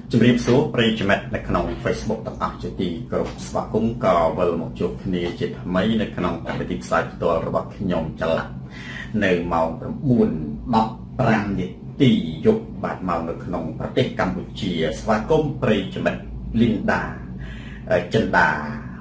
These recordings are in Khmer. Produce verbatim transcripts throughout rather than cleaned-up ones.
ជំរាបសួរប្រិយមិត្តនៅក្នុង Facebook ទាំងអស់ជាទីគោរពស្វាគមន៍ក៏វិលមកជួបគ្នាជាថ្មីនៅក្នុងកម្មវិធីផ្សាយផ្ទាល់របស់ខ្ញុំចល័តនៅម៉ោង 9:ដប់ប្រាំ នាទីយប់បាទមកនៅក្នុងប្រទេសកម្ពុជាស្វាគមន៍ប្រិយមិត្តលីនដាចិនដា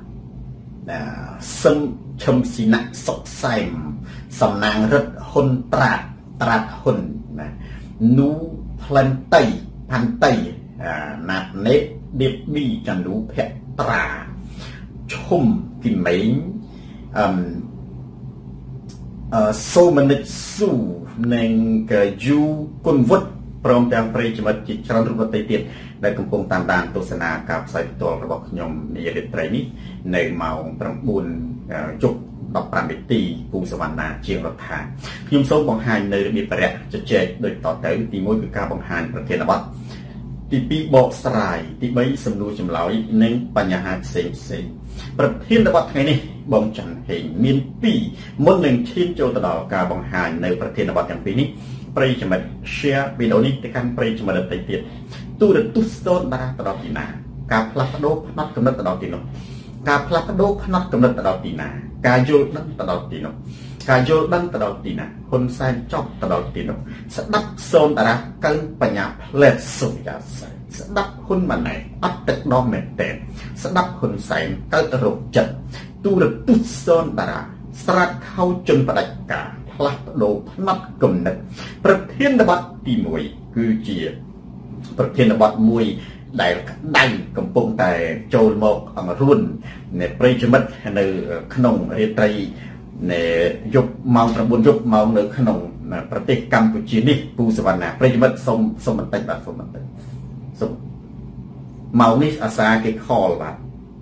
សឹងឈឹមស៊ីណាក់សុកសែមសំណាងរិទ្ធហ៊ុនត្រាតត្រាតហ៊ុនណានូផ្លិនតៃផាន់តៃណាត់ណេតដៀបប៊ីចន្ទរូភៈត្រាឈុំគីមេងអឹមអឺសូមនិចស៊ូនិងកាយូគុណវុឌ្ឍព្រមទាំងប្រិយមិត្តជាច្រើនរូបដទៃទៀតដែលកំពុងតាមដានទស្សនាការផ្សាយផ្ទាល់របស់ខ្ញុំនារាត្រីនេះនៅម៉ោង 9 យប់ ដប់ប្រាំ នាទីពូសវណ្ណាជាងរដ្ឋាខ្ញុំសូមបង្ហាញនៅរបៀបបរិយជជែកដូចតទៅទីមួយគឺការបង្ហាញប្រធានបទទីពីរបកស្រាយទីបីសំណួរចម្លើយនិងបញ្ហាផ្សេងផ្សេងប្រធានបទថ្ងៃនេះបងច័ន្ទហេងមានពីរមុននឹងឈានចូលទៅដល់ការបង្ហាញនៅប្រធានបទទាំងពីរនេះប្រិយមិត្ត share វីដេអូនេះទៅកាន់ប្រិយមិត្តដទៃទៀតទូរទស្សន៍សូនតារាទៅដល់ទីណាការផ្លាស់ប្ដូរផ្នត់កំណត់ទៅដល់ទីនោះការផ្លាស់ប្ដូរផ្នត់កំណត់ទៅដល់ទីណាការយល់ដឹងទៅដល់ទីនោះការយល់ដឹងទៅដល់ទីណាហ៊ុនសែនចប់ទៅដល់ទីនោះស្ដាប់សូនតារាកើបញ្ញាផ្លែសុយាស័យស្ដាប់ហ៊ុនម៉ាណែតអត់ទឹកដមមែនតើស្ដាប់ហ៊ុនសែនកើតរោគចិត្តទូរទស្សន៍សូនតារាស្រាតខោជន់បដិការផ្លាស់ប្ដូរផ្នត់គំនិតប្រធានបទទីមួយគឺជាប្រធានបទមួយដែលដៃកំពុងតែចូលមកអង្រួននៃប្រិយមិត្តនៅក្នុងរាត្រីនៃយប់ម៉ោង 9 យប់ម៉ោងនៅក្នុងប្រទេសកម្ពុជានេះពូសវណ្ណាប្រិយមិត្តសូមសូមបន្តិចបាទសូមបន្តិចសូមម៉ោងនេះអាសាគេខលបាទ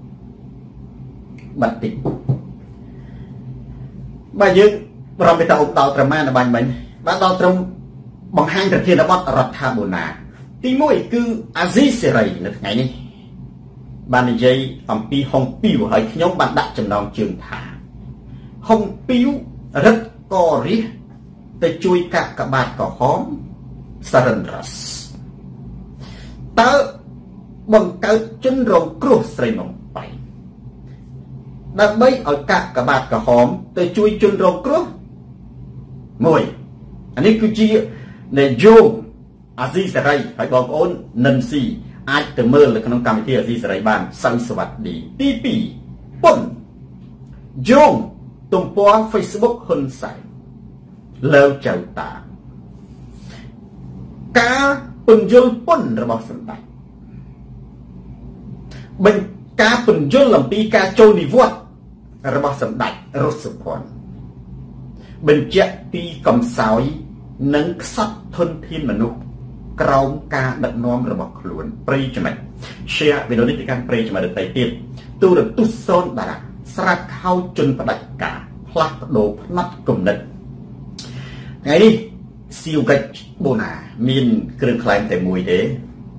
បាត់តិចបាទយើងប្រំទៅដល់ដល់ត្រឹមណាបាញ់មិញបាទដល់ត្រឹមបង្ហាញប្រធានបទរដ្ឋាភិបាលទីមួយគឺអាស៊ីសេរីនៅថ្ងៃនេះបាននិយាយអំពីហុងពីវហើយខ្ញុំបានដាក់ចំណងជើងថាហុងពីវរឹតករិះទៅជួយកាកបាទក្រហមសរិនរ៉ាសតើបង្កើតជនរងគ្រោះស្រីនំបៃដើម្បីឲ្យកាកបាទក្រហមទៅជួយជនរងគ្រោះមួយអានេះគឺជានយោបាយអាស៊ីសេរីហើយបងប្អូននិនស៊ីអាចទៅមើលនៅក្នុងកម្មវិធីអាស៊ីសេរីបានសិនសวัสดีទីពីរពុនយោងទំព័រ Facebook ហ៊ុនសែនលើចៅតាការពន្យល់ពុនរបស់សម្ដេចបញ្ការពន្យល់អំពីការចូលនិវត្តន៍របស់សម្ដេចរស់សុភ័ណ្ឌបញ្ជាក់ពីកំសោយនិងខ្សត់ធនធានមនុស្សក្រោមការដឹកនាំរបស់ខ្លួនប្រិយមិត្ត share វីដេអូនេះទៅកាន់ប្រិយមិត្តដទៃទៀតទូរទស្សន៍សូនតារាស្រាតខោជន់ផ្ដាច់ការផ្លាស់ប្ដូរផ្នត់គំនិតថ្ងៃនេះស៊ីវកិច្ចបូណាមានគ្រឿងក្លែងតែមួយទេ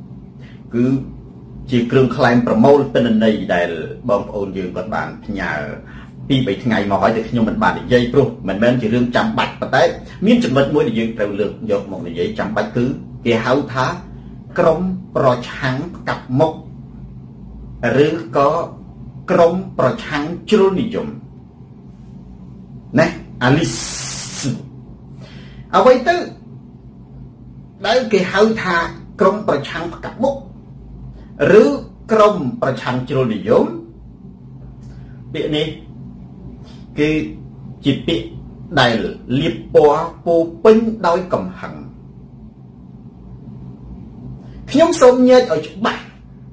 គឺជាគ្រឿងក្លែងប្រមូលទិន្នន័យដែលបងប្អូនយើងគាត់បានផ្ញើពីរបីថ្ងៃមកហើយតែខ្ញុំមិនបាននិយាយព្រោះមិនមែនជារឿងចាំបាច់ប៉ុន្តែមានចំណុចមួយដែលយើងត្រូវលើកយកមកនិយាយចាំបាច់គឺគេហៅថាក្រមប្រឆាំងផ្កាប់មុខឬក៏ក្រមប្រឆាំងជ្រុលនិយមណាអាលីសអ្វីទៅដែលគេហៅថាក្រមប្រឆាំងផ្កាប់មុខឬក្រមប្រឆាំងជ្រុលនិយមពាក្យនេះគឺជាពាក្យដែលលាបពណ៌ពោពេញដោយកំហឹងខ្ញុំសូមញែកឲ្យច្បាស់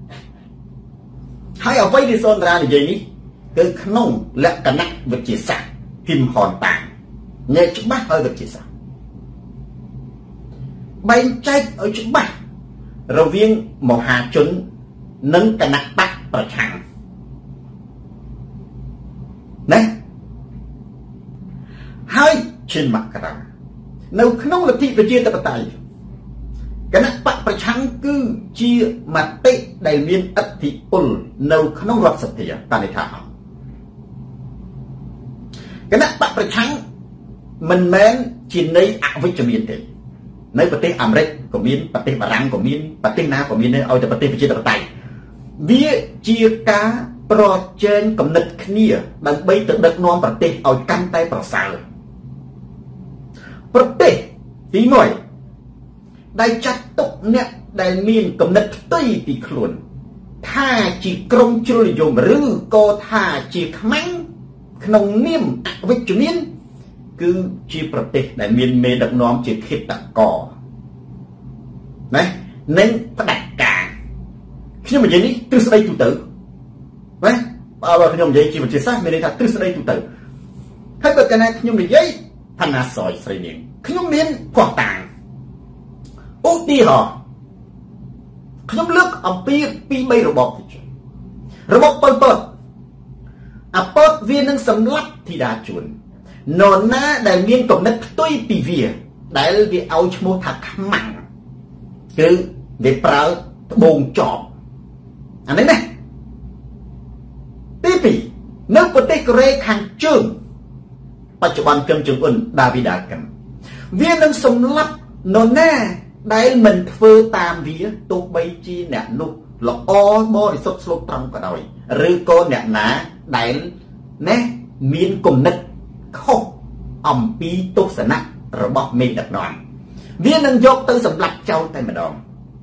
ហើយអ្វីដែលសូនតារានិយាយនេះគឺក្នុងលក្ខណៈវិទ្យាសាស្ត្រគឹមហនតាញែកច្បាស់ឲ្យវិទ្យាសាស្ត្របែងចែកឲ្យច្បាស់រវាងមហាជននិងគណៈបកប្រឆាំងណាហើយឈិនមករានៅក្នុងលទ្ធិប្រជាធិបតេយ្យគណៈបកប្រឆាំងគឺជាមតិដែលមានឥទ្ធិពលនៅក្នុងរដ្ឋសភាតានិថាគណៈបកប្រឆាំងមិនមែនជានៃអវិជ្ជមានទេនៅប្រទេសអាមេរិកក៏មានប្រទេសបារាំងក៏មានប្រទេសណាក៏មានឲ្យតែប្រទេសប្រជាធិបតេយ្យវាជាការប្រជែងគំនិតគ្នាដើម្បីទៅដឹកនាំប្រទេសឲ្យកាន់តែប្រសើរប្រទេសទីមួយដែលចាត់ទុកអ្នកដែលមានគំនិតផ្ទៃពីខ្លួនថាជាក្រុមជ្រុលនិយមឬក៏ថាជាខ្មាំងក្នុងនាមអវិជ្ជមានគឺជាប្រទេសដែលមានមេដឹកនាំជាឃាតករណានិងផ្ដាច់ការខ្ញុំនិយាយនេះទ្រឹស្ដីទូទៅណាបើខ្ញុំនិយាយជាវិទ្យាសាស្ត្រមានន័យថាទ្រឹស្ដីទូទៅហើយបើកាលណាខ្ញុំនិយាយថាណាសយស្រីនាងខ្ញុំមានភ័ស្តុតាងឧទាហរណ៍ខ្ញុំលើកអំពីពីរបីរបបរបបប៉ុលពតអពតវានឹងសម្លាប់ធីតាជួននរណាដែលមានគំនិតផ្ទុយពីវាដែលវាឲ្យឈ្មោះថាខ្មាំងគឺវាប្រើត្បូងចបអានេះណាទីពីរនៅប្រទេសកូរ៉េខាងជើងបច្ចុប្បន្នគឹមចុងអ៊ុនដាវីដាកម្មវានឹងសម្លាប់នរណាដែលមិនធ្វើតាមវាទោះបីជាអ្នកនោះល្អបរិសុទ្ធស្លូតត្រង់ក៏ដោយឬក៏អ្នកណាដែលណាមានគំនិតខុសអំពីទស្សនៈរបស់មេដឹកនាំវានឹងយកទៅសម្លាប់ចោលតែម្ដង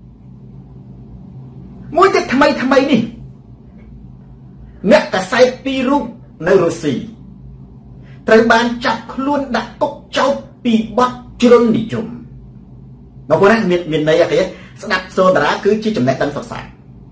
មួយទៀតថ្មីថ្មីនេះអ្នកកសែតពីររូបនៅរុស្ស៊ីត្រូវបានចាប់ខ្លួនដាក់គុកចោទពីបទជ្រុលនិយមបងប្អូនមានមានន័យអីគេស្ដាប់សូនតារាគឺជាចំណេះដឹងសិក្សា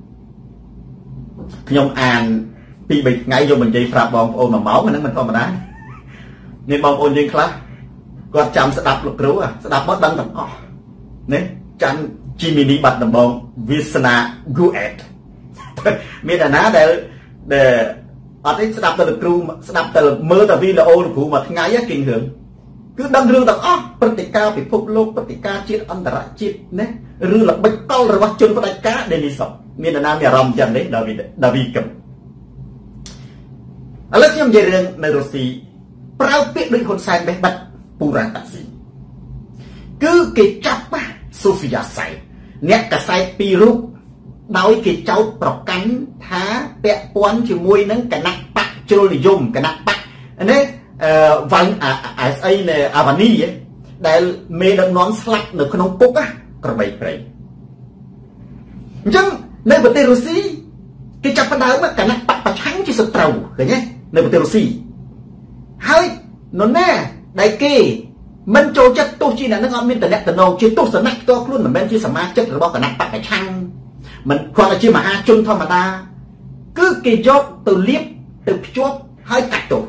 ខ្ញុំអានពីរបីថ្ងៃយកបញ្ជាប្រាប់បងប្អូនមួយម៉ោងហ្នឹងមិនធម្មតានេះបងប្អូនយើងខ្លះគាត់ចាំស្ដាប់លោកគ្រូស្ដាប់មកដឹងទាំងអស់ណាចាំជីមីនីបាត់ដំបងវាសនាហ្គូអេតមានអាណាដែលដែលអត់ទេស្ដាប់ទៅលោកគ្រូស្ដាប់ទៅមើលតែវីដេអូលោកគ្រូមួយថ្ងៃគេងរឿងគឺដឹងរឿងទាំងអស់ព្រឹត្តិការណ៍ពិភពលោកព្រឹត្តិការណ៍ជាតិអន្តរជាតិណាឬល្បិចកលរបស់ជនផ្ដាច់ការដែលនេះសោះមានអាណាមានអារម្មណ៍យ៉ាងនេះដាវីដាវីកឹមឥឡូវខ្ញុំនិយាយរឿងនៅរុស្ស៊ីប្រើពាក្យដូចហ៊ុនសែនបេះបិទពូរ៉ាតាស៊ីគឺគេចាប់សូហ្វីយ៉ាសៃអ្នកកសែតពីររូបដោយគេចោទប្រកាន់ថាពាក់ព័ន្ធជាមួយនឹងគណៈបកជ្រុលនិយមគណៈបកនេះអឺវ៉ាញ់អេសអីនៅអាវ៉ានីដែលមេដឹកនាំស្លាប់នៅក្នុងគុកក្របីព្រៃអញ្ចឹងនៅប្រទេសរុស្ស៊ីគេចាប់ផ្ដើមគណៈបកប្រឆាំងជាសត្រូវឃើញទេនៅប្រទេសរុស្ស៊ីហើយនរណាដែលគេមិនចូលចិត្តទោះជាអ្នកនឹងអត់មានតំណែងជាទស្សនៈផ្ទាល់ខ្លួនមិនមែនជាសមាជិករបស់គណៈបកប្រឆាំងមិនគាត់តែជាមហាជនធម្មតាគឺគេយកទៅលាបទៅភ្ជាប់ហើយកាត់ទោស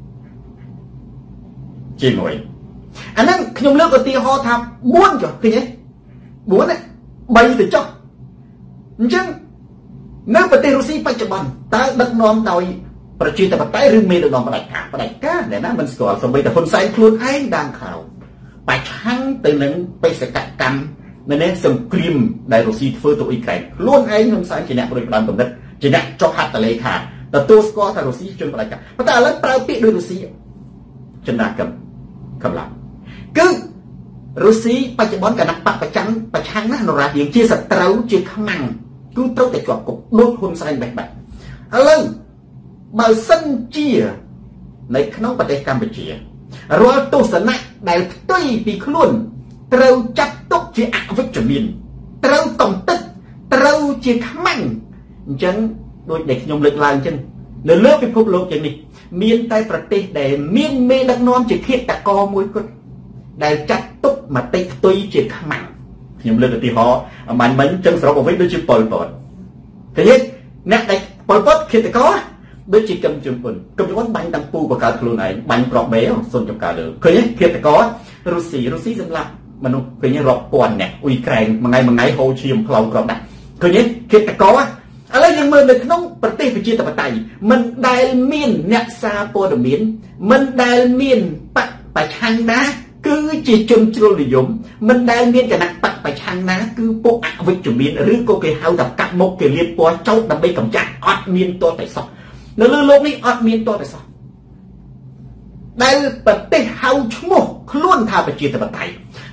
ជាមួយអាហ្នឹងខ្ញុំលើកឧទាហរណ៍ថាបួនចុះឃើញទេបួនទេបីទៅចុះអញ្ចឹងនៅប្រទេសរុស្ស៊ីបច្ចុប្បន្នតើដឹកនាំដោយប្រជាធិបតេយ្យឬមេដឹកនាំផ្ដាច់ការផ្ដាច់ការដែលណាមិនស្គាល់សូម្បីតែហ៊ុនសែនខ្លួនឯងដាងក្រៅប្រឆាំងទៅនឹងបេសកកម្មនៅនេះសង្គ្រាមដែលរុស្ស៊ីធ្វើទៅអ៊ុយក្រែនខ្លួនឯងហ៊ុនសែនជាអ្នកប្រួយផ្ដាំកំណត់ជាអ្នកចុះហត្ថលេខាទទួលស្គាល់ថារុស្ស៊ីជនផ្ដាច់ការប៉ុន្តែឥឡូវប្រើពាក្យដូចរុស្ស៊ីចិនណាកំកំឡាគឺរុស្ស៊ីបច្ចុប្បន្នគណៈបកប្រចាំប្រឆាំងណានរ៉ាជាសត្រូវជាខ្មាំងគឺត្រូវតែជាប់គុកដូចហ៊ុនសែនបេះបិទឥឡូវបើសិនជានៅក្នុងប្រទេសកម្ពុជារាល់ទស្សនៈដែលផ្ទុយពីខ្លួនត្រូវចាត់ទុកជាអវិជ្ជមានត្រូវកំទេចត្រូវជាខ្មាំងអញ្ចឹងដូចដែលខ្ញុំលើកឡើងអញ្ចឹងនៅលើពិភពលោកយ៉ាងនេះមានតែប្រទេសដែលមានមេដឹកនាំជាឃាតករមួយគត់ដែលចាត់ទុកមតិផ្ទុយជាខ្មាំងខ្ញុំលើកឧទាហរណ៍អំបញ្ញមិញចឹងសរុបអ្វីដូចជាប៉ុលពតឃើញទេអ្នកដែលប៉ុលពតឃាតករដូចជាគឹមជុំពុនគឹមជុំពុនបាញ់តាំងពូបង្កើតខ្លួនឯងបាញ់ប្របមេសុនចំការលើឃើញទេឃាតកររុស្ស៊ីរុស្ស៊ីសម្រាប់មនុស្សឃើញរាប់ពាន់អ្នកអ៊ុយក្រែនមួយថ្ងៃមួយថ្ងៃហូរឈាមផ្លោងក្រំដាក់ឃើញទេឃាតករឥឡូវយើងមើលនៅក្នុងប្រទេសប្រជាធិបតេយ្យមិនដែលមានអ្នកសារព័ត៌មានមិនដែលមានបកប្រឆាំងណាគឺជាជនជ្រុលនិយមមិនដែលមានគណៈបកប្រឆាំងណាគឺពួកអវិជ្ជមានឬក៏គេហៅថាកាត់មុខគេលាបពណ៌ចោតដើម្បីកម្ចាត់អត់មានតតែសោះនៅលើលោកនេះអត់មានតតែសោះដែលប្រទេសហៅឈ្មោះខ្លួនថាប្រជាធិបតេយ្យ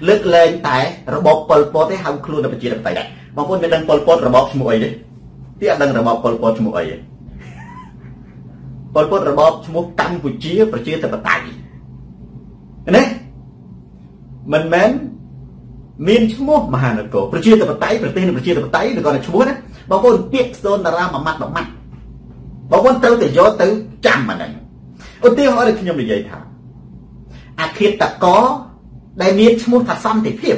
លើកលែងតែរបបប៉ុលពតទេហៅខ្លួនតែប្រជាធិបតេយ្យដែរបងប្អូនមានដឹងប៉ុលពតរបបឈ្មោះអីទេទីអត់ដឹងរបបប៉ុលពតឈ្មោះអីទេប៉ុលពតរបបឈ្មោះកម្ពុជាប្រជាធិបតេយ្យណាមិនមែនមានឈ្មោះមហានគរប្រជាធិបតេយ្យប្រទេសនៃប្រជាធិបតេយ្យឬក៏ឈ្មោះណាបងប្អូនពាក្យសូនតារាមួយម៉ាត់មួយម៉ាត់បងប្អូនត្រូវតែយកទៅចាំអាហ្នឹងឧទាហរណ៍ដែលខ្ញុំនិយាយថាអឃាតកដែលមានឈ្មោះថាសន្តិភាព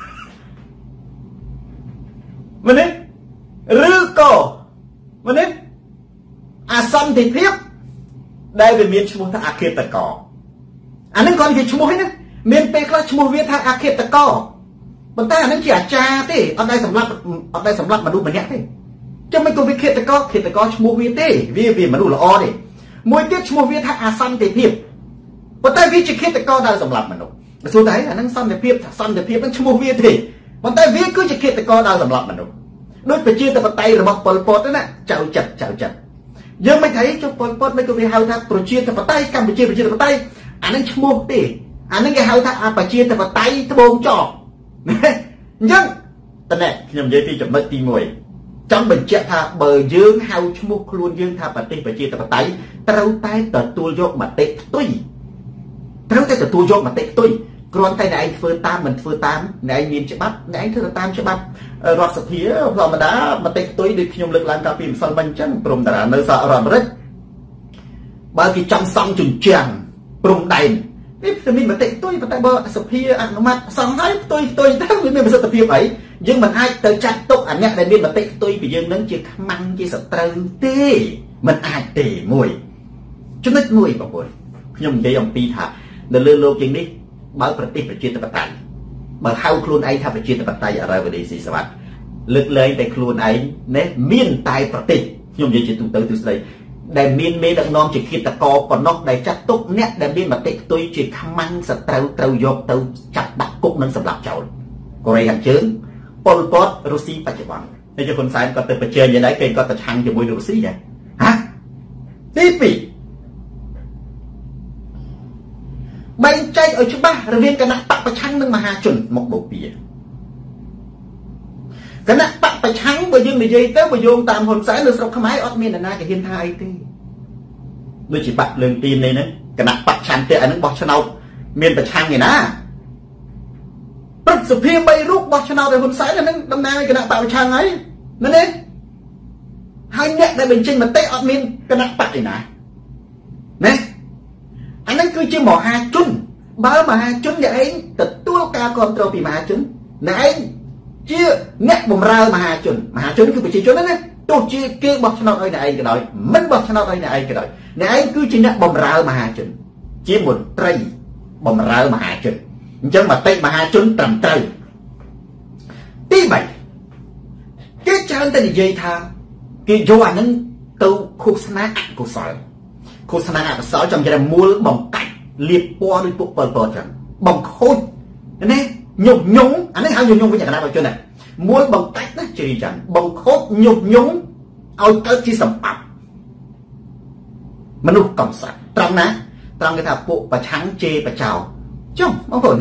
មែនទេឬក៏មែនទេអសន្តិភាពដែលវាមានឈ្មោះថាអឃាតកអាហ្នឹងគាត់និយាយឈ្មោះហ្នឹងណាមានពេលខ្លះឈ្មោះវាថាអឃាតកប៉ុន្តែអាហ្នឹងជាអាចារ្យទេអត់ដែលសម្រាប់អត់ដែលសម្រាប់មនុស្សម្នាក់ទេចាំមិនក៏វាឃាតកឃាតកឈ្មោះវាទេវាវាមនុស្សល្អទេមួយទៀតឈ្មោះវាថាអសន្តិភាពប៉ុន្តែវាជាឃាតកដែលសម្រាប់មនុស្សបើសួរតែអាហ្នឹងសន្តិភាពសន្តិភាពហ្នឹងឈ្មោះវាទេប៉ុន្តែវាគឺជាឃាតកដែលសម្រាប់មនុស្សដូចប្រជាធិបតេយ្យរបស់ប៉ុលពតណាចៅចិត្តចៅចិត្តយើងមិនថាចុះប៉ុលពតមិនក៏វាហៅថាប្រជាធិបតេយ្យកម្ពុជាប្រជាធិបតេយ្យអាហ្នឹងឈ្មោះទេអាហ្នឹងគេហៅថាអប្រជាធិបតេយ្យត្បូងចប់អញ្ចឹងតើខ្ញុំនិយាយពីចំណុចទីមួយចង់បញ្ជាក់ថាបើយើងហៅឈ្មោះខ្លួនយើងថាប្រទេសប្រជាធិបតេយ្យត្រូវតែទទួលយកមតិផ្ទុយត្រូវតែទទួលយកមតិផ្ទុយគ្រាន់តែអ្នកឯងធ្វើតាមមិនធ្វើតាមអ្នកឯងមានច្បាប់អ្នកឯងធ្វើតាមច្បាប់រដ្ឋសភាធម្មតាមតិផ្ទុយដូចខ្ញុំលើកឡើងកាលពីម្សិលមិញអញ្ចឹងព្រំតារានៅសហរដ្ឋអាមេរិកបើគេចង់សង់ជញ្ជាំងព្រំដែនវាតែមានមតិផ្ទុយប៉ុន្តែបើសភាអនុម័តសង់ហើយផ្ទុយផ្ទុយទៅវាមានប្រសិទ្ធភាពអីយើងមិនអាចទៅចាត់ទុកអាអ្នកដែលមានមតិផ្ទុយពីយើងនឹងជាខ្មាំងជាសត្រូវទេមិនអាចទេមួយចំណុចមួយបងប្អូនខ្ញុំនិយាយអំពីថានៅលើលោកជាងនេះបើប្រទេសប្រជាធិបតេយ្យបើហៅខ្លួនឯងថាប្រជាធិបតេយ្យអរ៉ាវឌីស៊ីសវត្តលើកលែងតែខ្លួនឯងណែមានតែប្រទេសខ្ញុំនិយាយជាទូទៅទូស្ដីដែលមានមេដឹកនាំជាឃាតករប៉ុណ្ណោះដែលចាត់ទុកអ្នកដែលមានមតិផ្ទុយជាខ្មាំងសត្រូវត្រូវយកទៅចាត់ដាក់គុកនិងសម្លាប់ចោលកូរ៉េខាងជើងប៉ុលពតរុស្ស៊ីបច្ចុប្បន្នហើយជាហ៊ុនសែនគាត់ទៅប្រជែងយ៉ាងណាគេគាត់ទៅឆាំងជាមួយរុស្ស៊ីដែរហាទីពីរបែងចែកឲ្យច្បាស់រវាងគណៈបកប្រឆាំងនិងមហាជនមកបូព៌ាគណៈបកប្រឆាំងបើយើងនិយាយទៅបើយោងតាមហ៊ុនសែននៅស្រុកខ្មែរអត់មាននរណាគេហ៊ានថាអីទេដូចជាបាក់លើងទីននេះហ្នឹងគណៈបកឆាំងទេអាហ្នឹងបោះឆ្នោតមានប្រឆាំងឯណាព្រឹទ្ធសភាបីរូបបោះឆ្នោតឲ្យហ៊ុនសែនអាហ្នឹងតំណាងឲ្យគណៈបកប្រឆាំងហើយណានេះហើយអ្នកដែលបញ្ចេញមតិអត់មានគណៈបកឯណាណាអាហ្នឹងគឺជាមហាជនបើមហាជនអ្នកឯងទទួលការគ្រប់គ្រងពីមហាជនអ្នកឯងជាអ្នកបម្រើមហាជនមហាជនគឺប្រជាជនណាទោះជាគេបោះឆ្នោតឲ្យអ្នកឯងក៏ដោយមិនបោះឆ្នោតឲ្យអ្នកឯងក៏ដោយអ្នកឯងគឺជាអ្នកបម្រើមហាជនជាមន្ត្រីបម្រើមហាជនអញ្ចឹងមតិមហាជនត្រឹមត្រូវទីបីគេច្រើនតែនិយាយថាគេយកអាហ្នឹងទៅឃោសនាអកុសលឃោសនាអកុសលចំជាមូលបង្កាច់លៀបពណ៌ដោយពួកប៉ុលពតចឹងបង្ខូចណាញុះញង់អានេះហៅញុះញង់វិញគណៈបច្ចុប្បន្នមូលបង្កាច់ណាជឿចឹងបង្ខូចញុះញង់ឲ្យកើតជាសម្បត្តិមនុស្សកំសត់ត្រង់ណាត្រង់គេថាពួកប្រឆាំងជេរបចោចុះបងប្អូនឥ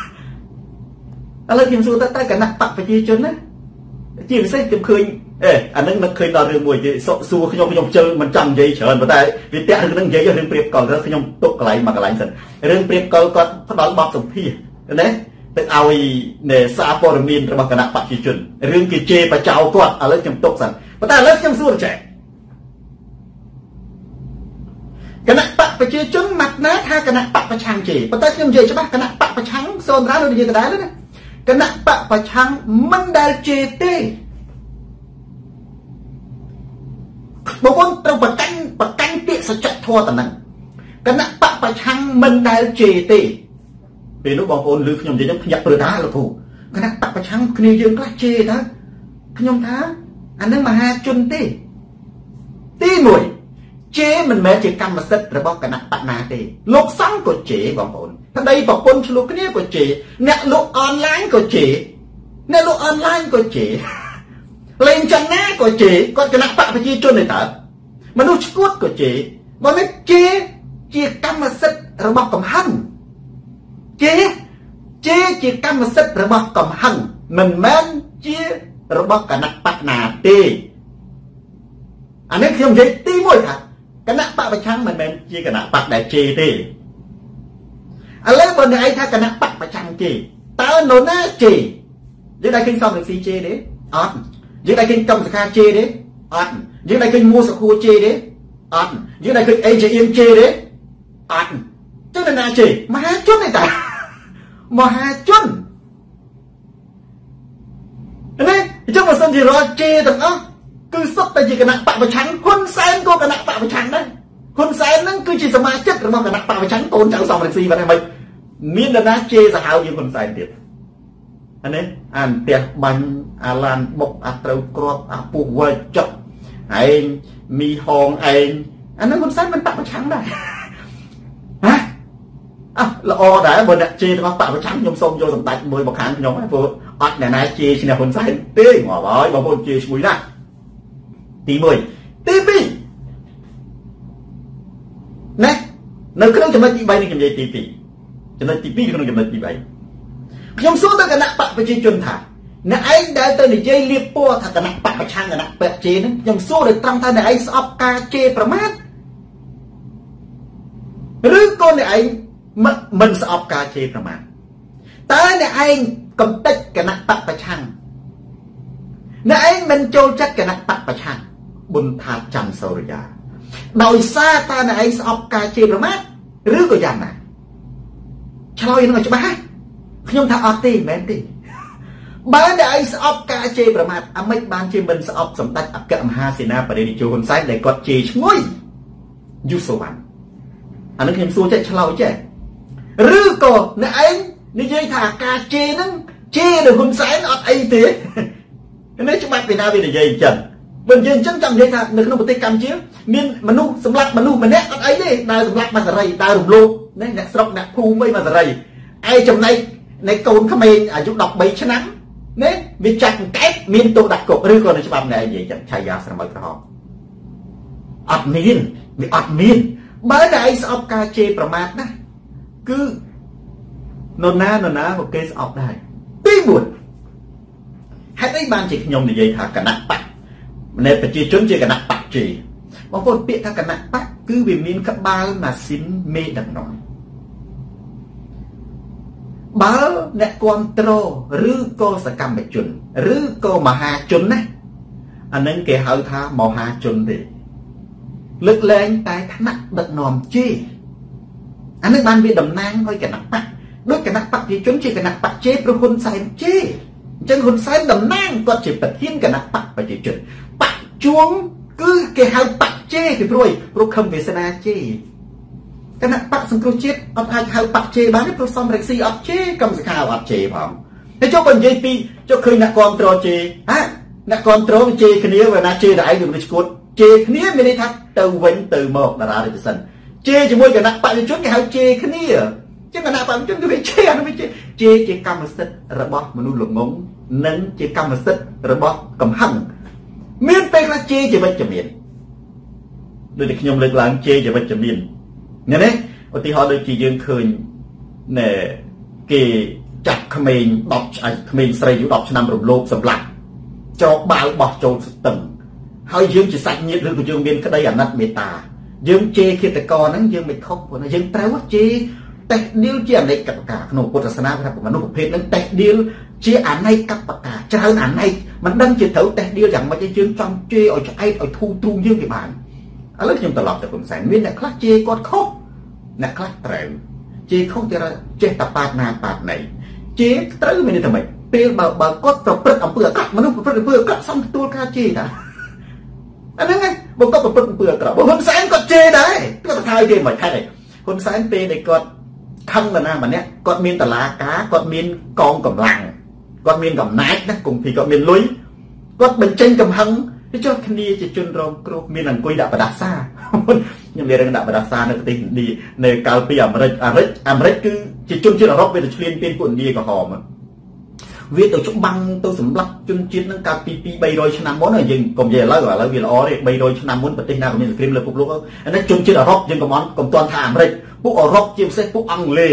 ឡូវខ្ញុំសួរតើតើគណៈបកប្រជាជនណាជាពិសេសខ្ញុំឃើញអេអានឹងនឹកឃើញដល់រឿងមួយគេសួរខ្ញុំខ្ញុំជើមិនចង់និយាយច្រើនប៉ុន្តែវាតាក់រឿងនឹងនិយាយរឿងព្រៀបកលខ្ញុំទុកកន្លែងមកកន្លែងសិនរឿងព្រៀបកលគាត់ផ្ដល់បទសម្ភាសណាទៅឲ្យនៃសារព័ត៌មានរបស់គណៈបកប្រជាជនរឿងគេជេរបចោគាត់ឥឡូវខ្ញុំទុកសិនប៉ុន្តែឥឡូវខ្ញុំសួរចែកគណៈបកប្រជាជនមកណាថាគណៈបកប្រឆាំងជេរប៉ុន្តែខ្ញុំនិយាយច្បាស់គណៈបកប្រឆាំងសូនរានៅនិយាយដដែលណាគណៈបកប្រឆាំងមិនដែលជេរទេបងប្អូនត្រូវប្រកាន់ប្រកាន់ពាក្យសច្ចធម៌តំណឹងគណៈបកប្រឆាំងមិនដែលជេរទេពេលនោះបងប្អូនឮខ្ញុំនិយាយខ្ញុំភ្ញាក់ព្រឺថាលោកគ្រូគណៈបកប្រឆាំងគ្នាយើងខ្លះជេរតើខ្ញុំថាអានឹងមហាជនទេទីមួយជេរមិនមែនជាកម្មសិទ្ធិរបស់គណៈបកណាទេលោកសង្ឃក៏ជេរបងប្អូនប្តីប្រពន្ធឆ្លោះគ្នាក៏ជេរអ្នកលក់អនឡាញក៏ជេរអ្នកលក់អនឡាញក៏ជេរលេងចំណាក៏ជេរគាត់គណៈបកប្រជាជនទេតើមនុស្សឈួតក៏ជេរបើមិនជេរជាកម្មសិទ្ធិរបស់កំហឹងជេរជាជាកម្មសិទ្ធិរបស់កំហឹងមិនមែនជារបស់គណៈបកណាទេអានេះខ្ញុំនិយាយទីមួយថាគណៈបកប្រឆាំងមិនមែនជាគណៈបកដែលជេរទេឥឡូវបើអ្នកឯងថាគណៈបកប្រឆាំងជេរតើនរណាជេរយើងได้ឃើញសំរងស៊ីជេរទេអត់យើងได้ឃើញកម្មសខាជេរទេអត់យើងได้ឃើញមួសុខួរជេរទេអត់យើងได้ឃើញអេជាអៀងជេរទេអត់ចឹងនរណាជេរមហាជនទេតាមហាជននេះអញ្ចឹងបើសិនជារកជេរទាំងអស់គឺសុទ្ធតែជាគណៈបកប្រឆាំងហ៊ុនសែនក៏គណៈបកប្រឆាំងដែរហ៊ុនសែនហ្នឹងគឺជាសមាជិករបស់គណៈបកប្រឆាំងកូនចៅសំរងស៊ីហ្នឹងមិនមាននរណាជេរសាហាវជាងហ៊ុនសែនទៀតអានេះអានផ្ទះបាញ់អាឡានបុកអាត្រូវគ្រាប់អាពុះវល់ចុកឯងមីហងឯងអាហ្នឹងហ៊ុនសែនមិនបកប្រឆាំងដែរហ៎អះល្អដែរបើអ្នកជេររបស់បកប្រឆាំងខ្ញុំសូមយកសម្ដេចមួយមកខាងខ្ញុំហ្នឹងព្រោះអត់អ្នកណាជេរឈ្នះហ៊ុនសែនទេងាប់ហើយបងប្អូនជេរឈ្ងុយណាស់ទីមួយទីពីរណានៅក្នុងចំណុចទីបីនេះខ្ញុំនិយាយទីពីរចំណុចទីពីរក្នុងចំណុចទីបីខ្ញុំសួរទៅគណៈបកប្រជាជនថាអ្នកឯងដែលទៅនិយាយលៀបពណ៌ថាគណៈបកប្រឆាំងគណៈបកជេរហ្នឹងខ្ញុំសួរដោយត្រង់ថាអ្នកឯងស្អប់ការជេរប្រមាថឬក៏អ្នកឯងមិនស្អប់ការជេរប្រមាថតើអ្នកឯងកំតិចគណៈបកប្រឆាំងអ្នកឯងមិនចូលចិត្តគណៈបកប្រឆាំងបុណ្យថាច័ន្ទសូរិយាដោយសារតើអ្នកឯងស្អប់ការជេរប្រមាថឬក៏យ៉ាងណាឆ្លើយនឹងច្បាស់ខ្ញុំថាអត់ទេមិនមែនទេបើអ្នកឯងស្អប់ការជេរប្រមាថអាម៉េចបានជាមិនស្អប់សម្ដេចអគ្គមហាសេនាបតីនាយកហ៊ុនសែនដែលគាត់ជេរឈ្ងុយយូសូវ៉ាន់អានេះខ្ញុំសួរចេះឆ្លើយចេះឬក៏អ្នកឯងនិយាយថាការជេរហ្នឹងជេរដល់ហ៊ុនសែនអត់អីទេនេះច្បាប់ពីណាវានិយាយអញ្ចឹងបើនិយាយអញ្ចឹងចង់និយាយថានៅក្នុងប្រទេសកម្ពុជាមានមនុស្សសម្លាប់មនុស្សម្នាក់អត់អីទេដើរសម្លាប់មកសេរីដើររំលោភណាអ្នកស្រុកអ្នកភូមិអីមកសេរីឯចំណែកនៃកូនក្មេងអាយុដប់បីឆ្នាំណាវាចាច់កែបមានទោសដាក់គុកឬក៏នៅច្បាប់ណែនិយាយចឹងឆាយាស្រមោលក្រហមអត់មានវាអត់មានបើតែឯងស្អប់ការជេរប្រមាថណាគឺនរណានរណាក៏គេស្អប់ដែរទីបួនហេតុអីបានជាខ្ញុំនិយាយថាគណៈបកនៃប្រជាជនជាគណៈបកជេរបងប្អូនពាក្យថាគណៈបកគឺវាមានក្បាលម៉ាស៊ីនមេដឹកនាំបើអ្នកគ្រប់គ្រងឬក៏សកម្មជនឬក៏មហាជនណាអានឹងគេហៅថាមហាជនទេលើកលែងតែថ្នាក់ដឹកនាំជេរអានឹងបានវាតំណាងឲ្យគណៈបកដូចគណៈបកប្រជាជនជាគណៈបកជេរព្រោះហ៊ុនសែនជេរអញ្ចឹងហ៊ុនសែនតំណាងគាត់ជាប្រធានគណៈបកប្រជាជនបកជួងគឺគេហៅបកជេរពីព្រោះព្រោះខឹមវាសនាជេរគណៈបកសង្គ្រោះជាតិអត់អាចហៅបកជេរបានទេព្រោះសំរងស៊ីអត់ជេរកម្មសខាអត់ជេរផងហើយចុះបើនិយាយពីចុះឃើញអ្នកគ្រប់គ្រងជេរហ៎អ្នកគ្រប់គ្រងជេរគ្នាវាណាជេរតែឯងវាមិនឈួតជេរគ្នាមានន័យថាទៅវិញទៅមកតារារាជសិនជេរជាមួយគណៈបកប្រជាជនគេហៅជេរគ្នាចឹងគណៈបកប្រជាជនគឺវាជេរអានោះវាជេរជេរជាកម្មសិទ្ធិរបស់មនុស្សល្ងងនិងជាកម្មសិទ្ធិរបស់កំហឹងមានពេលខ្លះជេរជាវិជ្ជមានដូចតែខ្ញុំលើកឡើងជេរជាវិជ្ជមាននេះណាឧទាហរណ៍ដូចជាយើងឃើញណែគេចាក់ក្មេងដប់ក្មេងស្រីអាយុដប់ឆ្នាំរំលោភសម្លាប់ចោលបាវបោះចូលស្ទឹងហើយយើងជាសាច់ញាតិឬក៏យើងមានក្តីអាណិតមេត្តាយើងជេរឃាតករហ្នឹងយើងមិនខុសព្រោះយើងត្រូវជេរតេះឌីលជាអនេកបការក្នុងពុទ្ធសាសនាថាមនុស្សប្រភេទហ្នឹងតេះឌីលជាអនេកបការច្រើនអនេកមិនដឹងជាត្រូវតេះឌីលយ៉ាងម៉េចទេយើងចង់ជេរឲ្យឆ្អែតឲ្យធូរទ្រូងយើងគេបានឥឡូវខ្ញុំត្រឡប់ទៅហ៊ុនសែនមានអ្នកខ្លះជេរគាត់ខុសអ្នកខ្លះត្រូវជេរខុសតែចេះតែប៉ាតណាប៉ាតណៃជេរត្រូវមានន័យថាម៉េចពេលបើបើគាត់ប្រព្រឹត្តអំពើអាក្រក់មនុស្សប្រព្រឹត្តអំពើអាក្រក់សំទទួលការជេរតាអាហ្នឹងឯងបើគាត់ប្រព្រឹត្តអំពើអាក្រក់បើហ៊ុនសែនគាត់ជេរដែរគាត់ថាឲ្យគេមិនហេតុទេហ៊ុនសែនពេលដែលគាត់ខឹងនរណាម្នាក់គាត់មានតឡាការគាត់មានកងកម្លាំងគាត់មានកំណាចណាគង់ពីគាត់មានលុយគាត់បញ្ចេញកំហឹងទៅចុះគ្នាជាជនរងគ្រោះមានអង្គុយដាក់បដាសាខ្ញុំនិយាយរឿងដាក់បដាសានៅប្រទេសឥណ្ឌានៅកាលពីអាមេរិកអាមេរិកអាមេរិកគឺជាជនជាតិអឺរ៉ុបវាទៅឈ្លានពានពួកឥណ្ឌាក្រហមវាទៅច្បាំងទៅសម្លាប់ជនជាតិនឹងកាលពីពីរបីរយឆ្នាំមុនយើងកុំនិយាយឥឡូវឥឡូវវាល្អទេបីរយឆ្នាំមុនប្រទេសណាក៏មានសង្គ្រាមលើពិភពលោកអានេះជនជាតិអឺរ៉ុបយើងកុំអន់កុំទាន់ថាអាមេរិកពួកអឺរ៉ុបជាពិសេសពួកអង់គ្លេស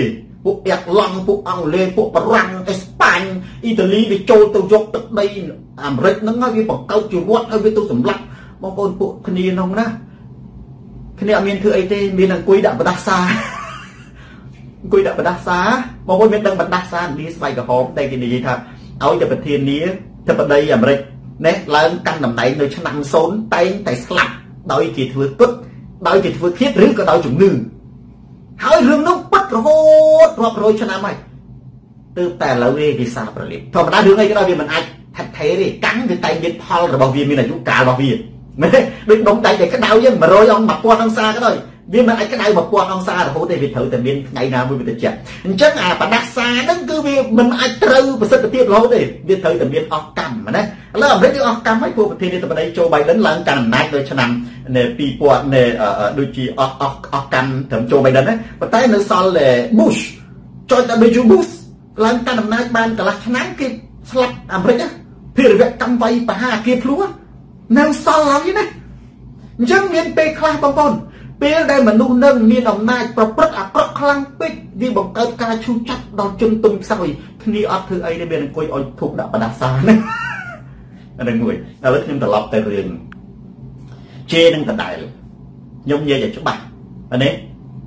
ពួកអាក់ឡង់ពួកអង់គ្លេសពួកបារាំងអេស្ប៉ាញអ៊ីតាលីវាចូលទៅយកទឹកដីអាមេរិកហ្នឹងហើយវាបង្កើតជាវត្តហើយវាទៅសម្លាប់បងប្អូនពួកគ្នាហ្នឹងណាគ្នាអត់មានធ្វើអីទេមានអង្គុយដាក់បដាសាអង្គុយដាក់បដាសាបងប្អូនមានដឹងបដាសានីស្បែកក្រហមតែគេនិយាយថាឲ្យតែប្រធានាធិបតីអាមេរិកណែឡើងកាន់តំណែងនៅឆ្នាំសូន្យតែងតែស្លាប់ដោយគេធ្វើគុតដោយគេធ្វើឃាតឬក៏ដោយជំងឺហើយរឿងនោះពិតរហូតរាប់រយឆ្នាំហើយទើបតែឥឡូវនេះគេសារប្រលៀបធម្មតារឿងអីក៏ដោយវាមិនអាចថិតថេរទេកាន់គឺតែមានផលរបស់វាមានអាយុកាលរបស់វាមែនទេដូចដុំដៃតែក្តៅយើងone hundredអង្សាអង្សាក៏ដោយវាមិនអាចក្តៅone thousandអង្សារហូតទេវាត្រូវតែមានថ្ងៃណាមួយវាទៅចិត្តអញ្ចឹងអាបដាសាហ្នឹងគឺវាមិនអាចត្រូវប្រសិទ្ធភាពរហូតទេវាត្រូវតែមានអស់កម្មណាឥឡូវអាមេរិកវាអស់កម្មហើយពួកប្រធានាធិបតីโจ Biden ឡើងកាន់អំណាចនៅឆ្នាំtwo thousandដូចជាអស់អស់អស់កម្មត្រឹមโจ Biden ណាប៉ុន្តែនៅសល់ Bush George W Bush ឡើងកាន់អំណាចបានកន្លះឆ្នាំគេស្លាប់អាមេរិកណាភារវកម្មវៃបហាគាភ្លួនៅសល់ហើយណាអញ្ចឹងមានពេលខ្លះបងប្អូនពេលដែលមនុស្សនឹងមានអំណាចប្រព្រឹត្តអាក្រក់ខ្លាំងពេកវាបង្កើតការឈឺចាប់ដល់ជនទុំខ្សោយគ្នាអត់ធ្វើអីទេមានអង្គុយឲ្យធុបដាក់បដាសាណាអានឹងមួយឥឡូវខ្ញុំត្រឡប់ទៅរឿងជេនឹងដដែលខ្ញុំនិយាយឲ្យច្បាស់អានេះ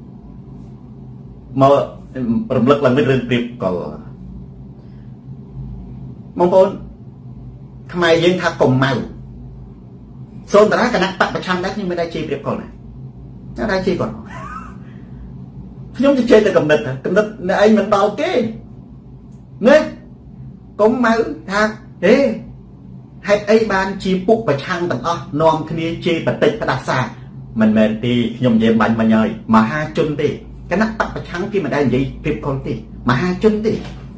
មករំលឹកឡើងវិញរឿងព្រៀបកលបងប្អូនខ្មែរយើងថាកុំម៉ៅសូនតារាគណៈបពប្រឆាំងដែរខ្ញុំមិនដែរជេព្រៀបកលណាតែដែរជេគាត់ខ្ញុំជជែកតែកំណត់កំណត់អ្នកឯងមិនដល់ទេណាកុំម៉ៅថាទេហេតុអីបានជាពុកប្រឆាំងទាំងអស់នាំគ្នាជេរបតិចផ្ដាសាមិនមែនទេខ្ញុំនិយាយបាញ់មិញហើយមហាជនទេគណៈបពប្រឆាំងគេមិនដែលនិយាយព្រៀបកលទេមហាជនទេ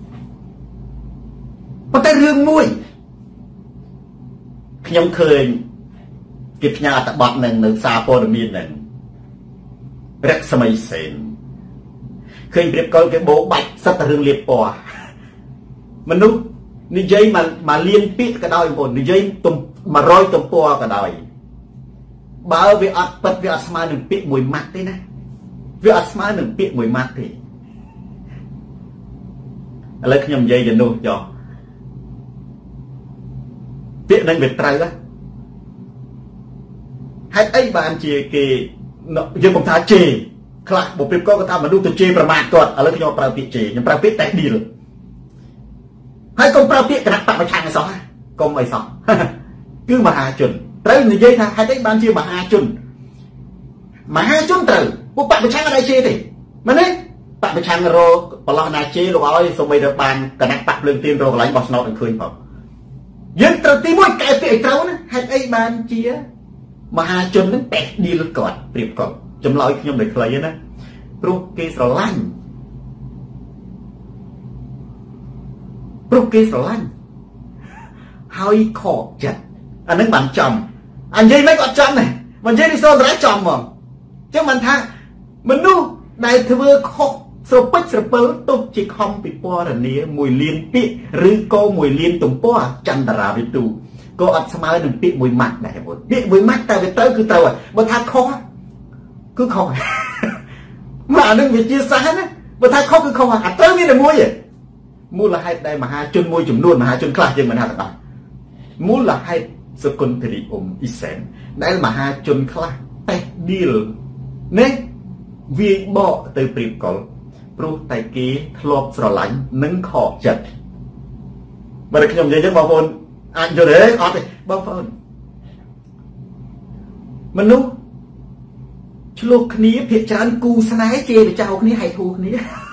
ប៉ុន្តែរឿងមួយខ្ញុំឃើញគេផ្ញើអត្ថបទនឹងនៅសារព័ត៌មាននឹងរកសម័យសេនឃើញព្រៀបកលគេបោបាច់សិតតែរឿងលៀបពណ៌មនុស្សនិយាយមកមកលៀនពាក្យក៏ដោយបងប្អូននិយាយទំone hundredទំព័រក៏ដោយបើវាអត់ពិតវាអត់ស្មើនឹងពាក្យមួយម៉ាត់ទេណាវាអត់ស្មើនឹងពាក្យមួយម៉ាត់ទេឥឡូវខ្ញុំនិយាយទៅនោះចុះពាក្យនឹងវាត្រូវហ៎ហេតុអីបានជាគេយើងកុំថាជេរខ្លះបើព្រៀបកលក៏ថាមនុស្សទៅជេរប្រមាថគាត់ឥឡូវខ្ញុំប្រើពាក្យជេរខ្ញុំប្រើពាក្យតែឌីលហើយកុំប្រើពាក្យគណៈបពប្រឆាំងអីសោះកុំអីសោះគឺមហាជនត្រូវនិយាយថាហេតុអីបានជាមហាជនមហាជនត្រូវពួកបពប្រឆាំងអត់ឲ្យជេរទេមែនទេបពប្រឆាំងរកប្រឡោះណាជេរលោកឲ្យសូម្បីតែបានគណៈបពភ្លើងទៀនរកកន្លែងបោះឆ្នោតឲ្យឃើញផងយើងត្រូវទីមួយកែពាក្យឲ្យត្រូវណាហេតុអីបានជាមហាជននឹងតេះឌីលគាត់ព្រៀបកលចម្លើយខ្ញុំដូចខ្លីណាព្រោះគេស្រឡាញ់ព្រោះគេស្រឡាញ់ហើយខកចិត្តអានឹងបានចំអញនិយាយមិនអត់ចំទេមិននិយាយពីសូនតារាចំហ្មងចឹងមិនថាមនុស្សដែលធ្វើខុសស្រពេចស្រពិលទុកជាខំពិពណ៌នាមួយលានពាក្យឬក៏មួយលានទំព័រចន្ទរាវិទូក៏អត់ស្មើនឹងពាក្យមួយម៉ាត់ដែរបងពាក្យមួយម៉ាត់តែវាត្រូវគឺត្រូវហើយបើថាខុសគឺខុសមកអានឹងវាជាសាសណាបើថាខុសគឺខុសហើយអាត្រូវមានតែមួយឯងមូលហេតុដែលមហាជនមួយចំនួនមហាជនខ្លះយើងមិនថាទៅដល់មូលហេតុសកុនធរីអ៊ុំអ៊ីសែនដែលមហាជនខ្លះតេះឌីលនេះវាបកទៅព្រៀបកលព្រោះតែគេធ្លាប់ស្រឡាញ់និងខកចិត្តបើខ្ញុំនិយាយចឹងបងប្អូនអាចយល់ទេអត់ទេបងប្អូនមនុស្សឆ្លោះគ្នាភាគច្រើនគូស្នេហ៍ជេរទៅចោលគ្នាហើយធូរគ្នា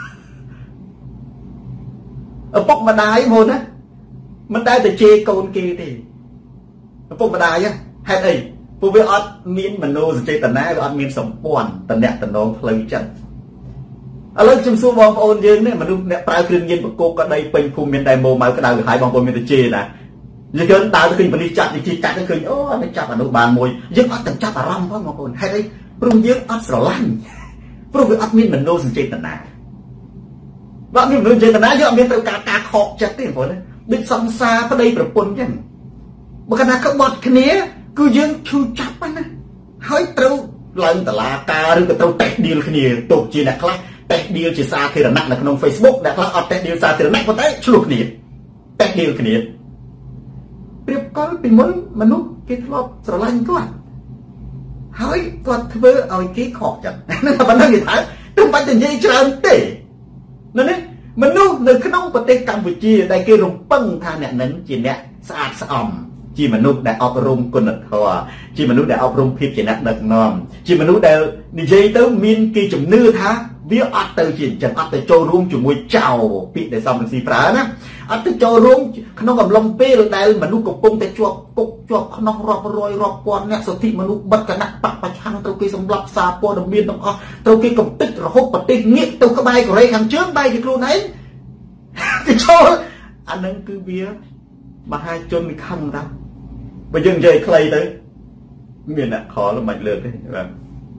ឪពុកម្ដាយហ្មងណាមិនដែលទៅជេរកូនគេទេឪពុកម្ដាយហេតុអីពួកវាអត់មានមនោសញ្ចេតនាវាអត់មានសម្ព័ន្ធតំណែងតំណងផ្លូវចិត្តឥឡូវខ្ញុំសួរបងប្អូនយើងនេះមនុស្សអ្នកប្រើគ្រឿងញៀនបកគោកក្តីពេញភូមិមានតែម៉ូម៉ៅក្តៅហើយបងប្អូនមានទៅជេរណាយើងយើងដើរទៅឃើញប៉ូលីសចាប់និយាយកាត់ទៅឃើញអូមិនចាប់អនុបានមួយយើងអត់ទាំងចាប់អារម្មណ៍ផងបងប្អូនហេតុអីព្រោះយើងអត់ស្រឡាញ់ព្រោះវាអត់មានមនោសញ្ចេតនាបើមានមនោសញ្ចេតនាយើងអត់មានត្រូវការការខកចិត្តទេបងប្អូនដូចសង្សារប្តីប្រពន្ធអញ្ចឹងបើកណាក្បត់គ្នាគឺយើងឈឺចាប់ណាហើយត្រូវឡើងតឡាការឬក៏ត្រូវតេះឌីលគ្នាទោះជាអ្នកខ្លះតែដៀលជាសាធារណៈនៅក្នុង Facebook ដែលខ្លះអត់តែដៀលសាធារណៈប៉ុន្តែឆ្លោះគ្នាតែដៀលគ្នាប្រៀបកលពីមុនមនុស្សគេធ្លាប់ស្រឡាញ់គាត់ហើយគាត់ធ្វើឲ្យគេខកចិត្តហ្នឹងប៉ុណ្ណឹងគេថាទោះបាច់តែនិយាយច្រើនទេនៅនេះមនុស្សនៅក្នុងប្រទេសកម្ពុជាដែលគេរំពឹងថាអ្នកនឹងជាអ្នកស្អាតស្អំជាមនុស្សដែលអប់រំគុណធម៌ជាមនុស្សដែលអប់រំភាពជាអ្នកដឹកនាំជាមនុស្សដែលនិយាយទៅមានគេជំនឿថាវាអត់ទៅជាអញ្ចឹងអត់ទៅចូលរួមជាមួយចៅពាក្យដែលសំរងស៊ីប្រើណាអត់ទៅចូលរួមក្នុងអំឡុងពេលដែលមនុស្សកំពុងតែជាប់គុកជាប់ក្នុងរាប់រយរាប់ពាន់អ្នកសិទ្ធិមនុស្សបិទគណៈបកប្រឆាំងត្រូវគេសម្លាប់សារព័ត៌មានទាំងអស់ត្រូវគេកំទេចរហូតប្រទេសងាកទៅក្បែរកូរ៉េខាងជើងបែរជាខ្លួនឯងទៅចូលអានឹងគឺវាមហាជនវាខឹងដល់បើយើងនិយាយខ្លីទៅមានអ្នកខលមិនលើកទេបាទ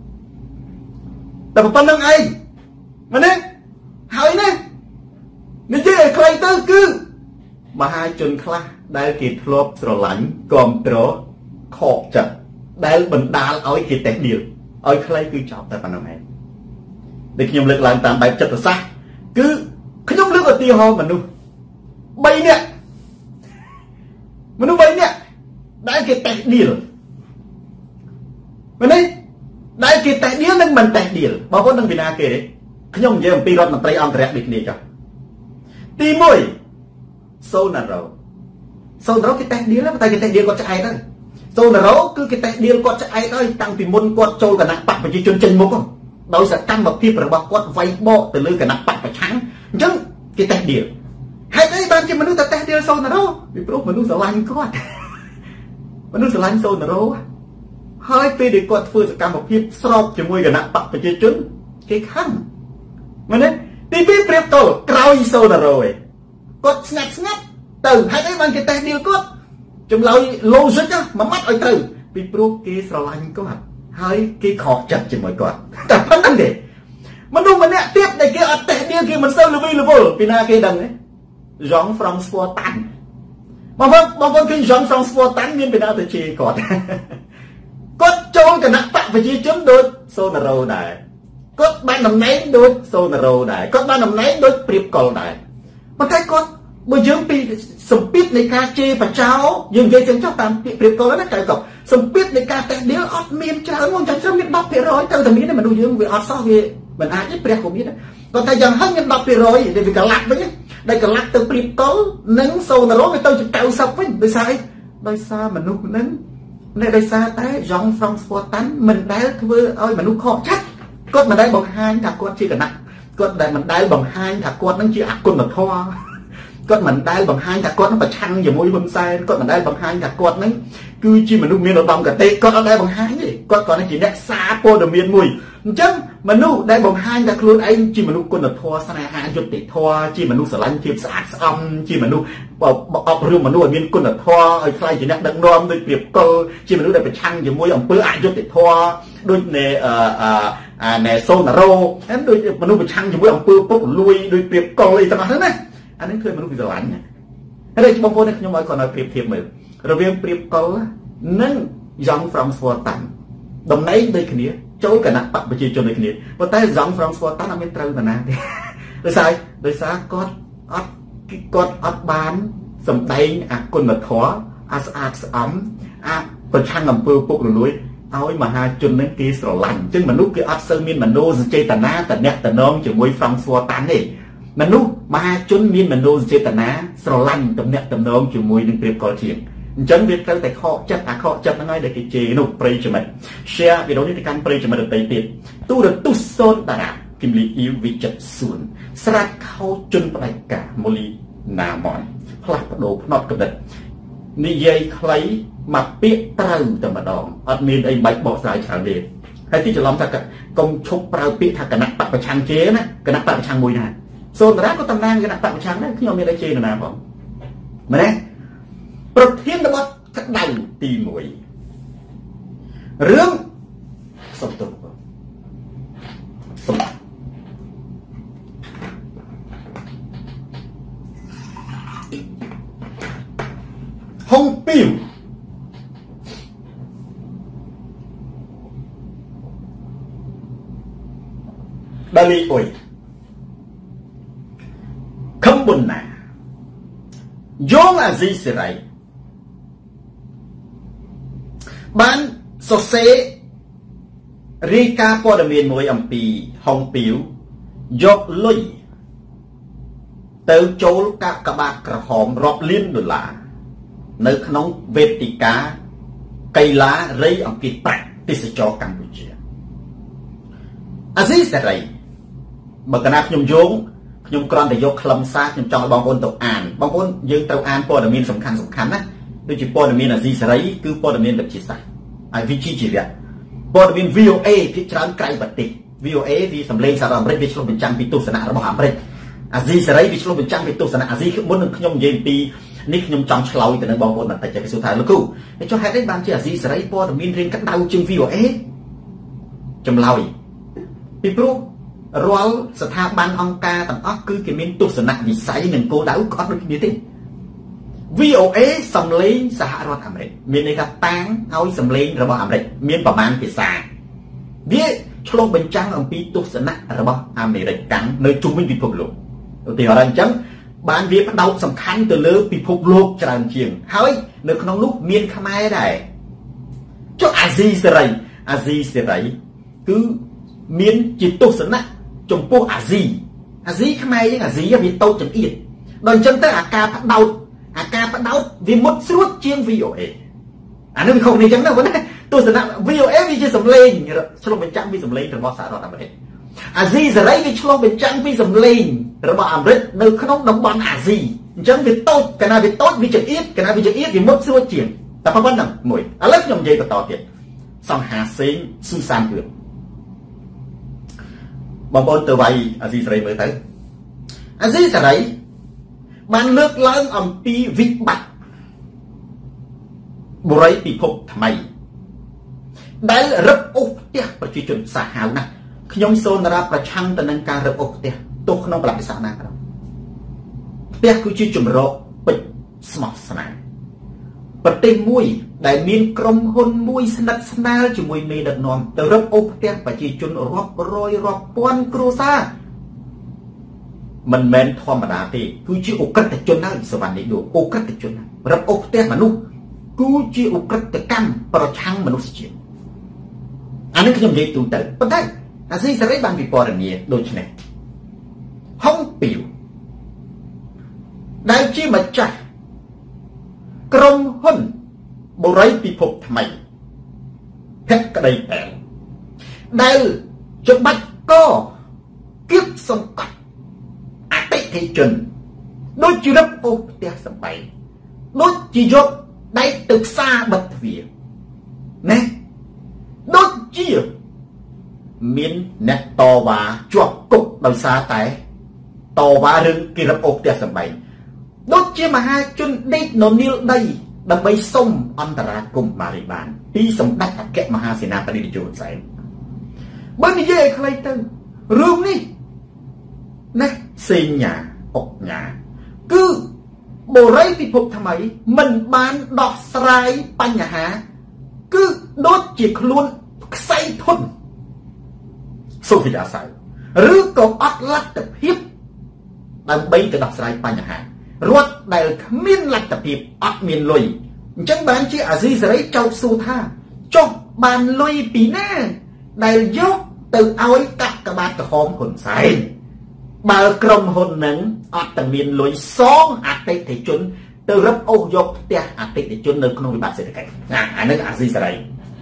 តែប៉ុណ្្នឹងឯងមែនទេហើយណានិយាយឲ្យខ្លីទៅគឺមហាជនខ្លះដែលគេធ្លាប់ស្រឡាញ់គ្រប់គ្រងខកចិត្តដែលបណ្ដាលឲ្យគេតេះដៀលឲ្យខ្លីគឺចប់តែប៉ុណ្្នឹងឯងដែលខ្ញុំលើកឡើងតាមបែបចិត្តសាស្ត្រគឺខ្ញុំលើកឧទាហរណ៍មនុស្សបីនាក់មនុស្សបីនាក់ដែលគេតេះដៀលមែនទេដែលគេតេះដៀលនឹងមិនតេះដៀលបងប្អូននឹងពីណាគេទេខ្ញុំនិយាយអំពីរដ្ឋមន្ត្រីអង្គរៈដូចគ្នាចុះទីមួយសូណារ៉ូសូណារ៉ូគេតេះដៀលតែគេតេះដៀលគាត់ឆ្អែតហើយសូណារ៉ូគឺគេតេះដៀលគាត់ឆ្អែតហើយតាំងពីមុនគាត់ចូលគណៈបកប្រជាជនចេញមុខដោយសកម្មភាពរបស់គាត់វាយបកទៅលើគណៈបកប្រឆាំងអញ្ចឹងគេតេះដៀលហេតុអីបានជាមនុស្សតែតេះដៀលសូណារ៉ូពីព្រោះមនុស្សស្រឡាញ់គាត់មនុស្សស្រឡាញ់សូណារ៉ូហើយពេលដែលគាត់ធ្វើសកម្មភាពស្របជាមួយគណៈបកប្រជាជនគេខឹងមែនទេទីពីរប្រៀបតលក្រោយសូណារ៉ូឯងគាត់ស្ងាត់ស្ងាត់ទៅហេតុអីបានគេតេះដៀលគាត់ចម្លើយ logic មួយម៉ាត់ឲ្យត្រូវពីព្រោះគេស្រឡាញ់គាត់ហើយគេខកចិត្តជាមួយគាត់តែប៉ុណ្្នឹងទេមនុស្សម្នាក់ទៀតដែលគេអត់តេះដៀលគេមិនសូវល្វីល្វល់ពីណាគេដឹងទេហ្សង់ហ្វ្រង់ស្វ័រតាន់បងប្អូនបងប្អូនឃើញហ្សង់ហ្វ្រង់ស្វ័រតាន់មានពីណាទៅជេរគាត់គាត់ចូលគណៈបកប្រជាជនដូចសូណារ៉ូដែរគាត់បានតំណែងដូចសូណារ៉ូដែរគាត់បានតំណែងដូចព្រៀបកុលដែរប៉ុន្តែគាត់បើយើងពីសម្ពាធនៃការជេរបចោយើងនិយាយចឹងចុះតាមពាក្យព្រៀបកុលណាតែក៏សម្ពាធនៃការតេះដៀលអត់មានច្រើនមកចាំច្រើនមានដប់ភាគរយទៅតែមានមនុស្សយើងវាអត់សោះវាមិនអាចទេព្រះក៏មានគាត់ថាយ៉ាងហឹងមានដប់ភាគរយដែលវាកលាក់វិញដែលកលាក់ទៅព្រៀបកុលនិងសូណារ៉ូវាទៅជាកៅសិបវិញដោយសារអីដោយសារមនុស្សហ្នឹងនៅដោយសារតែហ្សង់ហ្វ្រង់ស្វ័រតាន់មិនដែលធ្វើឲ្យមនុស្សខកចិត្តគាត់មិនដែលបង្ហាញថាគាត់ជាគណៈគាត់ដែលមិនដែលបង្ហាញថាគាត់នឹងជាអគុណធម៌គាត់មិនដែលបង្ហាញថាគាត់នឹងប្រឆាំងជាមួយហ៊ុនសែនគាត់មិនដែលបង្ហាញថាគាត់នឹងគឺជាមនុស្សមានឧត្តមគតិគាត់អត់ដែលបង្ហាញទេគាត់គ្រាន់តែជាអ្នកសារព័ត៌មានមួយអញ្ចឹងមនុស្សដែលបង្ហាញថាខ្លួនឯងជាមនុស្សគុណធម៌ស្នេហាយុត្តិធម៌ជាមនុស្សស្រឡាញ់ភាពស្អាតស្អំជាមនុស្សអប់រំមនុស្សឲ្យមានគុណធម៌ឲ្យខ្លាយជាអ្នកដឹកនាំដោយព្រៀបកុលជាមនុស្សដែលប្រឆាំងជាមួយអំពើអយុត្តិធម៌ដូចនៃអឺអាណែសូណារ៉ូហ្នឹងដូចមនុស្សប្រឆាំងជាមួយអំពើពុករលួយដោយព្រៀបកុលអីទាំងអស់ហ្នឹងណាអានេះធ្វើមនុស្សវាស្រឡាញ់ណាហើយបងប្អូនខ្ញុំឲ្យគាត់ឲ្យប្រៀបធៀបមើលរវាងព្រៀបកុលនិងយ៉ងហ្វ្រង់ស្វ័រតាន់តំណែងដូចគ្នាចូលគណៈបកប្រជាជនដូចគ្នាប៉ុន្តែយ៉ងហ្វ្រង់ស្វ័រតាន់អត់មានត្រូវតាណាទេដោយសារដោយសារគាត់អត់គាត់អត់បានសម្ដែងអគុណធម៌អាស្អាតស្អំអាប្រឆាំងអំពើពុករលួយឲ្យមហាជននឹងគេស្រឡាញ់អញ្ចឹងមនុស្សគេអត់សូវមានមនោសញ្ចេតនាតអ្នកតំណងជាមួយហ្វ្រង់ស្វ័រតាន់ទេមនុស្សមហាជនមានមនោសញ្ចេតនាស្រឡាញ់តំណាក់តំណងជាមួយនឹងព្រៀបកុលជាងអញ្ចឹងវាត្រូវតែខកចិត្តអាខកចិត្តហ្នឹងហើយដែលគេជេរនោះប្រិយមិត្ត share វីដេអូនេះទៅកាន់ប្រិយមិត្តដទៃទៀតទូរទស្សន៍សូនតារាគឹមលីអ៊ីវវិចិត្រសួនស្រាច់ខោជន់ផ្ដាច់ការមូលីណាមនផ្លាស់ប្ដូរផ្នត់កណ្ដិតនិយាយខ្លីមកពាក្យត្រូវតែម្ដងអត់មានអីបាច់បកស្រាយច្រើនទេហើយទីច្រឡំថាកុំឈប់ប្រើពាក្យថាគណៈបកប្រឆាំងជេរណាគណៈបកប្រឆាំងមួយណាសូនតារាក៏តំណាងគណៈបកប្រឆាំងដែរខ្ញុំមានតែជេរនរណាបងមែនទេប្រធានបទក្តៅទីមួយរឿងសុំទោសសុំហុងពីវដាលីអុយបុណ្ណាយោងអាស៊ីសេរីបានសរសេររាយការណ៍ព័ត៌មានមួយអំពីហុងពីវយកលុយទៅចូលកាកបាទក្រហមរាប់លានដុល្លារនៅក្នុងវេទិកាកីឡារៃអង្គាសប្រាក់ទេសចរកម្ពុជាអាស៊ីសេរីបើកណាខ្ញុំយោងខ្ញុំគ្រាន់តែយកខ្លឹមសារខ្ញុំចង់ឲ្យបងប្អូនទៅអានបងប្អូនយើងត្រូវអានព័ត៌មានសំខាន់សំខាន់ណាដូចជាព័ត៌មានអាស៊ីសេរីគឺព័ត៌មានវិទ្យាសាស្ត្រហើយវិជាជីវៈព័ត៌មាន V O A ភាគច្រើនក្រៅប្រទេស V O A វាសម្លេងសារអាមេរិកវាឆ្លុះបញ្ចាំងពីទស្សនៈរបស់អាមេរិកអាស៊ីសេរីវាឆ្លុះបញ្ចាំងពីទស្សនៈអាស៊ីមុននឹងខ្ញុំនិយាយពីនេះខ្ញុំចង់ឆ្លើយទៅនឹងបងប្អូនបន្តិចគេសួរថាលោកគ្រូចុះហេតុអីបានជាអាស៊ីសេរីព័ត៌មានរៀងក្តៅជាង V O A ចម្លើយពីព្រោះរាល់ស្ថាប័នអង្គការទាំងអស់គឺគេមានទស្សនៈវិស័យនិងគោលដៅក៏អត់ដូចគ្នាទេ V O A សំឡេងសហរដ្ឋអាមេរិកមានន័យថាតាំងឲ្យសំឡេងរបស់អាមេរិកមានប្រមាណភាសាវាឆ្លុះបញ្ចាំងអំពីទស្សនៈរបស់អាមេរិកកាំងនៅជុំវិញពិភពលោកឧទាហរណ៍អញ្ចឹងបានវាផ្ដោតសំខាន់ទៅលើពិភពលោកច្រើនជាងហើយនៅក្នុងនោះមានខ្មែរដែរចុះអាស៊ីសេរីអាស៊ីសេរីគឺមានជាទស្សនៈចំពោះអាស៊ីអាស៊ីខ្មែរយើងអាស៊ីវាតូចចង្អៀតដល់អញ្ចឹងទៅអាការផ្ដោតអាការផ្ដោតវាមុតស្រួតជាង V O A អានេះវាខុសនេះអញ្ចឹងណាបងណាទស្សនៈ V O A វាជាសម្លេងឆ្លុះបញ្ចាំងពីសម្លេងរបស់សហរដ្ឋអាមេរិកអាស៊ីសេរីវាឆ្លុះបញ្ចាំងពីសម្លេងរបស់អាមេរិកនៅក្នុងតំបន់អាស៊ីអញ្ចឹងវាតូចកាលណាវាតូចវាចង្អៀតកាលណាវាចង្អៀតវាមុតស្រួតជាងតែប៉ុណ្្នឹងមួយឥឡូវខ្ញុំនិយាយបន្តទៀតសង្ហាសេងស៊ូសានពឿនបងប្អូនទៅវាយអាស៊ីសេរីមើលទៅអាស៊ីសេរីបានលើកឡើងអំពីវិបត្តិបុរីពិភពថ្មីដែលរឹបអូសផ្ទះប្រជាជនសាហាវណាស់ខ្ញុំសូនតារាប្រឆាំងទៅនឹងការរឹបអូសផ្ទះទោះក្នុងប្រវត្តិសាស្ត្រណាក៏ដោយផ្ទះគឺជាជំរកពេជ្រស្មោះស្នេហ៍ប្រទេសមួយដែលមានក្រុមហ៊ុនមួយស្និទ្ធស្នាលជាមួយមេដឹកនាំទៅរឹបអូសផ្ទះប្រជាជនរាប់រយរាប់ពាន់គ្រួសារមិនមែនធម្មតាទេគឺជាអក្រិតជនហើយសវណ្ណនេះដូចអក្រិតជនរឹបអូសផ្ទះមនុស្សគឺជាអក្រិតកម្មប្រឆាំងមនុស្សជាតិអានេះខ្ញុំនិយាយទូទៅប៉ុន្តែអាស៊ីសេរីបានវិពណ៌នាដូចនេះហុងពីវដែលជាម្ចាស់ក្រុមហ៊ុនបុរីពិភពថ្មីភក្តីបែលដែលច្បាច់កគៀបសង្កត់អតិថិជនដូចជារឹបអូសផ្ទះសម្បែងដូចជាយកដៃទៅផ្សារបិទទ្វារណាដូចជាមានអ្នកតវ៉ាជាប់គុកដោយសារតែតវ៉ារឿងគេរឹបអូសផ្ទះសម្បែងដូចជាមហាជនដេកននីលដីដើម្បីសុំអន្តរាគមន៍បារីបានពីសម្ដេចអគ្គមហាសេនាបតីនយោបាយសែនបើនិយាយឲ្យខ្លីទៅរឿងនេះណាសេញាអុកញ៉ាគឺបុរីពិភពថ្មីមិនបានដោះស្រាយបញ្ហាគឺដូចជាខ្លួនខ្សែធនសូហ្វីអាសៅឬក៏អត់លទ្ធភាពដើម្បីទៅដោះស្រាយបញ្ហារដ្ឋដែលគ្មានលទ្ធភាពអត់មានលុយអញ្ចឹងបានជាអាស៊ីសេរីចោទសួរថាចុះបានលុយពីណាដែលយកទៅឲ្យកាក់ក្បាតក្រហមហ៊ុនសែនបើក្រុមហ៊ុននឹងអត់តែមានលុយសងអតិថិជនទៅរឹបអូសយកផ្ទះអតិថិជននៅក្នុងវិបត្តិសេដ្ឋកិច្ចណាអានេះអាស៊ីសេរី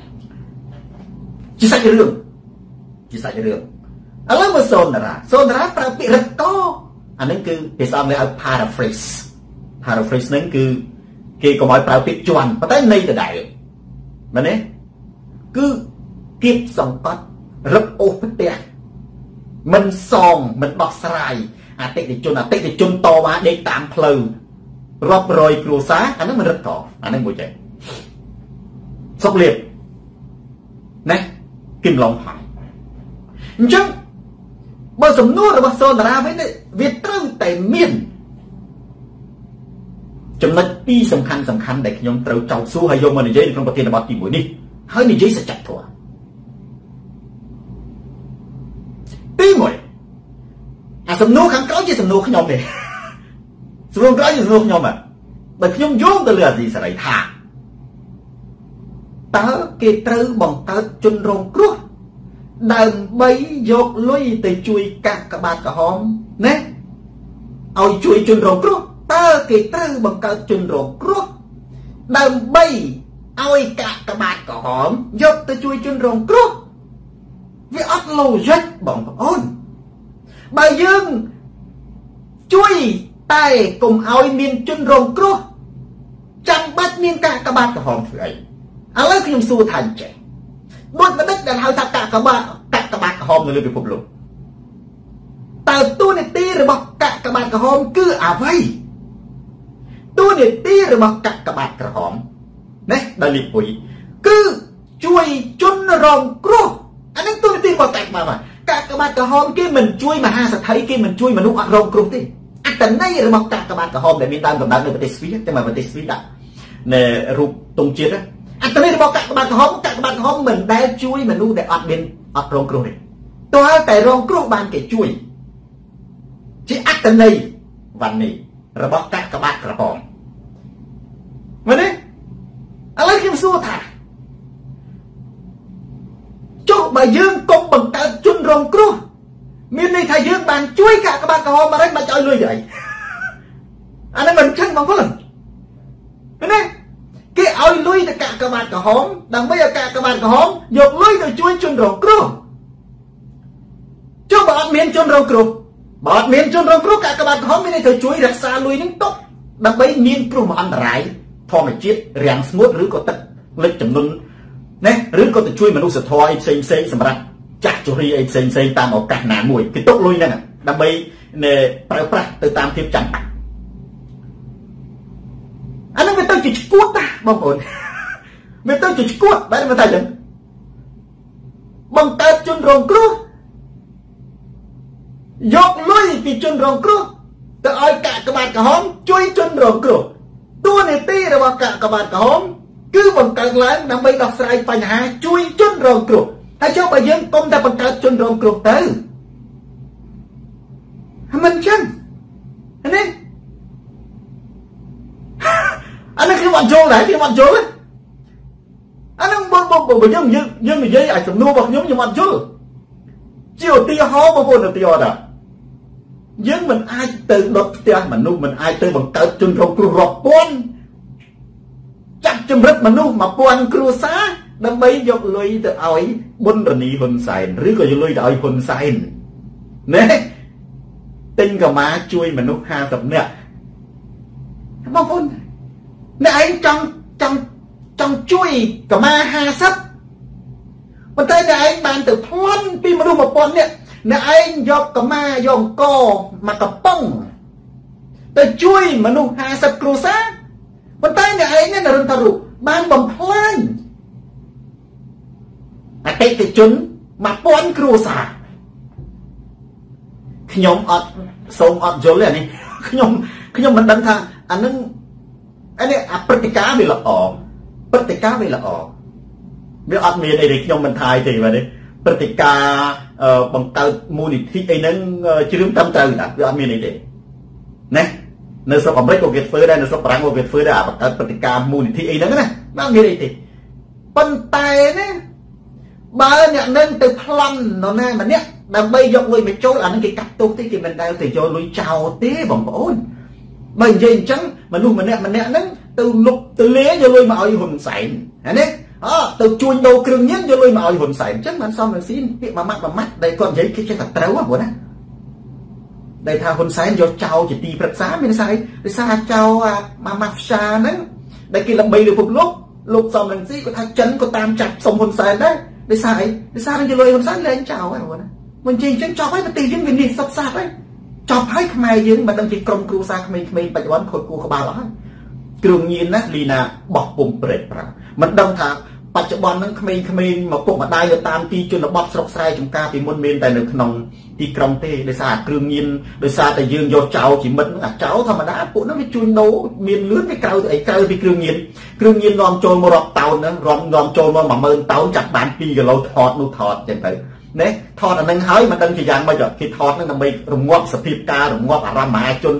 ជាសាច់រឿងជាសាច់រឿងឥឡូវមកសូនតារាសូនតារាប្រើពាក្យរឹបកអានេះគឺភាសាអង់គ្លេសឲ្យ paraphrase paraphrase ហ្នឹងគឺគេកុំឲ្យប្រើពាក្យជន់ប៉ុន្តែន័យដដែលមែនទេគឺគៀបសង្កត់រឹបអូសផ្ទះមិនសងមិនដោះស្រាយអតិថិជនអតិថិជនតវ៉ាដេកតាមផ្លូវរាប់រយគ្រួសារអាហ្នឹងមិនរឹបកអាហ្នឹងមួយចេះសុកលៀបណាគឹមឡុងហងអញ្ចឹងបើសំណួររបស់សូនតារាវិញវាត្រូវតែមានចំណុចពីរសំខាន់សំខាន់ដែលខ្ញុំត្រូវចោទសួរហើយយកមកនិយាយក្នុងប្រធានបទទីមួយនេះហើយនិយាយសច្ចធម៌ទីមួយអាសំណួរខាងក្រោយជាសំណួរខ្ញុំទេสรุปก็อยู่สรุปยอมอ่ะแต่ยอมโยงตัวเรือสิสลายท่าตาเกตร์บังตาจนรงกลัวเดินใบยกลุยแต่ช่วยกะกระบาดกระหอมเนี่ยเอาช่วยจนรงกลัวตาเกตร์บังตาจนรงกลัวเดินใบเอาไอ้กะกระบาดกระหอมยกแต่ช่วยจนรงกลัววิอัตโลยัดบังอ่อนใบยืงช่วยไต่กลุ่มเอาไอ้เมียนจนรงกลัวจังบัดเมียนกะกระบาดกระหอมคือไอ้อะไรคือยังสู้ทันใจบนมันได้แต่เราทักกะกระบาดกะกระบาดกระหอมเลยไปพบลงแต่ตัวในตีหรือบอกกะกระบาดกระหอมคืออะไรตัวในตีหรือบอกกะกระบาดกระหอมเนี่ยดาลิปุยคือช่วยจนรองกลัวอันนั้นตัวในตีบอกกะมาว่ากะกระบาดกระหอมคือมันช่วยมหาสัตย์ไทยคือมันช่วยมนุษย์รองกลัวที่อันแต่ในหรือบอกกะกระบาดกระหอมแต่มีตามกำลังในประเทศสวีเดนแต่มาประเทศสวีเดนในรูปตรงเจี๊ยบอันตรายบอกกะกระบาดกระหอมกะกระบาดกระหอมเหมือนได้ช่วยมนุษย์ได้อัดเป็นอัดรองกลัวเลยตัวแต่รองกลัวบานแก่ช่วยที่อัตนัยวันนี้ระบบกะกระบาดกระหอมวันนี้อะไรขึ้นสู้ท่าจุบายยืงกบบังตาจุนรองกลัวมีในไทยยืงบานช่วยกะกระบาดกระหอมมาได้มาจ่อยเลยใหญ่อันนั้นมันช่างบางคนวันนี้cái ơi lui từ cả các bạn cả hóm đằng bây giờ cả các bạn cả hóm dục lui từ chui chun rồng cừu cho bạn miền chun rồng cừu bạn miền chun rồng cừu cả các bạn cả hóm bên này từ chui rạc xa lui những tóc đằng bây miền cừu mà ăn rải thò mà chết rèn smooth rưỡi có tật lịch chấm nôn nè rưỡi có từ chui mà nuôi sợi thò ấy xây xây sầm rạch chặt chui ấy xây xây tam ở cả nà mùi cái tóc lui nè đằng bây nè phải phải từ tam thêm chẳng anh nói tao chỉ cuốc ta bông ổn mày tao chỉ cuốc đấy mà thầy chẳng bằng tay chân rồng cướp dọc lối thì chân rồng cướp tao ai cả các bạn cả hóm chui chân rồng cướp tua này ti rồi bằng cả các bạn cả hóm cứ bằng tay láng nằm bay đọc sai phải nhà chui chân rồng cướp hay cho bà dân công ta bằng tay chân rồng cướp tới mình chăng anh ấy anh ấy khi bạn trốn lại khi bạn trốn đấy anh ấy bông bông bông bông nhưng nhưng nhưng mà dây ảnh sầm nua bọc nhóm như bạn trốn chiều tia hó mà vô là tia đó nhưng mình ai từ đốt tia mà nu mình ai từ bằng cỡ chân rồng cừu rọt pon chặt châm rất mà nu mà pon cừu xá đâm bay dọc lưỡi từ ấy bún rồi đi Hun Sen rưỡi rồi lưỡi đợi Hun Sen nè tinh cả má chui mà nu ha tập nè bông phun nè anh trong trong trong chui cả ma ha sắp mà tay nè anh bàn từ phun pi mà đu một con nè nè anh dọc cả ma dòng co mà cả bông tay chui mà đu ha sắp cừu xá mà tay nè anh nè là rừng taru bàn bầm phun à tay từ chun mà phun cừu xá nhóm ọt sống ọt dối liền này nhóm nhóm mình đánh thang anh nâng anh ấy à bất cá vì là ỏ bất cá vì là ỏ biết ăn miền này thì nhau mình thay thì mà đấy bất cá bằng tàu mua thì thì ấy nâng chưa đúng tâm trời đã biết ăn miền này thì này nơi sau còn mấy cuộc việt phơi đây nơi sau còn cuộc việt phơi đây à bằng bất cá mua thì thì ấy nâng này bao nhiêu này thì bàn tay đấy ba nhận nên từ plan nó nè mà nè đằng bây giờ người mình trôi là những cái cắt tốt thế thì mình đang thì cho lối chào té bằng ổn bây giờ trắng mà luôn mà nè mà nè nó từ lục từ lé cho lôi mà ở Hun Sen hả nè đó từ chuồn đầu cường nhất cho lôi mà ở Hun Sen chắc mà xong rồi xin việc mà mắt mà mắt đây con giấy cái cái thật trấu à bộ nè đây thà Hun Sen cho chào chỉ tì bật sáng bên sai để xa chào mà mặc xa nữa đây kia là bay được một lúc lục xong lần gì có thà chấn có tam chặt xong Hun Sen đấy để sai để xa nó cho lôi Hun Sen lên chào à bộ nè mình chỉ chân cho ấy mà tì những việc sắp sạch đấy cho hai Khmer dương mà đang chỉ cầm cừu sang Khmer Khmer bạch vấn khôi cừu ba lắm cường nhiên á Lina bọc bùng bệt ra mình đang thà bạch vấn năng Khmer Khmer mà bụng mà đai ở tam ti cho nó bọc sọc sai chúng ta thì muốn miền tại nước nòng thì cầm tê để xa cường nhiên để xa tại dương do cháu chỉ mất là cháu thà mà đã phụ nó bị chui nấu miền lướt cái cao ấy cao thì cường nhiên cường nhiên lòm trôi một rọt tàu nữa lòm lòm trôi một mà mơn tàu chặt bàn pi rồi lâu thọt nu thọt chẳng tới nè thọt là nâng hái mà đang chỉ dạng bây giờ khi thọt nó nằm bị rùng ngọc sập thịt ca rùng ngọc à ra mà chôn ta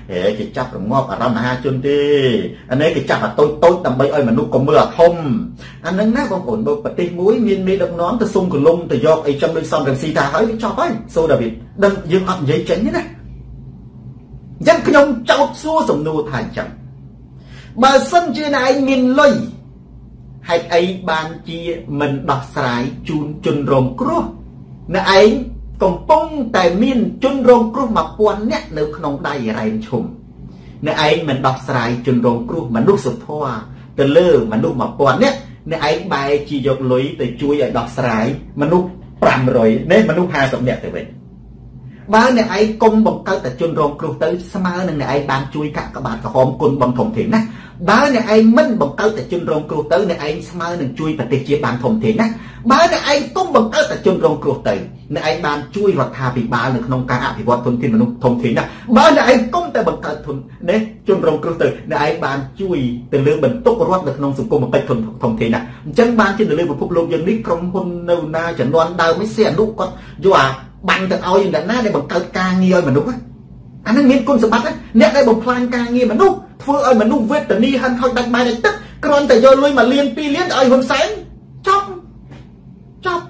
ហេគេចាប់រងាប់អារម្មណ៍មហាជនទេអានេះគេចាប់អាតូចតូចដើម្បីឲ្យមនុស្សកុំមើលអាធំអានឹងណាបងប្អូនបើប្រទេសមួយមានមេដឹកនាំទៅសុំកលុំទៅយកអីចឹងដូចសំរងស៊ីថាហើយវាចប់ហើយសូដាវីតដឹងយើងអត់និយាយចេញទេណាអញ្ចឹងខ្ញុំចោទសួរសំណួរថាអញ្ចឹងបើសិនជាណែឯងមានលុយហេតុអីបានជាមិនដោះស្រាយជូនជនរងគ្រោះណែឯងកំពុងតែមានជនរងគ្រោះមួយពាន់នាក់នៅក្នុងដៃរ៉ែនឈុំណែឯងមិនដោះស្រាយជនរងគ្រោះមនុស្សសុធម៌ទៅលើមនុស្សមួយពាន់នាក់ណែឯងបែរជាយកលុយទៅជួយឲ្យដោះស្រាយមនុស្សប្រាំរយនេះមនុស្សហាសិបនាក់ទៅវិញបើអ្នកឯងកុំបង្កើតតែជនរងគ្រោះទៅស្មើនឹងអ្នកឯងបានជួយកាក់ក្បាតក្រហមគុណបំធំធេងណាបើអ្នកឯងមិនបង្កើតតែជនរងគ្រោះទៅអ្នកឯងស្មើនឹងជួយប្រទេសជាតិបានធំធេងណាបើអ្នកឯងកុំបង្កើតតែជនរងគ្រោះទៅអ្នកឯងបានជួយរដ្ឋាភិបាលនៅក្នុងការអភិវឌ្ឍធនធានមនុស្សធំធេងណាបើអ្នកឯងកុំតែបង្កើតធននេះជនរងគ្រោះទៅអ្នកឯងបានជួយទៅលើបន្ទុករដ្ឋនៅក្នុងសង្គមអតិថិធំធេងណាអញ្ចឹងបានជានៅលើពិភពលោកយើងនេះក្រុមហ៊ុននៅណាចំនួនដើមមិនសៀអនុគាត់យកអាបាញ់ទៅឲ្យអ្នកណាដែលបង្កើតការងារឲ្យមនុស្សអានឹងមានគុណសម្បត្តិអ្នកដែលបំផ្លាញការងារមនុស្សធ្វើឲ្យមនុស្សវេទនាហិនហោចដាច់បាយដាច់ទឹកគ្រាន់តែយកលុយមួយលានពីរលានទៅឲ្យហ៊ុនសែនចប់ចប់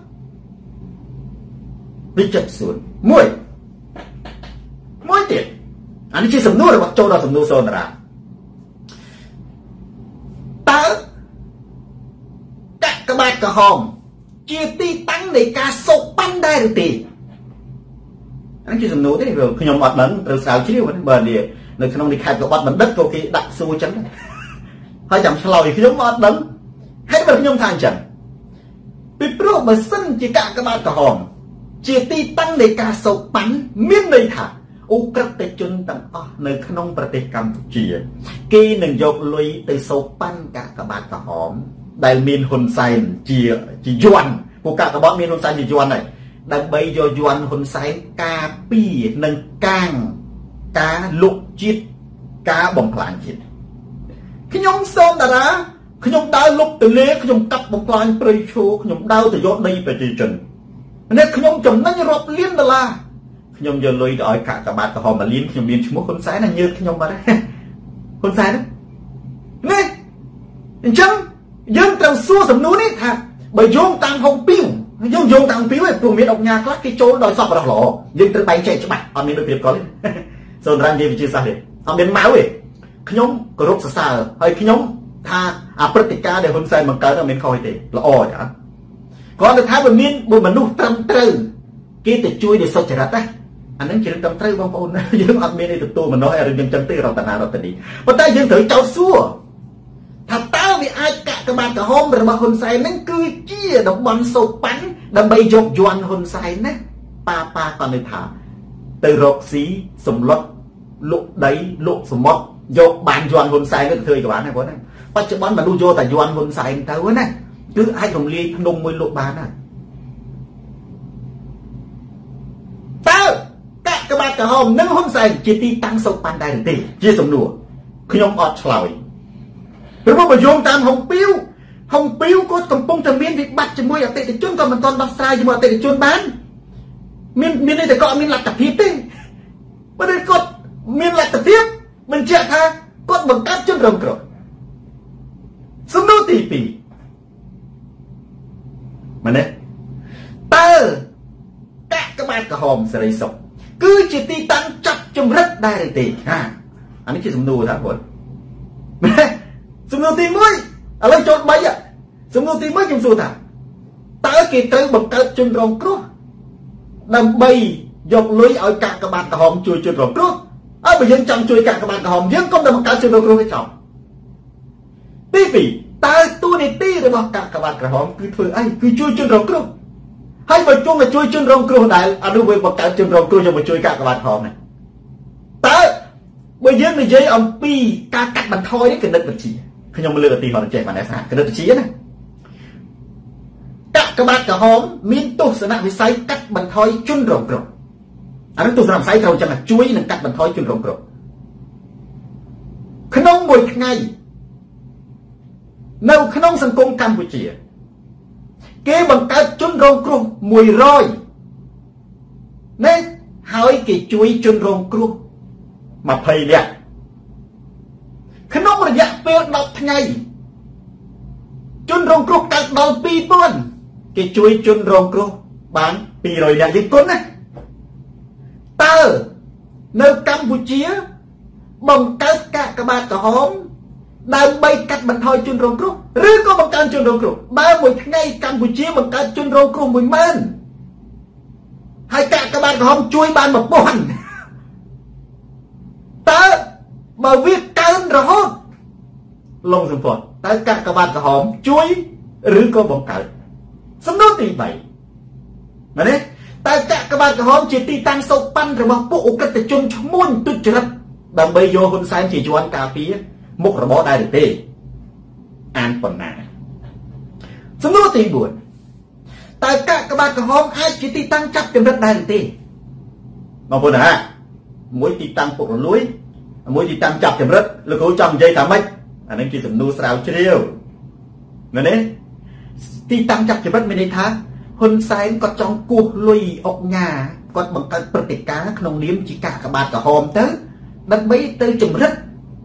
វិចិត្រសួនមួយមួយទៀតអានេះជាសំណួររបស់ចូលដល់សំណួរសូនតារាតើកាក់ក្បាតក្រហមជាទីតាំងនៃការសោកប៉ាន់ដែរឬទេអានេះជាសំណួរទេខ្ញុំអត់ដឹងត្រូវស្រាវជ្រាវបើនេះនៅក្នុងនេះខេត្តក្បត់បណ្ឌិតក៏គេដាក់សួរចឹងដែរហើយចាំឆ្លើយខ្ញុំអត់ដឹងហេតុបើខ្ញុំថាអញ្ចឹងពីព្រោះបើសិនជាកាក់ក្បាតក្រហមជាទីតាំងនៃការសោកប៉ាន់មានន័យថាអ៊ុក្រិតជនទាំងអស់នៅក្នុងប្រទេសកម្ពុជាគេនឹងយកលុយទៅសោកប៉ាន់កាក់ក្បាតក្រហមដែលមានហ៊ុនសែនជាជាយន់ពួកកាក់ក្បត់មានហ៊ុនសែនជាយន់ហើយដើម្បីយកយន់ហ៊ុនសែនការពីនឹងកាងការលុកជាតិការបំផ្លាញជាតិខ្ញុំសូមតារាខ្ញុំដើរលុបទន្លេខ្ញុំកាប់បំផ្លាញព្រៃឈើខ្ញុំដើរទៅយកដីប្រជាជននេះខ្ញុំចំណេញរាប់លានដុល្លារខ្ញុំយកលុយទៅឲ្យកាក់ក្បាតក្រហមមួយលានខ្ញុំមានឈ្មោះហ៊ុនសែនណាញើសខ្ញុំបាត់ហើយហ៊ុនសែននេះអញ្ចឹងយើងត្រូវសួរសំណួរនេះថាបើយោងតាមហុងពីវយើងយោងតាមពីវឯងព្រោះមានអង្គការខ្លះគេចូលដោយសពរស់ល្អយើងត្រូវបែងចែកច្បាស់អត់មានដូចព្រៀបកលទេសូនរាំនិយាយវិជាសាស្ត្រទេអត់មានម៉ៅទេខ្ញុំគោរពសរសើរហើយខ្ញុំថាអាព្រឹត្តិការណ៍ដែលហ៊ុនសែនបង្កើតអត់មានខុសទេល្អចាគាត់ទៅថាវាមានមនុស្សត្រឹមត្រូវគេទៅជួយដោយសុចរិតណាអានឹងជារឿងត្រឹមត្រូវបងប្អូនយើងអត់មានអីទទួលម្នោះឲ្យរឿងចឹងទេរតនារតនីប៉ុន្តែយើងត្រូវចោទសួរថាតើវាអាចកាក់ក្បាតក្រហមរបស់ហ៊ុនសែនហ្នឹងគឺជាតំបន់សោកប៉ាន់ដើម្បីយកយន់ហ៊ុនសែនណាប៉ាប៉ាគាត់នៅថាទៅរកស៊ីសម្លុតលុកដីលុកសមុទ្រយកបានយន់ហ៊ុនសែនទៅធ្វើក៏បានដែរគាត់ណាបច្ចុប្បន្នមនុស្សយកតែយន់ហ៊ុនសែនទៅណាគឺអាចរំលាយភ្នំមួយលុកបានណាតើកាក់ក្បាតក្រហមនិងហ៊ុនសែនជាទីតាំងសោកប៉ាន់ដែរឬទេជាសំណួរខ្ញុំអត់ឆ្លើយព្រោះបើយោងតាមហុងពីវហុងពីវគាត់កំពុងតែមានវិបត្តិជាមួយអតិថិជនក៏មិនទាន់ដោះស្រាយជាមួយអតិថិជនបានមានមានតែគាត់អត់មានលទ្ធភាពទេបើគាត់មានលទ្ធភាពបញ្ជាក់ថាគាត់បង្កើតជនរងគ្រោះសំណួរទីពីរមែនទេតើកាក់ក្បាតក្រហមសេរីសុខគឺជាទីតាំងចាប់ជំរិតដែរឬទេហាអានេះជាសំណួរថាបងសំណួរទីមួយឥឡូវចូលបីសំណួរទីមួយខ្ញុំសួរថាតើគេត្រូវបង្កើតជនរងគ្រោះដើម្បីយកលុយឲ្យកាក់ក្បាតក្រហមជួយជនរងគ្រោះអើបើយើងចង់ជួយកាក់ក្បាតក្រហមយើងកុំតែបង្កើតជនរងគ្រោះឲ្យចប់ទីពីរតើតួនាទីរបស់កាក់ក្បាតក្រហមគឺធ្វើអីគឺជួយជនរងគ្រោះហើយបើជុំទៅជួយជនរងគ្រោះដែរអត់នោះវាបង្កើតជនរងគ្រោះយកមកជួយកាក់ក្បាតក្រហមណាតើបើយើងនិយាយអំពីការកាត់បន្ថយនេះគណិតវិទ្យាខ្ញុំលើកឧទាហរណ៍ចេះបានដែរថាគណិតវិទ្យាណាកាក់ក្បាតក្រហមមានទស្សនវិស័យកាត់បន្ថយជនរងគ្រោះអានោះទស្សនវិស័យត្រូវចឹងជួយនឹងកាត់បន្ថយជនរងគ្រោះក្នុងមួយថ្ងៃនៅក្នុងសង្គមកម្ពុជាគេបង្កើតជនរងគ្រោះមួយរយណែហើយគេជួយជនរងគ្រោះ mà phây đẹp khăn nông là dạ phê đọc ngày chun rong cruh cắt đào pi tuần cái chuối chun rong cruh bán pi rồi đẹp với cún á tơ nơi Campuchia bằng cắt cả các bạn cả hóm đang bay cắt bằng thôi chun rong cruh rứa có bằng cắt chun rong cruh ba mươi ngày Campuchia bằng cắt chun rong cruh mùi men hai cả các bạn cả hóm chuối bán một bọn tơ mà viết cơn rồi hốt Long Song Phật tới các các bạn cả hóm chuối rứa có bằng cắt xong nó thì vậy mà đấy tại cả các bạn cả hóm chỉ ti tăng sâu pan rồi mà bộ cách để chôn muôn tuyệt chết đầm bây giờ Hun Sen chỉ cho ăn cà phê một là bỏ đại được tê ăn phần nào xong nó thì buồn tại cả các bạn cả hóm ai chỉ ti tăng chắc chấm rất đại được tê mà buồn hả mỗi ti tăng bộ nó lối mỗi ti tăng chặt chấm rất là cố chồng dây thả mấy anh ấy chỉ dùng nuôi sao chiêu mà đấy ti tăng chặt chấm rất mấy tháng Hun Sen có trong cuộc lùi ốc nhà có bằng cái bật tiệt cá không liếm chỉ cả các bạn cả hôm tới đặt bấy tới chùm rất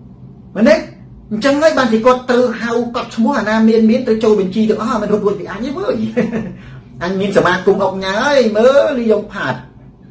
mà đấy chẳng ngay bạn thì có từ hào có mua hà nam miên miên tới châu bên chi được à mình rụt rụt thì anh như vậy anh miên Samath cùng ốc nhà ấy mơ đi dòng phạt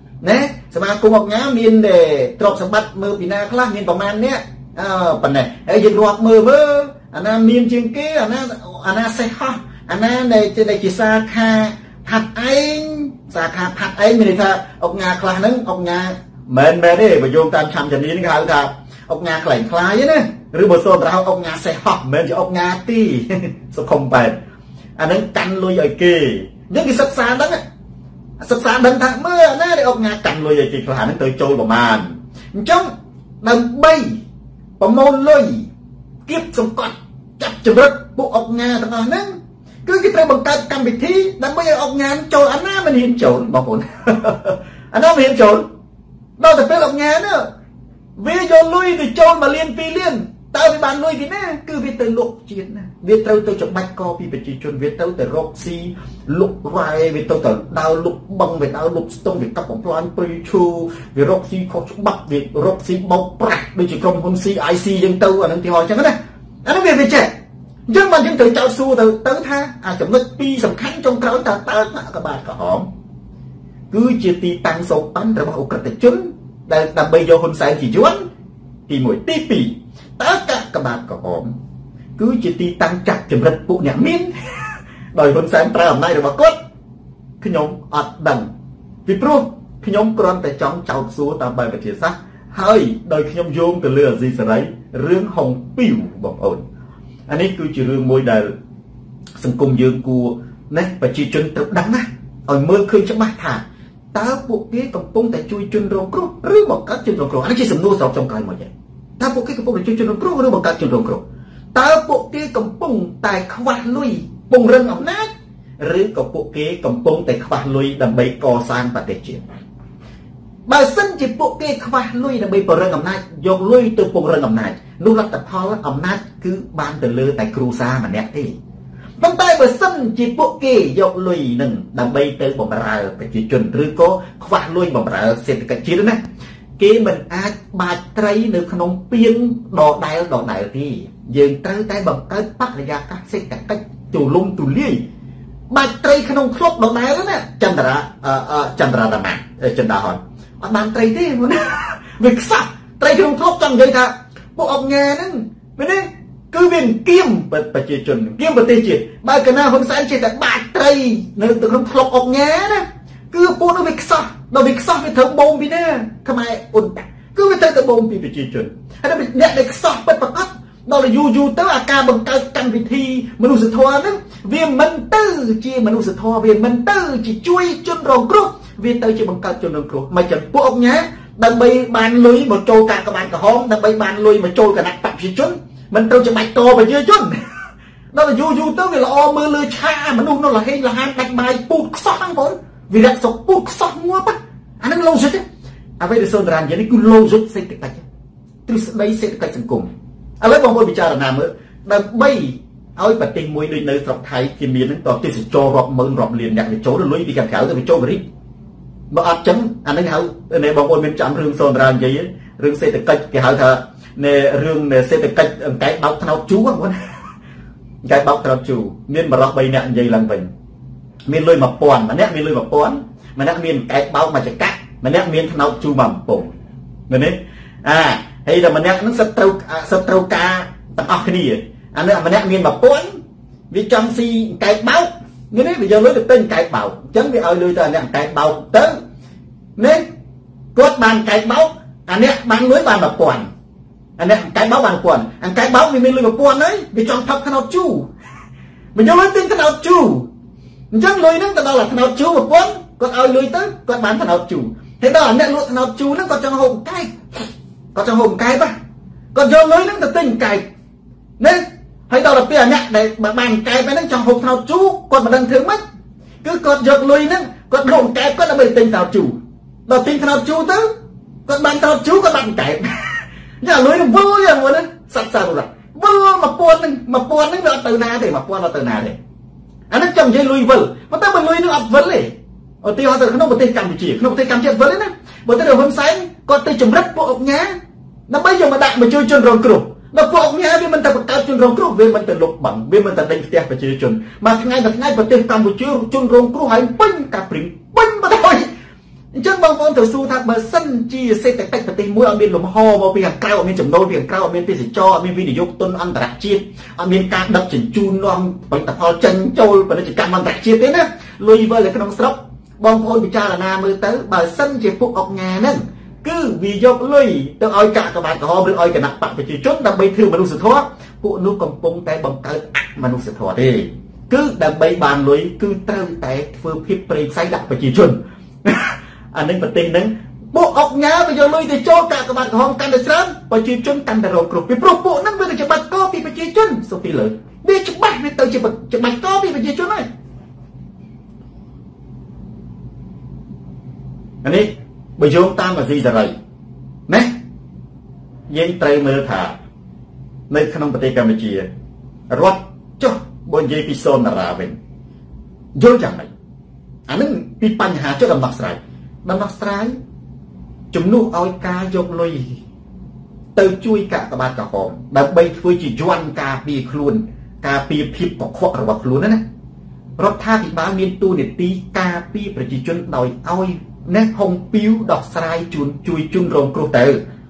nè Samath cùng ốc nhà miên để trọc Samath mơ pina khác miên man nè à phần này ấy dịch ruột mơ mơ anh nam miên trên kia anh nam anh nam say ha anh nam này trên này chỉ xa kha hạt anh xa kha hạt anh mìnhថាốc nhàខ្លះហ្នឹងốc nhàមិនមែនទេបើយោងតាមឆាំចំនួនគេហៅថាអុកញ៉ាខ្លែងខ្លាយណាឬបើសូមប្រហៅអុកញ៉ាសេះហោះមិនមែនជាអុកញ៉ាទីសុខុមបែបអាហ្នឹងកាន់លុយឲ្យគេយើងគេសិក្សាដឹងសិក្សាដឹងថាមើលណាដែលអុកញ៉ាកាន់លុយឲ្យគេខ្លះហ្នឹងទៅចូលប្រមាណអញ្ចឹងដើម្បីប្រមូលលុយគៀបសង្កត់ចាប់ចម្រិតពួកអុកញ៉ាទាំងអស់ហ្នឹងគឺគេត្រូវបង្កើតកម្មវិធីដើម្បីឲ្យអុកញ៉ាចូលអាណាមិនហ៊ានចូលបងប្អូនអាណាមិនហ៊ានចូលដល់តែពេលអុកញ៉ានោះវាយកលុយទៅចូលមកលានពីរលានតើវាបានលុយពីណាគឺវាទៅលុកជាតិណាវាត្រូវទៅច្បាច់កពីប្រជាជនវាទៅទៅរកស៊ីលុករ៉ែវាទៅទៅដើរលុកបឹងវាដើរលុកស្ទង់វាកាប់បំផ្លាញព្រៃឈើវារកស៊ីខុសច្បាប់វារកស៊ីបោកប្រាស់ដូចជាក្រុមហ៊ុន C I C យើងទៅអានឹងទីហោអញ្ចឹងណាអានោះវាវាចេះអញ្ចឹងបានយើងត្រូវចោទសួរទៅទៅថាអាចំណុចពីរសំខាន់ចុងក្រោយតើតើក្បាលក្រហមគឺជាទីតាំងសោកប៉ាន់របស់អ ுக ្រិតជនដែលដើម្បីយកហ៊ុនសែនជាយួនទីមួយទីពីរតើកាកបាទក្រហមគឺជាទីតាំងចាក់ចម្រិតពួកអ្នកមានដោយហ៊ុនសែនប្រើអំណាចរបស់គាត់ខ្ញុំអត់ដឹងពីព្រោះខ្ញុំគ្រាន់តែចង់ចោទសួរតាមបែបវិទ្យាសាស្ត្រហើយដោយខ្ញុំយោងទៅលើអាស៊ីសេរីរឿងហុងពីវបងប្អូនអានេះគឺជារឿងមួយដែលសង្គមយើងគួរណាប្រជាជនត្រូវដឹងណាឲ្យមើលឃើញច្បាស់ថាតើពួកគេកំពុងតែជួយជនរងគ្រោះឬបង្កើតជនរងគ្រោះអានេះជាសំណួរស្របចំក្រោយមកដែរតើពួកគេកំពុងតែជួយជនរងគ្រោះឬបង្កើតជនរងគ្រោះតើពួកគេកំពុងតែខ្វះលុយពង្រឹងអំណាចឬក៏ពួកគេកំពុងតែខ្វះលុយដើម្បីកសាងប្រទេសជាតិបើសិនជាពួកគេខ្វះលុយដើម្បីពង្រឹងអំណាចយកលុយទៅពង្រឹងអំណាចនោះលទ្ធផលអំណាចគឺបានទៅលើតែគ្រួសារម្នាក់ទេប៉ុន្តែបើសិនជាពួកគេយកលុយនឹងដើម្បីទៅបម្រើប្រជាជនឬក៏ខ្វះលុយបម្រើសេដ្ឋកិច្ចជាតិណាគេមិនអាចបាចត្រីនៅក្នុងពាងដដែលដដែលទេយើងត្រូវតែបង្កើតបរិយាកាសសេដ្ឋកិច្ចទូលំទូលាយបាច់ត្រីក្នុងក្លុបដដែលណាចន្ទរាចន្ទរាតាមាចិនដាហនអត់បានត្រីទេវាខ្សោះត្រីក្នុងក្លុបចង់និយាយថាពួកអុកញ៉ាហ្នឹងមែនទេគឺវាគៀមប្រជាជនគៀមប្រទេសជាតិបើកាលណាហ៊ុនសែនចេះតែបាច់ត្រីនៅក្នុងក្លុបអុកញ៉ាណាគឺពួកនោះវាខ្សោះដល់វាខ្សោះវាត្រូវបូមពីណាខ្មែរអ៊ុនតាគឺវាត្រូវទៅបូមពីប្រជាជនហើយអ្នកដែលខ្សោះពិតប្រាកដដល់យូរយូរទៅអាការបង្កើតកម្មវិធីមនុស្សធម៌ហ្នឹងវាមិនទៅជាមនុស្សធម៌វាមិនទៅជាជួយជនរងគ្រោះវាទៅជាបង្កើតជនរងគ្រោះមិនចឹងពួកអុកញ៉ាដើម្បីបានលុយមកចូលការក្បាច់ក្រហមដើម្បីបានលុយមកចូលគណៈបព្វជិជនមិនត្រូវច្បាច់តប្រជាជនដល់យូរយូរទៅវាល្អមើលលើឆាមនុស្សនោះលហេងលហានដាច់បាយពូតខ្សោះហ្នឹងបងវារកសុកពូតខ្សោះងាប់អាហ្នឹងឡូសិកអ្វីដែលសូនតារានិយាយនេះគឺឡូសិកសេដ្ឋកិច្ចទ្រឹស្ដីសេដ្ឋកិច្ចសង្គមឥឡូវបងប្អូនពិចារណាមើលដើម្បីឲ្យប្រទេសមួយដូចនៅស្រុកថៃគេមានហ្នឹងតើទេសចររាប់ម៉ឺនរាប់លានអ្នកទៅចូលលុយពីខាងក្រៅទៅចូលបរិបបើអត់ចឹងអាហ្នឹងហៅបងប្អូនមានចាំរឿងសូនតារានិយាយរឿងសេដ្ឋកិច្ចគេហៅថានៃរឿងសេដ្ឋកិច្ចអង្កែបោកថ្នោតជូរបងអង្កែបោកថ្នោតជូរមានបរិសុទ្ធបីនាក់និយាយឡើងវិញមានលុយមួយពាន់ម្នាក់មានលុយមួយពាន់ម្នាក់មានកែបោកមួយចកាក់ម្នាក់មានថ្នោតជូរមួយកំប៉ុងមែនទេអាហើយតែម្នាក់ហ្នឹងសិតត្រូវសិតត្រូវការទាំងអស់គ្នាអានេះម្នាក់មានមួយពាន់វាចង់ស៊ីកែបោកនេះវាយកលុយទៅទិញកែបោកអញ្ចឹងវាឲ្យលុយទៅអាអ្នកកែបោកទៅនេះគាត់បានកែបោកអាអ្នកបានលុយបានមួយពាន់អាអ្នកកែបោកបានពាន់អង្កែបោកវាមានលុយមួយពាន់ហើយវាចង់ថប់ថ្នោតជូរវាយកលុយទិញថ្នោតជូរអញ្ចឹងលុយហ្នឹងទៅដល់ថ្នោតជូរមួយពាន់គាត់ឲ្យលុយទៅគាត់បានថ្នោតជូរហើយដល់អាអ្នកលក់ថ្នោតជូរហ្នឹងគាត់ចង់ហូបកែបគាត់ចង់ហូបកែបគាត់យកលុយហ្នឹងទៅទិញកែបណាហើយដល់ទៅពេលអាអ្នកដែលបានកែបហ្នឹងចង់ហូបថ្នោតជូរគាត់មិនដឹងធ្វើម៉េចគឺគាត់យកលុយហ្នឹងគាត់លក់កែបគាត់ដើម្បីទិញថ្នោតជូរដល់ទិញថ្នោតជូរទៅគាត់បានថ្នោតជូរគាត់បានកែបយ៉ាលុយនឹងវិលយ៉ាងហ្នឹងសាប់សាប់រត់វិលមកពាន់ហ្នឹងមកពាន់ហ្នឹងវាអត់ទៅណាទេមកពាន់អត់ទៅណាទេអានេះចង់និយាយលុយវិលប៉ុន្តែបើលុយនឹងអត់វិលទេឧទាហរណ៍ទៅក្នុងប្រទេសកម្ពុជាក្នុងប្រទេសកម្ពុជាវិលទេណាបើទៅហ៊ុនសែនគាត់ទៅចម្រិតពួកអង្គញាដើម្បីយកមកដាក់មកជួយជនរងគ្រោះដល់ពួកអង្គញាវាមិនតែបង្កើតជនរងគ្រោះវាមិនតែលុបបង្កវាមិនតែដេញផ្ទះប្រជាជនមួយថ្ងៃមួយថ្ងៃប្រទេសកម្ពុជាជនរងគ្រោះហើយពេញកាព្រីពេញមកទៅអញ្ចឹងបងប្អូនត្រូវសួរថាបើសិនជាសេដ្ឋកិច្ចប្រទេសមួយអត់មានលំហមកពីខាងក្រៅអត់មានចំណូលពីខាងក្រៅអត់មានទេសចរអត់មានវិនិយោគទុនអន្តរជាតិអត់មានការដឹកជញ្ជូននាំផលិតផលចិញ្ចចូលពាណិជ្ជកម្មអន្តរជាតិទេណាលុយវិលនៅក្នុងស្រុកបងប្អូនពិចារណាមើលទៅបើសិនជាពួកអង្គការហ្នឹងគឺវាយកលុយទៅឲ្យកាកបាទក្រហមឬឲ្យគណៈបកប្រជាជនដើម្បីធ្វើមនុស្សធម៌ពួកនោះកំពុងតែបង្កើតអមនុស្សធម៌ទេគឺដើម្បីបានលុយគឺត្រូវតែធ្វើភាពប្រេងផ្សៃដាក់ប្រជាជនអានេះប្រទេសហ្នឹងពួកអង្គការវាយកលុយទៅចូលកាកបាទក្រហមកាន់តែច្រើនប្រជាជនកាន់តែរងគ្រោះពីព្រោះពួកហ្នឹងវាទៅច្បាច់កពីប្រជាជនសូពីលើវាច្បាស់វាទៅជាច្បាច់កពីប្រជាជនហើយអានេះបើយោងតាមអាស៊ីសេរីណាយើងត្រូវមើលថានៅក្នុងប្រទេសកម្ពុជារដ្ឋចុះបើនិយាយពីសូនតារាវិញយល់យ៉ាងម៉េចអានឹងពីបញ្ហាចុះដំណោះស្រាយដំណោះស្រាយជំនួសឲ្យការយកលុយទៅជួយកាកបាទក្រហមដើម្បីធ្វើជាយន្តការពារខ្លួនការពារភាពកខ្វក់របស់ខ្លួនណារដ្ឋាភិបាលមានតួនាទីការពារប្រជាជនដោយឲ្យណែហុងពីវដោះស្រាយជូនជួយជូនរងគ្រោះទៅ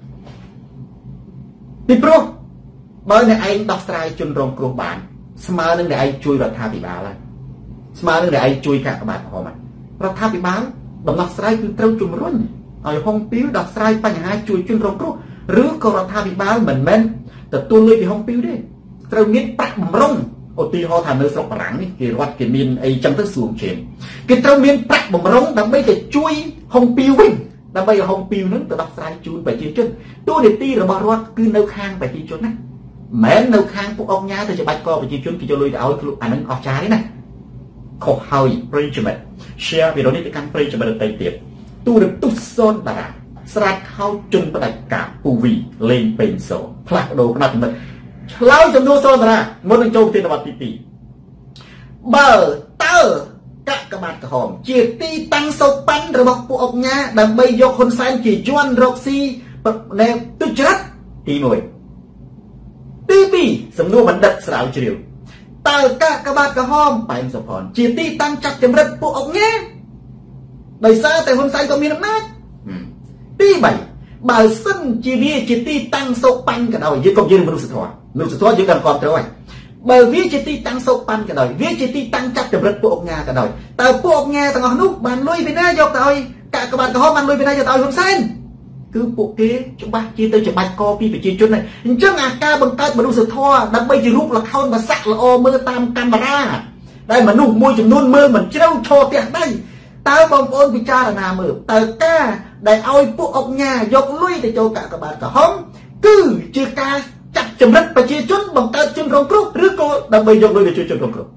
ពីព្រោះបើអ្នកឯងដោះស្រាយជនរងគ្រោះបានស្មើនឹងអ្នកឯងជួយរដ្ឋាភិបាលហើយស្មើនឹងអ្នកឯងជួយកាកបាទក្រហមហើយរដ្ឋាភិបាលដំណោះស្រាយគឺត្រូវជំរុញឲ្យហុងពីវដោះស្រាយបញ្ហាជួយជនរងគ្រោះឬក៏រដ្ឋាភិបាលមិនមែនទទួលលុយពីហុងពីវទេត្រូវមានប្រាក់បំរុងឧទាហរណ៍ថានៅស្រុកបារាំងនេះគេរដ្ឋគេមានអីចឹងទៅសួងជេមគេត្រូវមានប្រាក់បំរុងដើម្បីទៅជួយហុងពីវវិញដើម្បីឲ្យហុងពីវនឹងទៅដោះស្រាយជូនប្រជាជនតួនាទីរបស់រដ្ឋគឺនៅខាងប្រជាជនណាមិននៅខាងពួកអង្គការទៅច្បាច់កប្រជាជនគេយកលុយទៅឲ្យខ្លួនអានឹងអស់ចាយទេណាខុសហើយប្រិយមិត្ត share វីដេអូនេះទៅកាន់ប្រិយមិត្តដទៃទៀតទូរទស្សន៍សូនតារាស្រាតខោជនផ្ដាច់ការពូវីលេងពេញសោផ្លាស់ប្ដូរផ្នែកមិត្តឆ្លើយសំណួរសូនតារាមុននឹងចូលទៅបទទីពីរបើតើកាកបាទក្រហមជាទីតាំងសោប៉ាន់របស់ពួកអង្គការដើម្បីយកហ៊ុនសែនជាយន្តរកស៊ីនៅទុច្ចរិតទីមួយទីពីរសំណួរបណ្ឌិតស្រាវជ្រាវតើកាកបាទក្រហមប៉ែនសុផាន់ជាទីតាំងចាប់ចម្រិតពួកអង្គការដោយសារតែហ៊ុនសែនក៏មានអំណាចទីបីបើសិនជាវាជាទីតាំងសោប៉ាន់ក៏ដោយយើងក៏យើងមនុស្សធម៌មនុស្សធម៌យើងក៏គ្រប់ត្រូវហើយបើវាជាទីតាំងសោប៉ាន់ក៏ដោយវាជាទីតាំងចាប់ចម្រិតពួកអង្គការក៏ដោយតើពួកអង្គការទាំងអស់នោះបានលុយពីណាយកទៅឲ្យកាកបាទក្រហមបានលុយពីណាយកទៅឲ្យហ៊ុនសែនគឺពួកគេច្បាស់ជាទៅច្បាច់កពីប្រជាជនហើយអញ្ចឹងអាការបង្កើតមនុស្សធម៌ដើម្បីជារូបល្ខោនបាសាក់ល្អមើលតាមកាមេរ៉ាដែលមនុស្សមួយចំនួនមើលមិនជ្រៅឈរផ្ទះដៃតើបងប្អូនពិចារណាមើលតើការដែលឲ្យពួកអង្គការយកលុយទៅចូលកាកបាទក្រហមគឺជាការចាត់ចម្រិតប្រជាជនបង្កើតជនរងគ្រោះឬក៏ដើម្បីយកលុយទៅជួយជនរងគ្រោះ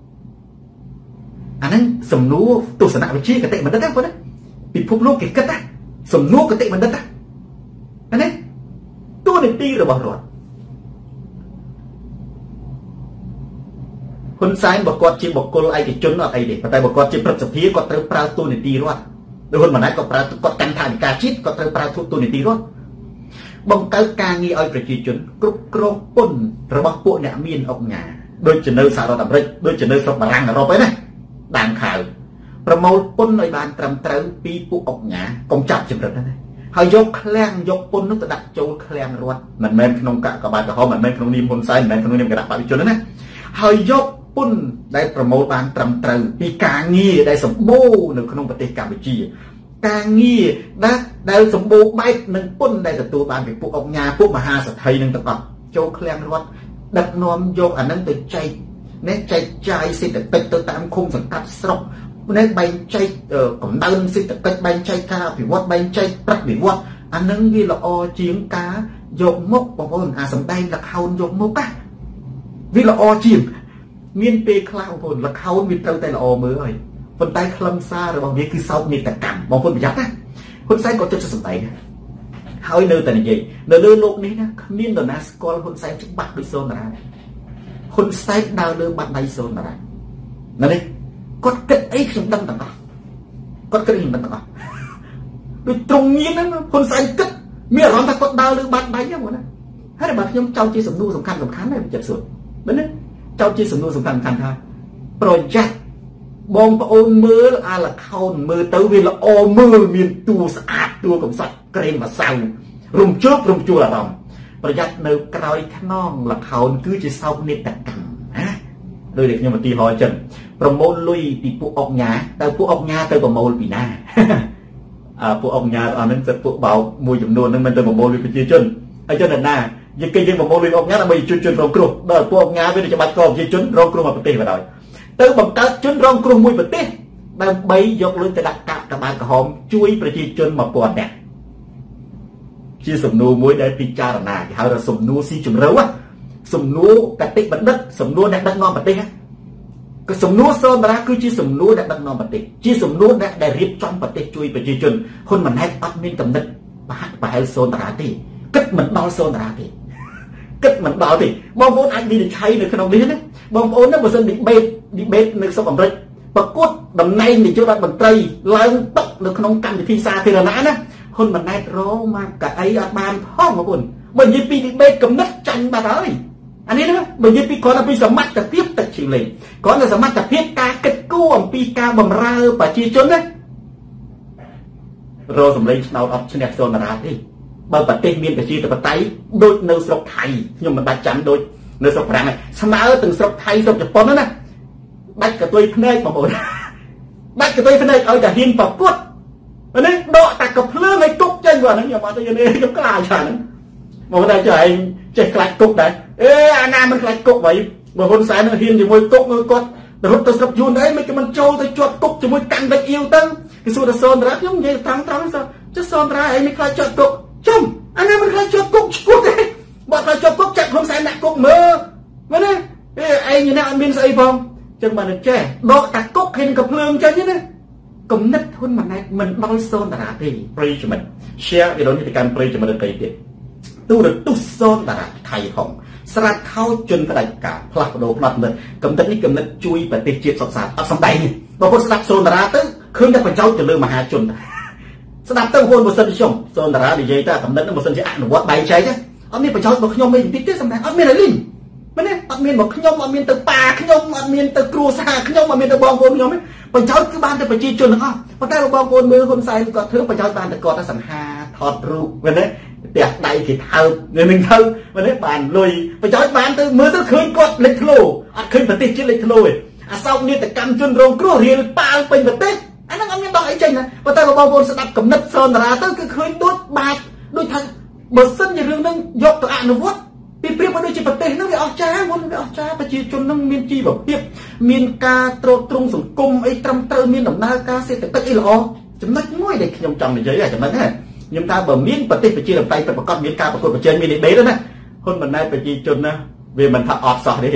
អាហ្នឹងសំណួរទស្សនវិជ្ជាគតិបណ្ឌិតណាបងណាពិភពលោកគេគិតណាសំណួរគតិបណ្ឌិតណាអានេះតួនាទីរបស់រដ្ឋហ៊ុនសែនបើគាត់ជាបុគ្គលឯកជនអត់អីទេប៉ុន្តែបើគាត់ជាប្រតិភិគាត់ត្រូវប្រើតួនាទីរដ្ឋដោយហ៊ុនម៉ាណែតគាត់ប្រើគាត់កាន់ថវិកាជាតិគាត់ត្រូវប្រើតួនាទីរដ្ឋបង្កើតការងារឲ្យប្រជាជនគ្រប់គ្រងពន្ធរបស់ពួកអ្នកមានអុកញ៉ាដូចជានៅសហរដ្ឋអាមេរិកដូចជានៅស្រុកបារាំងអឺរ៉ុបឯណាដានខៅប្រមូលពន្ធឲ្យបានត្រឹមត្រូវពីពួកអុកញ៉ាកុំចាប់ចម្រិតណាហើយយកឃ្លាំងយកពន្ធនោះទៅដាក់ចូលឃ្លាំងរដ្ឋមិនមែនក្នុងកាកបាទក្រហមមិនមែនក្នុងនាមហ៊ុនសែនមិនមែនក្នុងនាមគណៈបព្វជិជនណាហើយយកពន្ធដែលប្រមូលបានត្រឹមត្រូវពីការងារដែលសម្បូរនៅក្នុងប្រទេសកម្ពុជាការងារដែលដែលសម្បូរបែបនឹងពន្ធដែលទទួលបានពីពួកអុកញ៉ាពួកមហាសេដ្ឋីនឹងទាំងអស់ចូលឃ្លាំងរដ្ឋដឹកនាំយកអានឹងទៅចែកនេះចែកចាយសេដ្ឋកិច្ចទៅតាមឃុំសង្កាត់ស្រុកនេះបែងចែកកម្ដៅសេដ្ឋកិច្ចបែងចែកការអភិវឌ្ឍបែងចែកប្រតិវត្តអានឹងវាល្អជាងការយកមុខបងប្អូនអាសម្ដែងលខោនយកមុខណាវាល្អជាងមានពេលខ្លះបងប្អូនលខោនវាត្រូវតែល្អមើលហើយប៉ុន្តែខ្លឹមសាររបស់វាគឺសោកនាដកម្មបងប្អូនប្រយ័ត្នណាហ៊ុនសែនក៏ចិត្តសម្ដែងហើយនៅតែនិយាយនៅលើโลกនេះណាគ្មាននរណាស្គាល់ហ៊ុនសែនច្បាស់ដូចសូនតារាហ៊ុនសែនដើរលើបាត់ដៃសូនតារាណានេះគាត់គិតអីខ្ញុំដឹងទាំងអស់គាត់គិតខ្ញុំដឹងទាំងអស់ដូចត្រង់ញៀនហ្នឹងហ៊ុនសែនគិតមានអារម្មណ៍ថាគាត់ដើរលើបាត់ដៃហ្នឹងបងណាហើយបើខ្ញុំចោទជាសំណួរសំខាន់សំខាន់ដែរចិត្តសួរមែនទេចោទជាសំណួរសំខាន់សំខាន់ថាប្រយ័ត្នបងប្អូនមើលអាលខោនមើលទៅវាល្អមើលមានតួស្អាតតួកំសត់ក្រែងម្សៅរំជើបរំជួលអារម្មណ៍ប្រយ័ត្ននៅក្រោយខ្នងលខោនគឺជាសោកនាដកម្មណាដោយដែលខ្ញុំឧទាហរណ៍អញ្ចឹងប្រមូលលុយពីពួកអុកញ៉ាទៅពួកអុកញ៉ាទៅប្រមូលពីណាអើពួកអុកញ៉ាអស់ហ្នឹងទៅពួកបោកមួយចំនួនហ្នឹងមិនទៅប្រមូលពីប្រជាជនហើយចឹងណាយើងគេយើងប្រមូលលុយអុកញ៉ាដើម្បីជួយជនរងគ្រោះដល់ពួកអុកញ៉ាវាទៅច្បាច់កប្រជាជនរងគ្រោះមកប្រទេសបណ្ដោយទៅបង្កើតជនរងគ្រោះមួយប្រទេសដើម្បីយកលុយទៅដាក់កាក់កបាល់ក្រហមជួយប្រជាជនមួយពាន់នាក់ជាសំណួរមួយដែលពិចារណាគេហៅថាសំណួរស៊ីជម្រៅសំណួរកតិបណ្ឌិតសំណួរអ្នកដឹកនាំប្រទេសគឺសំណួរសូនតារាគឺជាសំណួរអ្នកដឹកនាំប្រទេសជាសំណួរអ្នកដែលរៀបចំប្រទេសជួយប្រជាជនហ៊ុនម៉ាណែតអត់មានកំណត់ប្រហាក់ប្រហែលសូនតារាទេគិតមិនដល់សូនតារាទេគិតមិនដល់ទេបងប្អូនអាចវិនិច្ឆ័យនៅក្នុងនេះណាបងប្អូនណាបើសិន debate debate នៅស្រុកអាមេរិកប្រកួតតំណែងនាយករដ្ឋមន្ត្រីឡើងតុនៅក្នុងកម្មវិធីសាធារណៈណាហ៊ុនម៉ាណែតរងមកកៅអីអត់បានផងបងប្អូនបើនិយាយពី debate កំណត់ចាញ់បាត់ហើយអានេះណាបើនិយាយពីគាត់អំពីសមត្ថភាពទឹកឈីលេងគាត់នៅសមត្ថភាពការគិតគូរអំពីការបម្រើប្រជាជនណារកសម្លេងឆ្នោតអត់ឈ្នះសូនតារាទេបើប្រទេសមានប្រជាធិបតេយ្យដូចនៅស្រុកថៃខ្ញុំមិនបាច់ចាំដូចនៅស្រុកប្រាំងស្មើទាំងស្រុកថៃស្រុកជប៉ុនណាដាច់កតុយភ្នែកបងប្អូនដាច់កតុយភ្នែកឲ្យតែហ៊ានប្រកួតនេះដកតែកភ្លើងឲ្យគុកចេញគាត់ហ្នឹងខ្ញុំអត់ទៅយល់ទេខ្ញុំខ្លាចហ្នឹងមកតែចុះឯងចេះខ្លាចគុកដែរអេអាណាមិនខ្លាចគុកវិញបើហ៊ុនសែននឹងហ៊ានជាមួយគុកគាត់រត់ទៅស្រុកយួនអីមិនគេមិនចូលទៅជាប់គុកជាមួយកាន់វិចអ៊ីវទៅគេសួរថាសូនតារាខ្ញុំនិយាយត្រង់ត្រង់ចុះសូនតារាឯងមិនខ្លាចជាប់គុកចំអាណាមិនខ្លាចជាប់គុកឈួតទេបើខ្លាចជាប់គុកចាក់ហ៊ុនសែនដាក់គុកមើលមើលទេអេឯងនេះអត់មានស្អីផងចឹងបានតែចេះដកតាគុកឃើញកំភ្លើងចេញណាគំនិតហ៊ុនម៉ាណែតមិនដល់សូនតារាទេប្រិយមិត្ត share វីដេអូនេះទៅកាន់ប្រិយមិត្តដទៃទៀតទូរទស្សន៍សូនតារាថៃហុងស្រាតខោជនផ្ដាច់ការផ្លាស់ប្ដូរផ្នត់គំនិតគំនិតនេះគំនិតជួយប្រទេសជាតិសុខសាន្តអត់សំដែងទេបើពុតស្ដាប់សូនតារាទៅឃើញតែប្រយោជន៍ទៅលើមហាជនស្ដាប់ទៅហ៊ុនបើសិនខ្ញុំសូនតារានិយាយតែគំនិតនោះបើសិនជាអនុវត្តបែងចែកទេអត់មានប្រយោជន៍របស់ខ្ញុំទេបន្តិចទេសំដែងអត់មានអីលីងមែនទេអត់មានរបស់ខ្ញុំអត់មានទៅប៉ាខ្ញុំអត់មានទៅគ្រួសារខ្ញុំអត់មានទៅបងប្អូនខ្ញុំទេប្រយោជន៍គឺបានទៅប្រជាជនទាំងអស់ប៉ុន្តែបងប្អូនមើលហ៊ុនសែនគាត់ធ្វើប្រយោជន៍បានតែគាត់តែសង្ហាថតរូបមែនទេផ្ទះដៃគេថើបនឹងទៅមែនទេបានលុយប្រយោជន៍បានទៅមើលទៅឃើញគាត់លេចធ្លោអត់ឃើញប្រទេសជាតិលេចធ្លោទេអាសោកនាដកម្មជនរងគ្រោះរៀលប៉ាល់ពេញប្រទេសអាហ្នឹងអត់មានដល់អីចេញណាប៉ុន្តែបងប្អូនស្ដាប់គំនិតសូនតារាទៅគឺឃើញដូចបាច់ដូចថាបើសិនជារឿងហ្នឹងយកទៅអនុវត្តពីព្រៀបមកដូចជាប្រទេសហ្នឹងវាអស្ចារ្យមុនវាអស្ចារ្យប្រជាជនហ្នឹងមានជីវភាពមានការត្រួតត្រងសង្គមអីត្រឹមត្រូវមានដំណើរការសេដ្ឋកិច្ចអីល្អចំណុចមួយដែលខ្ញុំចង់និយាយចំណុចហ្នឹងខ្ញុំថាបើមានប្រទេសប្រជាធិបតេយ្យប្រកបមានការប្រកួតប្រជែងមានដេបណាហ៊ុនម៉ាណែតប្រជាជនណាវាមិនថាអត់សោះទេ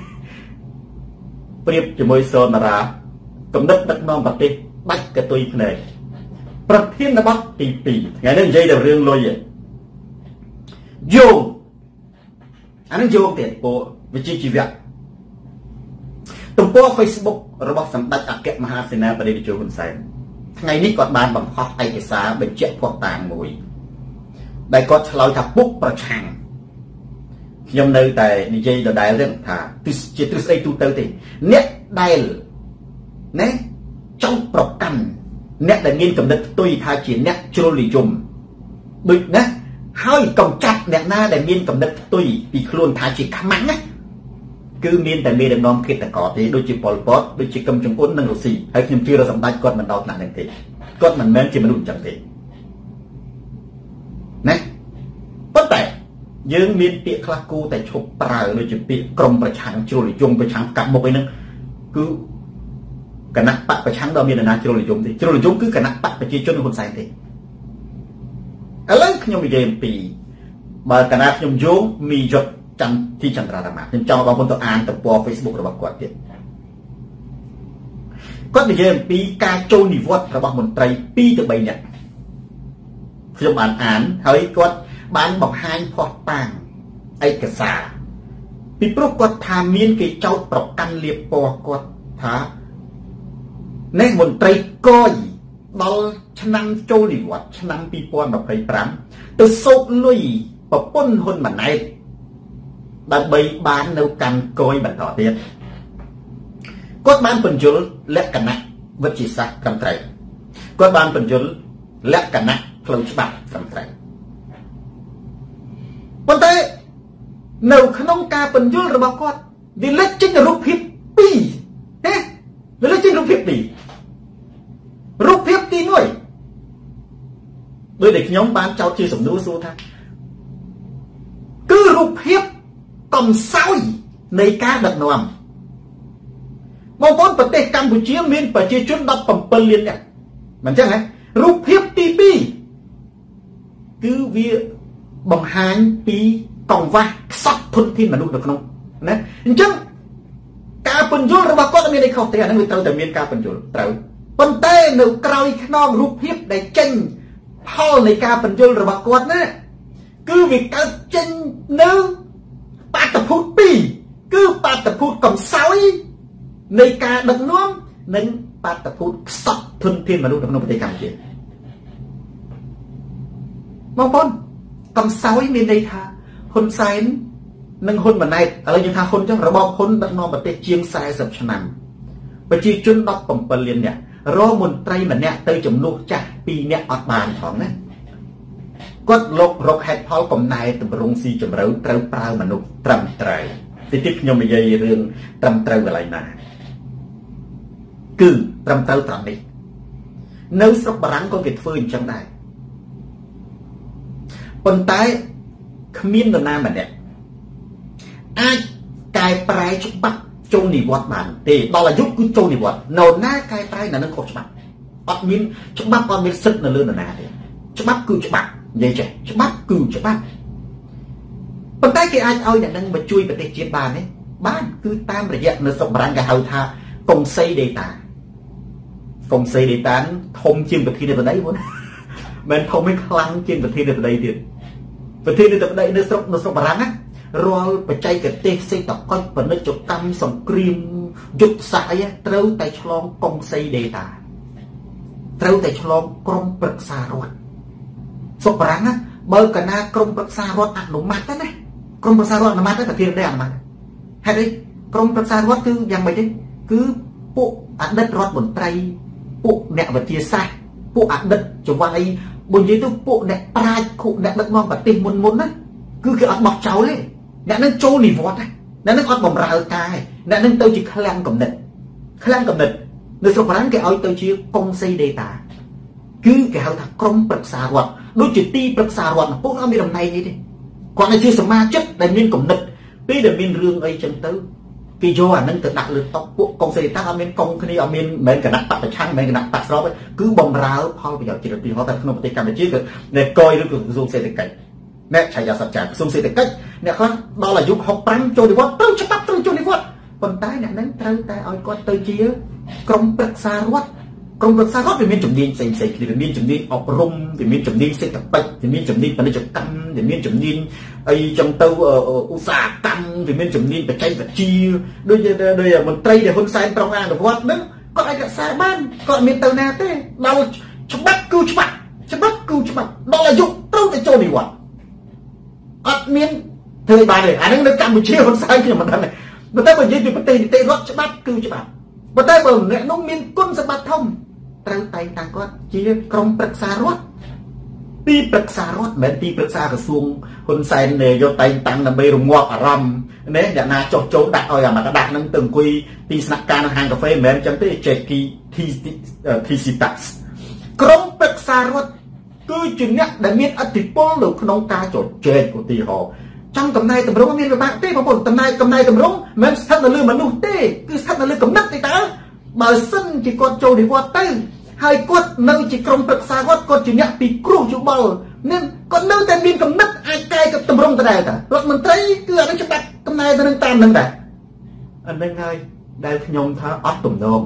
ព្រៀបជាមួយសូនតារាកំណត់ដឹកនាំប្រទេសបាច់កតុយភ្នែកប្រធានបទទីពីរថ្ងៃនេះនិយាយតែរឿងលុយយោងអានឹងយោងទៀតពោវិជ្ជាជីវៈទំព័រ Facebook របស់សម្ដេចអគ្គមហាសេនាបតីតេជោហ៊ុនសែនថ្ងៃនេះគាត់បានបង្ហោះឯកសារបញ្ជាក់ភស្តុតាងមួយដែលគាត់ឆ្លើយថាពុកប្រឆាំងខ្ញុំនៅតែនិយាយដដែលទេថាជាទ្រឹស្ដីទូទៅទេអ្នកដែលណាចង់ប្រកាន់អ្នកដែលមានកំណត់ផ្ទុយថាជាអ្នកជ្រុលនិយមដូចណាហើយកុំចាប់អ្នកណាដែលមានកំណត់ផ្ទុយពីខ្លួនថាជាខ្មាំងណាគឺមានតែមេដឹកនាំឃាតករទេដូចជាប៉ុលពតដូចជាកឹមចុងអ៊ុននិងរុស្ស៊ីហើយខ្ញុំជឿថាសម្ដេចគាត់មិនដល់ថ្នាក់នេះទេគាត់មិនមែនជាមនុស្សអញ្ចឹងទេណាប៉ុន្តែយើងមានពាក្យខ្លះគូតែឈប់ប្រើដូចជាពាក្យក្រមប្រឆាំងជ្រុលនិយមប្រឆាំងកាប់មុខអីហ្នឹងគឺគណៈបកប្រឆាំងដល់មានអាណាជ្រុលនិយមទេជ្រុលនិយមគឺគណៈបកប្រជាជនហ៊ុនសែនទេឥឡូវខ្ញុំនិយាយអំពីបើកណាខ្ញុំយោងមីយុទ្ធចន្ទទីចន្ទ្រារាមាខ្ញុំចង់បងប្អូនទៅអានទំព័រ Facebook របស់គាត់ទៀតគាត់និយាយអំពីការចូលនិវត្តន៍របស់មន្ត្រីពីរទៅបីនាក់ខ្ញុំបានអានហើយគាត់បានបង្ហាញភស្តុតាងឯកសារពីព្រោះគាត់ថាមានគេចោទប្រកាន់លៀបពណ៌គាត់ថានេះមន្ត្រីកយដល់ឆ្នាំចូលនិវត្តន៍ឆ្នាំពីរពាន់ម្ភៃប្រាំទៅសោកលុយប្រពន្ធហ៊ុនម៉ាណែតដើម្បីបាននៅកាន់កយបន្តទៀតគាត់បានបញ្យល់លក្ខណៈវិទ្យាសាស្ត្រត្រឹមត្រូវគាត់បានបញ្យល់លក្ខណៈផ្លូវច្បាប់ត្រឹមត្រូវប៉ុន្តែនៅក្នុងការបញ្យល់របស់គាត់វាលេចចេញរូបភាពពីរណាវាលេចចេញរូបភាពពីររូបភាពទីមួយដោយដែលខ្ញុំបានចោទជាសំណួរសួរថាគឺរូបភាពកំសោយនៃការដឹកនាំបងប្អូនប្រទេសកម្ពុជាមានប្រជាជនដប់ប្រាំលាននាក់មិនចឹងហ៎រូបភាពទីពីរគឺវាបង្ហាញពីកង្វះខ្សត់ធនធានមនុស្សនៅក្នុងណាអញ្ចឹងការបញ្យល់របស់គាត់មានអីខុសទេអាហ្នឹងវាត្រូវតែមានការបញ្យល់ត្រូវប៉ុន្តែនៅក្រោយខ្នងរូបភាពដែលចេញផលនៃការបញ្យល់របស់គាត់ណាគឺវាកើតចេញនៅបាតុភូតពីរគឺបាតុភូតកំសោយនៃការដឹកនាំនិងបាតុភូតខ្សត់ធនធានមនុស្សនៅក្នុងប្រទេសកម្ពុជាបងប្អូនកំសោយមានន័យថាហ៊ុនសែននិងហ៊ុនម៉ាណែតឥឡូវយើងថាហ៊ុនចឹងរបបហ៊ុនដឹកនាំប្រទេសជាងសែសិបឆ្នាំប្រជាជនដប់ប្រាំលាននាក់រមន្ត្រីម្នាក់ទៅជំនួសចាស់ពីរនាក់អត់បានផងណាគាត់លុករកហេតុផលកំណែតម្រង់ស៊ីជម្រៅត្រូវប្រើមនុស្សត្រឹមត្រូវទីទៀតខ្ញុំនិយាយរឿងត្រឹមត្រូវកន្លែងណាគឺត្រឹមត្រូវត្រង់នេះនៅស្រុកបារាំងក៏គេធ្វើអញ្ចឹងដែរប៉ុន្តែគ្មាននរណាម្នាក់អាចកែប្រែច្បាប់ចូលនិវត្តន៍បានទេដល់អាយុគឺចូលនិវត្តន៍នរណាកែប្រែនៅនឹងខុសច្បាប់អត់មានច្បាប់អត់មានសិទ្ធិនៅលើនរណាទេច្បាប់គឺច្បាប់និយាយចេះច្បាប់គឺច្បាប់ប៉ុន្តែគេអាចឲ្យអ្នកនឹងមកជួយប្រទេសជាតិបានទេបានគឺតាមរយៈនៅស្រុកបារាំងគេហៅថាកុងសី data កុងសី data ធំជាងប្រធានាធិបតីបងមិនធំឯងខ្លាំងជាងប្រធានាធិបតីទៀតប្រធានាធិបតីនៅស្រុកនៅស្រុកបារាំងណារាល់បច្ចេកទេសសេដ្ឋកិច្ចពាណិជ្ជកម្មសង្គ្រាមយុទ្ធសាស្ត្រអីត្រូវតែឆ្លងកុងសី data ត្រូវតែឆ្លងក្រុមប្រឹក្សារដ្ឋស្រុកបារាំងណាបើកណាក្រុមប្រឹក្សារដ្ឋអនុម័តណាក្រុមប្រឹក្សារដ្ឋអនុម័តតែប្រធានាធិបតីអនុម័តហេតុអីក្រុមប្រឹក្សារដ្ឋគឺយ៉ាងម៉េចទេគឺពួកអតីតរដ្ឋមន្ត្រីពួកអ្នកវិទ្យាសាស្ត្រពួកអតីតចង្វាក់អីបើនិយាយទៅពួកអ្នកប្រាជ្ញខុអ្នកដឹកនាំប្រទេសមុនមុនណាគឺគេអត់បោះចោលទេអ្នកនឹងចូលនិវត្តន៍អ្នកនឹងអត់បំរើការអ្នកនឹងទៅជាឃ្លាំងកំណត់ឃ្លាំងកំណត់នៅស្រុកបារាំងគេឲ្យទៅជាកុងសី data គឺគេហៅថាក្រុមប្រឹក្សារដ្ឋដូចជាទីប្រឹក្សារដ្ឋពួកអត់មានតំណែងអីទេគាត់តែជាសមាជិកដែលមានកំណត់ពេលដែលមានរឿងអីចឹងទៅគេយកអានឹងទៅដាក់លើតុពួកកុងសី data អត់មានកុងគ្នាអត់មានមិនមែនគណៈបកប្រឆាំងមិនមែនគណៈបកស្របទេគឺបំរើផលប្រយោជន៍ជាតិទីហោះតែក្នុងប្រទេសកម្ពុជាគឺអ្នកកយឬក៏ក្រសួងសេដ្ឋកិច្ចអ្នកឆាយាសច្ចាក្រសួងសេដ្ឋកិច្ចអ្នកខ្លះដល់អាយុហុកប្រាំចូលនិវត្តន៍ត្រូវច្បាប់ត្រូវចូលនិវត្តន៍ប៉ុន្តែអ្នកនឹងត្រូវតែឲ្យគាត់ទៅជាក្រុមប្រឹក្សារដ្ឋក្រុមប្រឹក្សារដ្ឋវាមានជំនាញផ្សេងផ្សេងគ្នាវាមានជំនាញអប់រំវាមានជំនាញសេដ្ឋកិច្ចវាមានជំនាញពាណិជ្ជកម្មវាមានជំនាញអីចឹងទៅឧស្សាហកម្មវាមានជំនាញបច្ចេកវិទ្យាដូចដូចមន្ត្រីដែលហ៊ុនសែនប្រងអនុវត្តហ្នឹងគាត់អាចរក្សាបានគាត់មានទៅណាទេដល់ច្បាប់គឺច្បាប់ច្បាប់គឺច្បាប់ដល់អាយុត្រូវតែចូលនិវត្តន៍អត់មានធ្វើបានទេអាហ្នឹងនៅកម្ពុជាហ៊ុនសែនខ្ញុំមិនដឹងទេបើតែបើនិយាយពីប្រទេសនីតិរដ្ឋច្បាប់គឺច្បាប់បើតែបើអ្នកនោះមានគុណសម្បត្តិធំត្រូវតែងតាំងគាត់ជាក្រុមប្រឹក្សារដ្ឋទីប្រឹក្សារដ្ឋមិនមែនទីប្រឹក្សាក្រសួងហ៊ុនសែនយកតែងតាំងដើម្បីរងាប់អារម្មណ៍នេះអ្នកណាចុះចូលដាក់ឲ្យអាមកដាក់ហ្នឹងទៅអង្គុយទីស្នាក់ការនៅហាងកាហ្វេមិនមែនអញ្ចឹងទេចេគី ធី ស៊ី តាក់ ក្រុមប្រឹក្សារដ្ឋគឺជាអ្នកដែលមានឥទ្ធិពលនៅក្នុងការចោទចែកឧទាហរណ៍ចំកំណែតម្រង់មានវិបាកទេបងប្អូនតំណែងកំណែតម្រង់មិនមែនស្ថិតនៅលើមនុស្សទេគឺស្ថិតនៅលើគំនិតទេតើបើសិនជាគាត់ចូលនិវត្តន៍ទៅហើយគាត់នៅជាក្រុមប្រឹក្សារដ្ឋគាត់ជាអ្នកពីគ្រោះយោបល់នឹងគាត់នៅតែមានគំនិតអាចកែកតម្រង់ទៅដែរតារដ្ឋមន្ត្រីគឺអានេះច្បាប់កំណែទៅនឹងតាមនឹងដែរអានឹងហើយដែលខ្ញុំថាអត់ទំនង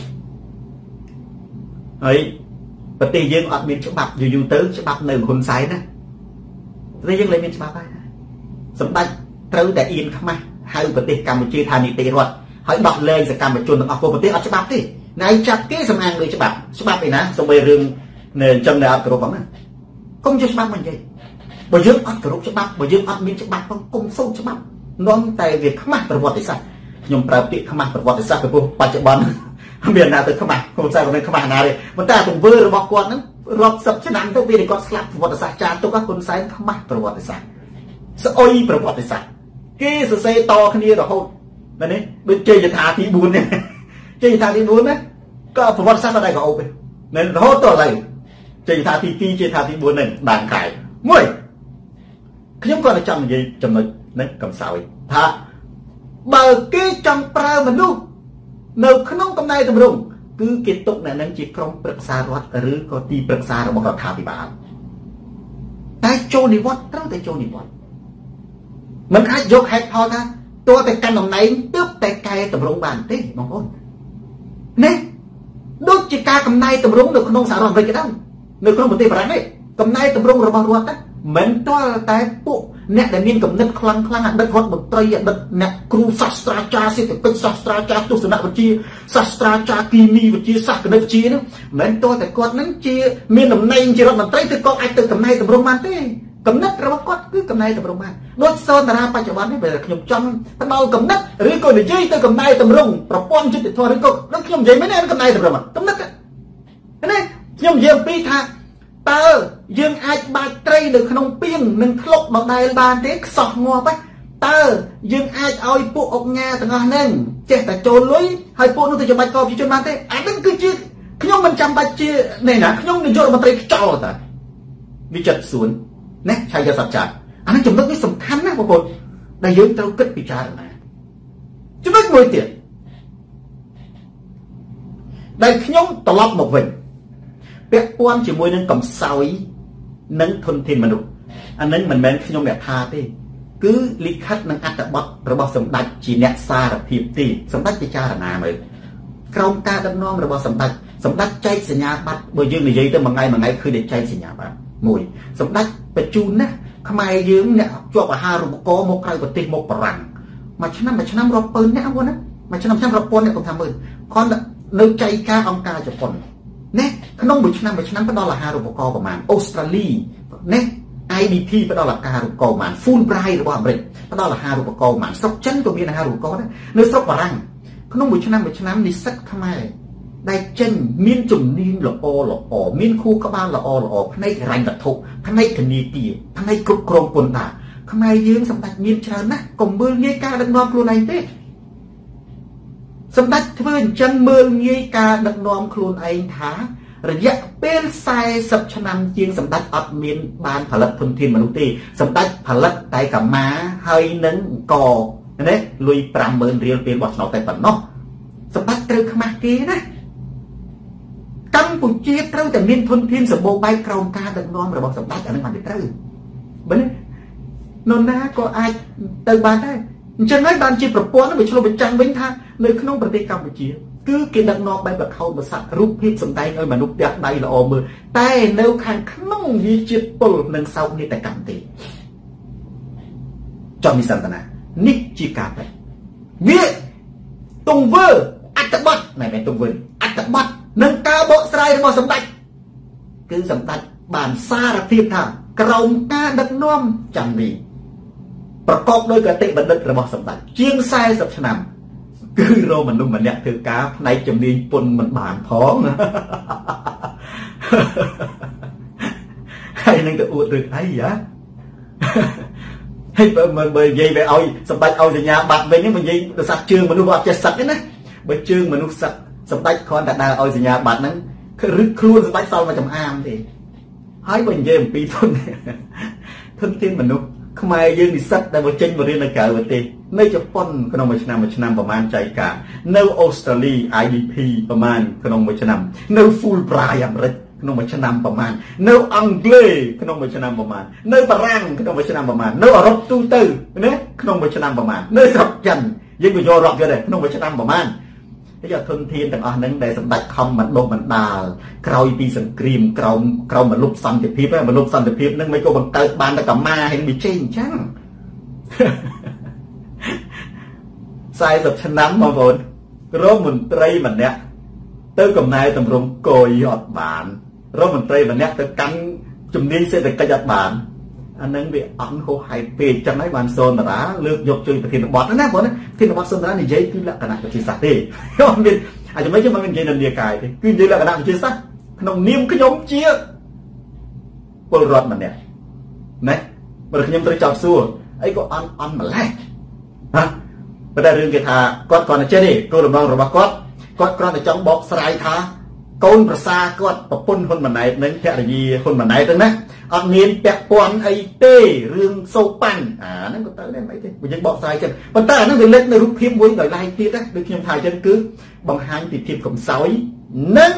ហើយប្រទេសយើងអត់មានច្បាប់យូរយូរទៅច្បាប់នៅហ៊ុនសែនណាប្រទេសយើងលែងមានច្បាប់ហើយសម្ដេចត្រូវតែអៀនខ្មាស់ហៅប្រទេសកម្ពុជាថានីតិរដ្ឋហើយដោះលែងសកម្មជនទាំងអស់ព្រោះប្រទេសអត់ច្បាប់ទេណៃចាប់គេសំអាងលើច្បាប់ច្បាប់ឯណាសូម្បីរឿងនៅអញ្ចឹងដែលអត់គោរពហ្នឹងកុំជិះច្បាប់មកនិយាយបើយើងអត់គោរពច្បាប់បើយើងអត់មានច្បាប់ផងកុំសូត្រច្បាប់នាំតែវាខ្មាស់ប្រវត្តិសាស្ត្រខ្ញុំប្រើពាក្យខ្មាស់ប្រវត្តិសាស្ត្រពីព្រោះបច្ចុប្បន្នមានណាទៅខ្មាស់ខ្ញុំស្អាតមិនខ្មាស់ណាទេប៉ុន្តែទង្វើរបស់គាត់ហ្នឹងរាប់សិបឆ្នាំទៅវាគាត់ស្លាប់ប្រវត្តិសាស្ត្រចាទុកហ៊ុនសែនខ្មាស់ប្រវត្តិសាស្ត្រស្អុយប្រវត្តិសាស្ត្រគេសរសេរតគ្នារហូតមែនទេដូចជ័យយថាទីបួននេះជ័យយថាទីបួនណាក៏ប្រវត្តិសាស្ត្រដែរក៏អូបមែនរហូតដល់ហើយជ័យយថាទីពីរជ័យយថាទីបួននេះបានខែមួយខ្ញុំក៏ចង់និយាយចំណុចនេះកំសោយថាបើគេចង់ប្រើមនុស្សនៅក្នុងកំណែតម្រង់គឺគេទុកអ្នកនឹងជាក្រុមប្រឹក្សារដ្ឋឬក៏ទីប្រឹក្សារបស់រដ្ឋាភិបាលតែចូលនិវត្តន៍ត្រូវតែចូលនិវត្តន៍មិនអាចយកហេតុផលថាតើតែកាន់តំណែងទើបតែកែតម្រង់បានទេបងប្អូនណាដូចជាការកំណែតម្រង់នៅក្នុងសហរដ្ឋអាមេរិកដែរនៅក្នុងប្រទេសបារាំងនេះកំណែតម្រង់របស់រដ្ឋហ្នឹងមិនទាល់តែពួកអ្នកដែលមានកំណត់ខ្លាំងខ្លាំងអតីតរដ្ឋមន្ត្រីអតីតអ្នកគ្រូសាស្ត្រាចារ្យសេដ្ឋកិច្ចសាស្ត្រាចារ្យទស្សនវិជ្ជាសាស្ត្រាចារ្យគីមីវិទ្យាសាស្ត្រគណិតវិទ្យាហ្នឹងមិនទាល់តែគាត់ហ្នឹងជាមានតំណែងជារដ្ឋមន្ត្រីគឺគាត់អាចទៅកំណែតម្រង់បានទេកំណត់របស់គាត់គឺកំណែតម្រង់បានដូចសនតារាបច្ចុប្បន្ននេះបើខ្ញុំចង់ផ្ដល់កំណត់ឬក៏និយាយទៅកំណែតម្រង់ប្រព័ន្ធយុត្តិធម៌ឬក៏ដូចខ្ញុំនិយាយមែនទេកំណែតម្រង់កំណត់ណាខ្ញុំនិយាយពីថាតើយើងអាចបាច់ត្រីនៅក្នុងពាងនឹងធ្លុកដដែលបានទេខ្សោះងាប់តើយើងអាចឲ្យពួកអុកញ៉ាទាំងអស់ហ្នឹងចេះតែចូលលុយហើយពួកនោះទៅចាំបាច់កោប្រជាជនបានទេអាហ្នឹងគឺជាខ្ញុំមិនចាំបាច់ជានេះណាខ្ញុំនាយករដ្ឋមន្ត្រីខ្ចោលតាវិចិត្រសួនណាឆៃយកសត្វចាត់អាហ្នឹងចំណុចនេះសំខាន់ណាស់បងប្អូនដែលយើងត្រូវគិតពិចារណាចំណុចមួយទៀតដែលខ្ញុំត្រឡប់មកវិញពាក់ព័ន្ធជាមួយនឹងកំសោយនិងធនធានមនុស្សអានឹងមិនមែនខ្ញុំអ្នកថាទេគឺលិខិតនិងអត្ថបទរបស់សម្ដេចជាអ្នកសារភាពទេសម្ដេចពិចារណាមើលក្រោមការដឹកនាំរបស់សម្ដេចសម្ដេចចែកសញ្ញាបត្របើយើងនិយាយទៅមួយថ្ងៃមួយថ្ងៃឃើញតែចែកសញ្ញាបត្រមួយសម្ដេចបញ្ជូនណាខ្មែរយើងអ្នកជាប់អាហារូបករណ៍មកក្រៅប្រទេសមកបារាំងមួយឆ្នាំមួយឆ្នាំរាប់ពាន់អ្នកហ្នឹងណាមួយឆ្នាំឆ្នាំរាប់ពាន់អ្នកខ្ញុំថាមើលគាត់នៅចែកការអង្គការជប៉ុនណាក្នុងមួយឆ្នាំមួយឆ្នាំផ្ដល់អាហារូបករណ៍ប្រមាណអូស្ត្រាលីណា ไอ ดี พี ផ្ដល់អាហារូបករណ៍ប្រមាណ Fulbright របស់អាមេរិកផ្ដល់អាហារូបករណ៍ប្រមាណស្រុកចិនក៏មានអាហារូបករណ៍ដែរនៅស្រុកបារាំងក្នុងមួយឆ្នាំមួយឆ្នាំនិស្សិតខ្មែរដែលចេញមានជំនាញល្អល្អមានខួរក្បាលល្អល្អផ្នែកហិរញ្ញវត្ថុផ្នែកធនាគារផ្នែកគ្រប់គ្រងពន្ធដារខ្មែរយើងសម្ដេចមានច្រើនណាស់កុំមើលងាយការដឹកនាំខ្លួនឯងទេសម្ដេចធ្វើអញ្ចឹងមើលងាយការដឹកនាំខ្លួនឯងថារយៈពេលសែសិបឆ្នាំជាងសម្ដេចអត់មានបានផលិតធនធានមនុស្សទេសម្ដេចផលិតតែកម្មាហើយនឹងអង្គណាលុយ ប្រាំម៉ឺន រៀលពេលបោះឆ្នោតតែប៉ុណ្ណោះសម្ដេចត្រូវខ្មាស់គេណាកម្ពុជាត្រូវតែមានធនធានសម្បូរបែបក្រោមការដឹកនាំរបស់សម្ដេចអានឹងបានទៅត្រូវបើនរណាក៏អាចទៅបានដែរអញ្ចឹងហើយបានជាប្រព័ន្ធវាឆ្លុះបញ្ចាំងវិញថានៅក្នុងប្រទេសកម្ពុជាគឺគេដឹកនាំបែបបខោបស័ក្តិរូបភាពសម្ដែងឲ្យមនុស្សផ្ទះដៃល្អមើលតែនៅខាងក្នុងវាជាតិពុលនិងសោកនាដកម្មទេចំនេះសន្តានានេះជាការពិតវាទង្វើអត្ថបទមិនមែនទង្វើអត្ថបទនិងការបកស្រាយរបស់សម្ដេចគឺសម្ដេចបានសារភាពថាក្រោមការដឹកនាំចាំនេះប្រកបដោយគតិបណ្ឌិតរបស់សម្ដេចជាងสี่สิบឆ្នាំគឺរមមនុស្សម្នាក់ធ្វើការផ្នែកជំនាញពុនមិនបានផងហើយនឹងទៅអួតរឿងអីហ៎ហើយបើមិនបើនិយាយទៅឲ្យសម្ដេចឲ្យសញ្ញាបត្រវិញហ្នឹងនិយាយទៅសាក់ជើងមនុស្សអត់ចេះសឹកទេណាបើជើងមនុស្សសឹកសម្ដេចគ្រាន់តែដើរឲ្យសញ្ញាបត្រហ្នឹងឬខ្លួនសម្ដេចសល់មកចំអាមទេហើយបើនិយាយអំពីធនធនធានមនុស្សខ្មែរយើងនិស្សិតដែលមកចេញមករៀននៅក្រៅប្រទេសនៅជប៉ុនក្នុងមួយឆ្នាំមួយឆ្នាំប្រហែលចែកការនៅអូស្ត្រាលី I D P ប្រហែលក្នុងមួយឆ្នាំនៅ Fulbright អាមេរិកក្នុងមួយឆ្នាំប្រហែលនៅអង់គ្លេសក្នុងមួយឆ្នាំប្រហែលនៅបារាំងក្នុងមួយឆ្នាំប្រហែលនៅអឺរ៉ុបទូទៅណាក្នុងមួយឆ្នាំប្រហែលនៅស្រុកចិនយើងក៏យករាប់យកដែរក្នុងមួយឆ្នាំប្រហែលហើយធនធានទាំងអស់ហ្នឹងដែលសម្ដេចខំបណ្ដុះបណ្ដាលក្រោយពីសង្គ្រាមក្រោមក្រោមមលុបសន្តិភាពហើយមលុបសន្តិភាពហ្នឹងមិនក៏បង្កើតបានតែកម្មាហើយវាចេញអញ្ចឹងสี่สิบឆ្នាំបងប្អូនរដ្ឋមន្ត្រីម្នាក់ទៅកំណែតម្រង់កយអត់បានរដ្ឋមន្ត្រីម្នាក់ទៅកាន់ជំនាញសេដ្ឋកិច្ចអត់បានអានឹងវាអត់ហោហែពេកចឹងហើយបានសូនតារាលើកយកជួយប្រធានបទណាបងណាប្រធានបទសូនតារានិយាយគឺលក្ខណៈវិទ្យាសាស្ត្រទេអត់មានអាចមិនខ្ញុំមិននិយាយនៅនីកាយទេគឺនិយាយលក្ខណៈវិទ្យាសាស្ត្រក្នុងនាមខ្ញុំជាពលរដ្ឋម្នាក់ណាបើខ្ញុំត្រូវចាប់សួរអីក៏អន់អន់ម្លេះហ៎បើតែរឿងគេថាគាត់គាត់តែចេះទេគោលបំណងរបស់គាត់គាត់គ្រាន់តែចង់បកស្រាយថាកូនប្រសាគាត់ប្រពន្ធហ៊ុនម៉ាណែតនឹងភរិយាហ៊ុនម៉ាណែតទៅណាអត់មានពាក់ព័ន្ធអីទេរឿងសូប៉ាន់អាហ្នឹងក៏ទៅដែរមិនអីទេបើយើងបកស្រាយចឹងប៉ុន្តែអាហ្នឹងវាលេចនៅរូបភាពមួយដោយឡែកទៀតណាដូចខ្ញុំថាចឹងគឺបង្ហាញពីភាពកំសោយនិង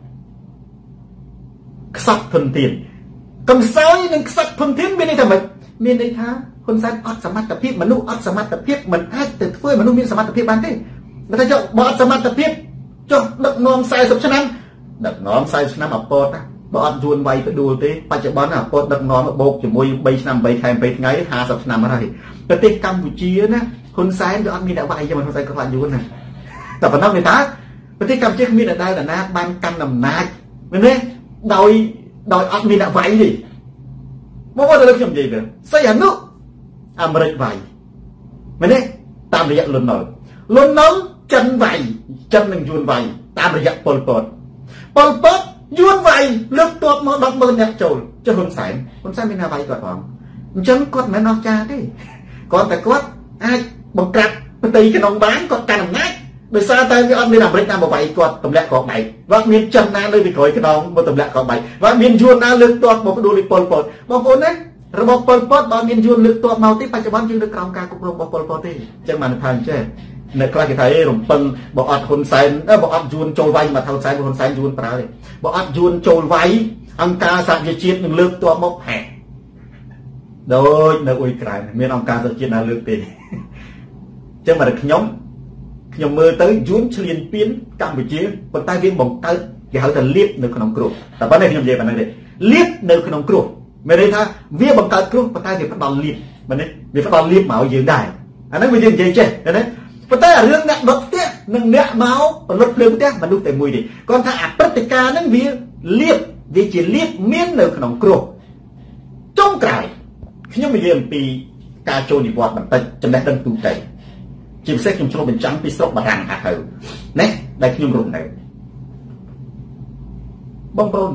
ខ្សត់ធនធានកំសោយនិងខ្សត់ធនធានមានន័យថាម៉េចមានន័យថាហ៊ុនសែនអត់សមត្ថភាពមនុស្សអត់សមត្ថភាពមិនអាចទៅធ្វើមនុស្សមានសមត្ថភាពបានទេបើថាចុះបើអត់សមត្ថភាពចុះដឹកនាំสี่สิบឆ្នាំដឹកនាំสี่สิบឆ្នាំអពតណាបើអត់យួនវាយផ្ដួលទេបច្ចុប្បន្នអពតដឹកនាំបូកជាមួយ3ឆ្នាំ8ខែ8ថ្ងៃห้าสิบឆ្នាំហើយប្រទេសកម្ពុជាណាហ៊ុនសែនក៏អត់មានអ្នកវាយយ៉ាងហ៊ុនសែនក៏ខ្លាចយួនណាតែប៉ុណ្ណឹងទេថាប្រទេសកម្ពុជាគ្មានអ្នកដែលណាបានកាន់អំណាចមែនទេដោយដោយអត់មានអ្នកវាយទេមកមកដល់ខ្ញុំនិយាយទៅសៃអនុអាមេរិកវាយមែនទេតាមរយៈលន់នល់លន់នល់ចិនវាយចិននឹងយួនវាយតាមរយៈប៉ុលពតប៉ុលពតយួនវាយលើកទ័ពមក ដប់ម៉ឺន អ្នកចូលចុះហ៊ុនសែនហ៊ុនសែនមានណាវាយគាត់ផងអញ្ចឹងគាត់មិនអស់ចាទេគាត់តែគាត់អាចបង្ក្រាបប្រទេសក្នុងបានគាត់កាន់អំណាចដោយសារតែវាអត់មានអាមេរិកណាមកវាយគាត់ទម្លាក់កោបែកវាមានចិនណានៅពីក្រោយខ្នងមកទម្លាក់កោបែកវាមានយួនណាលើកទ័ពមកផ្ដួលពីប៉ុលពតបងប្អូនណារបបប៉ុលពតបើមានយួនលើកទ័ពមកទេបច្ចុប្បន្នយើងនៅក្រោមការគ្រប់គ្រងរបស់ប៉ុលពតទេអញ្ចឹងបានថាអញ្ចឹងនៅខ្លះគេថាអេរំពឹងបើអត់ហ៊ុនសែនបើអត់យួនចូលវាយមកហ៊ុនសែនហ៊ុនសែនយួនប្រើទេបើអត់យួនចូលវាយអង្គការសហប្រជាជាតិនឹងលើកទ័ពមកហែដូចនៅអ៊ុយក្រែនមានអង្គការសហជាតិណាលើកទេអញ្ចឹងមកខ្ញុំខ្ញុំមើលទៅយួនឆ្លៀនពៀនកម្ពុជាប៉ុន្តែវាបង្កើតគេហៅថាលៀបនៅក្នុងគ្រោះតែប៉ុណ្ណេះខ្ញុំនិយាយប៉ុណ្ណឹងទេលៀបនៅក្នុងគ្រោះមានន័យថាវាបង្កើតគ្រោះប៉ុន្តែវាផ្ដល់លៀបមែនទេវាផ្ដល់លៀបមកយើងដែរអាហ្នឹងវាយើងនិយាយចេះឃើញទេប៉ុន្តែរឿងអ្នកដុតផ្ទះនិងអ្នកមកផលិតភ្លើងផ្ទះមនុស្សតែមួយទេគាត់ថាអព្រឹត្តិការណ៍ហ្នឹងវាលៀបវាជាលៀបមាននៅក្នុងគ្រោះចុងក្រោយខ្ញុំនិយាយអំពីការចូលនិវត្តន៍បន្តិចចំណេះដឹងទូទៅជាពិសេសខ្ញុំឆ្លុះបញ្ចាំងពីស្រុកបារាំងថាទៅណាដែលខ្ញុំរស់នៅបងប្អូន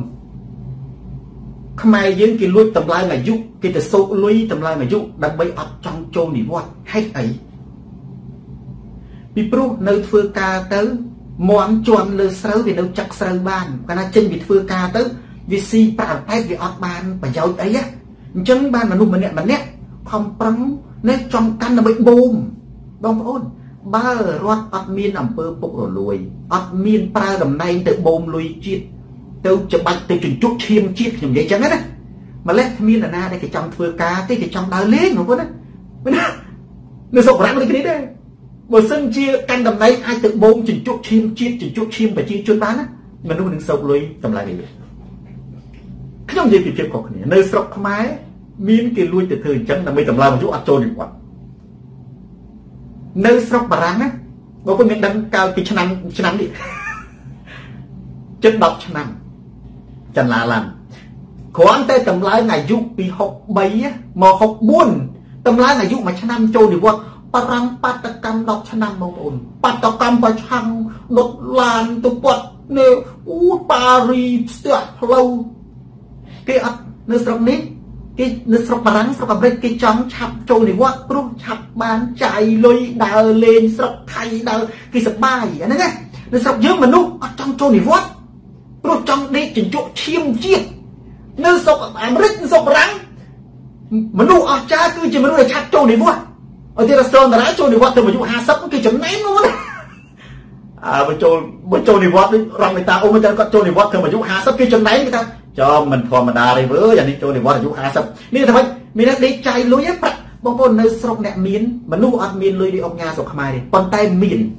ខ្មែរយើងគេលួចតម្លើងអាយុគេទៅសោកលុយតម្លើងអាយុដើម្បីអត់ចង់ចូលនិវត្តន៍ហេតុអីពីព្រោះនៅធ្វើការទៅមន់ជន់លើស្រូវវានៅចាក់ស្រូវបានកាលណាចេញពីធ្វើការទៅវាស៊ីប្រអែកវាអត់បានប្រយោជន៍អីណាអញ្ចឹងបានមនុស្សម្នាក់ម្នាក់ខំប្រឹងនេះចង់កាន់ដើម្បីបូមបងប្អូនបើរដ្ឋអត់មានអំពើពុករលួយអត់មានប្រើតំណែងទៅបូមលុយជាតិទៅច្បាច់ទៅជញ្ជក់ឈាមជាតិខ្ញុំនិយាយចឹងណាម្លេះគ្មាននរណាដែលគេចង់ធ្វើការទេគេចង់ដើរលេងបងប្អូនណាមែនទេនៅស្រុកបារាំងដូចគ្នាដែរបើសិនជាកាន់តំណែងអាចទៅបូមជញ្ជក់ឈាមជាតិជញ្ជក់ឈាមប្រជាជនបានណាមនុស្សនឹងសោកលុយតម្លៃនេះខ្ញុំនិយាយពីភាពខុសគ្នានៅស្រុកខ្មែរមានគេលួចទៅធ្វើអញ្ចឹងដើម្បីតម្លើងអាយុអត់ចូលនិវត្តន៍នៅស្រុកបារាំងណាបងប្អូនមានដឹងកាលពីឆ្នាំឆ្នាំនេះជិតដប់ឆ្នាំចន្លាឡានគ្រាន់តែតម្លើងអាយុពីหกสิบបីមកหกสิบสี่ Tầm lá là dụ mà chăn năm châu thì vọt parang patakam đọc chăn năm bông ổn patakam bà chăng đột lan tụ bọt nè u Paris tựa lâu cái ắt nơi sọc nít cái nơi sọc parang sọc cầm cái trống chập châu thì vọt rút chập bàn chạy lôi đào lên sọc thay đào cái sọc bài anh nghe nơi sọc dưới mà nụ ở trong châu thì vọt rút trong đi chỉnh chỗ chiêm chiết nơi sọc Amerik sọc parang mà nụ ở cha cứ chỉ mà nụ để chập châu thì vọt ở đây là sơn đã trôi đi vót từ một vụ hà sấp cái chấm nén luôn à bên trôi bên trôi đi vót rằng người ta ôm người ta có trôi đi vót từ một vụ hà sấp cái chấm nén người ta cho mình thò mà đà đi với giờ đi trôi đi vót là vụ hà sấp nên là thôi mình đã đi chạy lối ép bạc bông bông nơi sông nẹt miến mà nu ăn miến lối đi ông nhà sọc Khmer đi con tay miến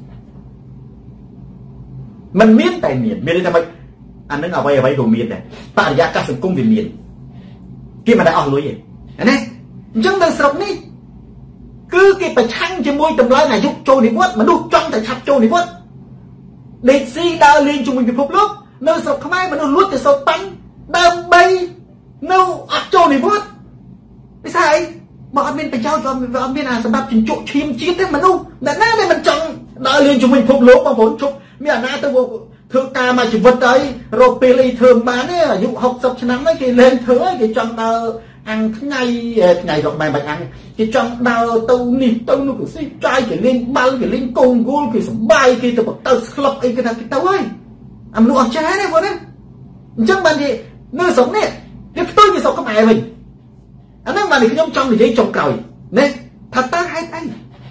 mình miến tay miến miến đi làm vậy anhนึกเอาไว้ไว้ดูmiến nàyปะยาการสังคมวิmiến kia mà đã ăn lối gì này chẳng được sọc ní cứ cái phải chăng cho môi tầm lai này giúp trôi đi quất mà đục trong tại chặt trôi đi quất để si đào lên chúng mình bị phục lúc nơi sọc Khmer mà nó luốt từ sọc bánh đào bay nâu ắt trôi đi quấtไม่ใช่บอกanh bên phải trao cho anh bên àสำหรับchỉnh chỗ chim chiết đấy mà đâu đã nãy đây mình chọn đào lên chúng mình phục lúc mà vốn chụp mi à na tôi thưa ca mà chỉ vật đấy rồi peli thường bán ấy dụ học sọc nắng ấy cái lên thưa cái chọn đào ăn ngày ngày rồi mày mày ăn cái trong đào tàu nịt tàu nó cũng xí trai cái lên bao cái lên công gol cái sắm bay cái tàu tàu club ấy cái nào cái tàu ấy ăn lụa trái này vừa đấy chắc bạn thì nơi sống này cái tôi như sống các mẹ mình anh nói mà thì cái nhóm trong thì dây trồng còi nè thật ta hay anh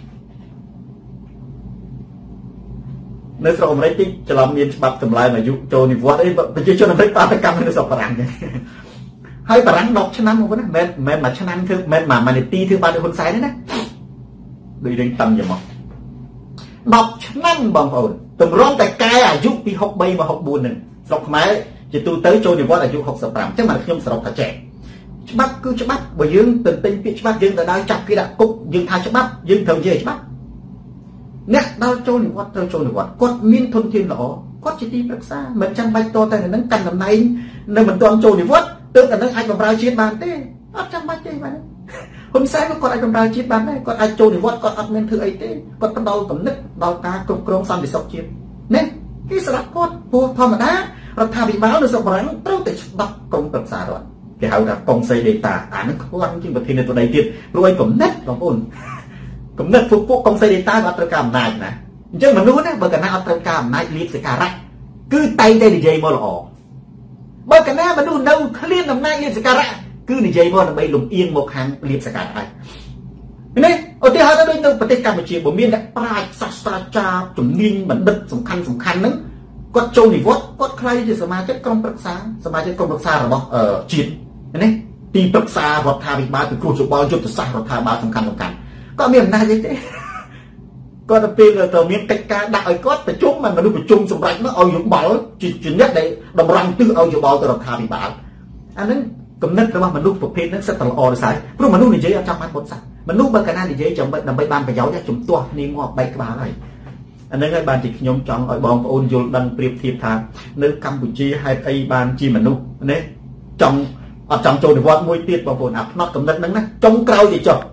nơi sống đấy tí cho làm miền bắc tầm lại mà dụ cho thì vót ấy bây giờ cho nó thấy ta phải cam nơi sống phải ăn hay bà rắn đọc cho năm không có nè mẹ mẹ mà cho năm thứ mẹ mà mà để ti thứ ba được con sai đấy nè đi đến tầm giờ mà đọc cho năm bằng ổn tầm rong tại cai à giúp đi học bay mà học buồn này học máy chỉ tôi tới cho thì có là giúp học sập rắm chứ mà không sợ học trẻ bắt cứ cho bắt bởi dương tình tình bị bắt dương tại đây chặt cái đã cục dương thay cho bắt dương thầu gì cho bắt nè đau cho thì quát đau cho thì quát quát miên thôn thiên lỗ quát chỉ đi rất xa mình chăn bay to tay này nắng canh làm này nên mình toàn cho thì quát tức là nó ai còn bao chiết bàn thế, ở trong bao chiết bàn, hôm sáng có con ai còn bao chiết bàn đấy, con ai trôi thì vót con ăn men thưa ấy thế, con con đau cầm nứt, đau ta cục cong xong thì sọc chiết, nè, cái sợi con, vô thò mà đá, rồi thà bị báo được sọc rắn, trâu thì đập công tập xả rồi, cái hậu là công xây đề tả, à nó khó lắm chứ vật thì này tụi đây tiền, rồi cầm nứt, còn ôn, cầm nứt phục vụ công xây đề tả và tự cảm này nè, chứ mà luôn á, bởi cái nào tự cảm này liệt sẽ cả rách, cứ tay đây thì dây mơ lỏ. Bởi cái này mà đủ đâu liên làm nay liệp sạc rạ cứ này dây mơ là bây lùng yên một hàng liệp sạc rạ này này ở đây họ đã đối tượngประเทศ Campuchia bộ miền đã prai sastra chuẩn niên bản đất sủng khăn sủng khăn nứng quát châu thì vót quát khai thì sma chất công bậc xa sma chất công bậc xa là bao ở chiến này ti bậc xa vọt thà bị ba từ cột chụp bao chụp từ xa vọt thà ba sủng khăn sủng khăn có miền này vậy thế có tập pin là tờ miền cách ca đại quát từ chung mà nó được chung sủng rạch nó ao dụng bảo chỉ chỉ nhất đấy đồng răng tư ao dụng bảo từ thà bị ba anh ấy cầm nứt rồi mà mình nuốt tập pin nó sẽ tờ o sai lúc mà nuốt thì dễ ở trong mắt bột sạch mình nuốt bằng cái này thì dễ chồng bệnh nằm bay ban phải giấu ra chúng tua niêm ngọt bay cái bà này anh ấy cái bàn thì nhóm chọn ở bong ôn vô đăng priệp thiệp thà nước Campuchia hay ai ban chi mình nuốt đấy trong ở trong chỗ thì vót môi tiết vào phồn áp nó cầm nứt nắng trong cao thì chọc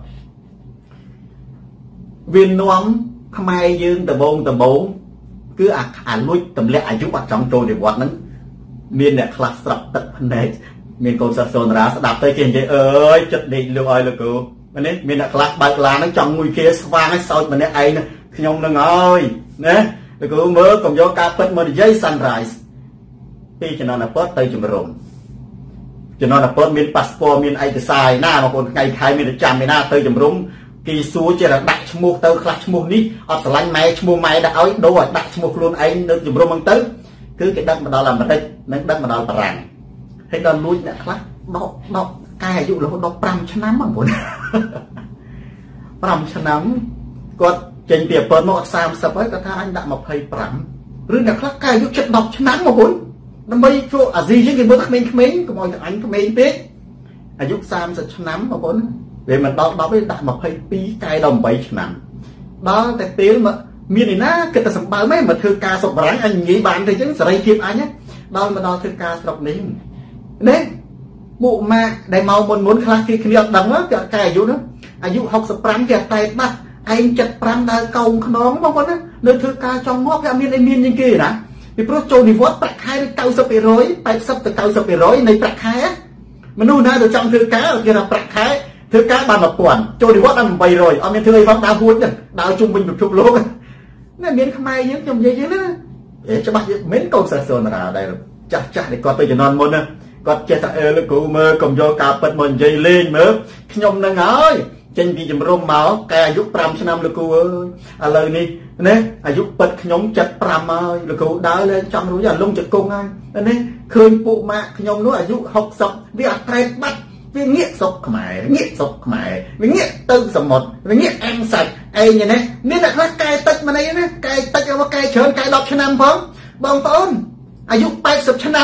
viên nón Khmer dương tờ bông tờ bốn cứ à à lui tầm lẽ à giúp ở trong chỗ thì vót nắng miền này class sập tận này miền cầu sạt SORN DARA đạp tới trên vậy ơi chật đi lưu ơi là cô mình ấy miền đặc lạc bạc là nó trong mùi kia xoa nó sôi mình ấy ai nè nhông nâng ơi nè là cô mơ còn do cá phết mà giấy sunrise khi cho nó là phết tay chùm rồng cho nó là phết miền passport miền ai từ sai na mà còn ngày khai miền chạm miền na tay chùm rồng kỳ số chỉ là đặt mua tơ class mua ní ở sài lan máy mua máy đã ơi đâu rồi đặt mua luôn anh được chùm rồng bằng tới cứ cái đất mà đó là mình đây nâng đất mà đó là ràng hay đòn lui nè class đọc đọc cài dụ là đọc pram cho nắm bằng bốn pram cho nắm còn trên tiệp bớt một sam sập ấy ta anh đã một thầy pram rồi nè class cài dụ chất đọc cho nắm mà bốn nó mấy chỗ à gì chứ cái bớt mình mình có mọi anh có mình biết à dụ sam sập cho nắm mà bốn để mình đọc đọc với đặt một thầy pí cài đồng bảy cho nắm đó tại tiếng mà miền này ná cái ta sập bao mấy mà thư ca sập rắn anh nghĩ bạn thì chứ sợi thiệp anh nhé đó mà đó thư ca sập nín đấy bộ mà đại màu muốn muốn khai khi khi đọc đắng á cái cái dụ đó អាយុหกสิบห้าគេតែបាត់ឯងเจ็ดสิบห้าដើរកោងខ្នងបងប្អូនណានៅធ្វើការចង់ងាប់វាអត់មានអីមានជាងគេណាពីព្រោះចូលនិវត្តន៍ប្រាក់ខែ九十%แปดสิบទៅ九十%នៃប្រាក់ខែមនុស្សណាទៅចង់ធ្វើការគេថាប្រាក់ខែធ្វើការបានmộtពាន់ចូលនិវត្តន៍បានeight hundredអត់មានធ្វើអីផងដើរហួចទេដើរជុំវិញពិភពលោកណាមានខ្មែរយើងខ្ញុំនិយាយចឹងណាច្បាស់មិនកូនសិស្សសូនរាដែលចាស់ចាស់ដែលគាត់ទៅជំនាន់មុនណាគាត់ចេះតែអើលោកគ្រូមើលកុំយកការពិតមកនិយាយលេងមើលខ្ញុំនឹងហើយចេញពីជំរំមកកែអាយុfiveឆ្នាំលោកគ្រូអើយឥឡូវនេះណាអាយុពិតខ្ញុំseventy-fiveហើយលោកគ្រូដើរលេងចង់រួចអាលងជង្គង់ហើយនេះឃើញពួកម៉ាក់ខ្ញុំនោះអាយុsixtyវាអត់ត្រេតបាត់វាងាកសុកខ្មែរងាកសុកខ្មែរវាងាកទៅសមុទ្រវាងាកអាំងសាច់ឯងនេះមានតែខ្លះកែតិចម្នេះណាកែតិចមកកែច្រើនកែtenឆ្នាំផងបងប្អូនអាយុeightyឆ្នាំ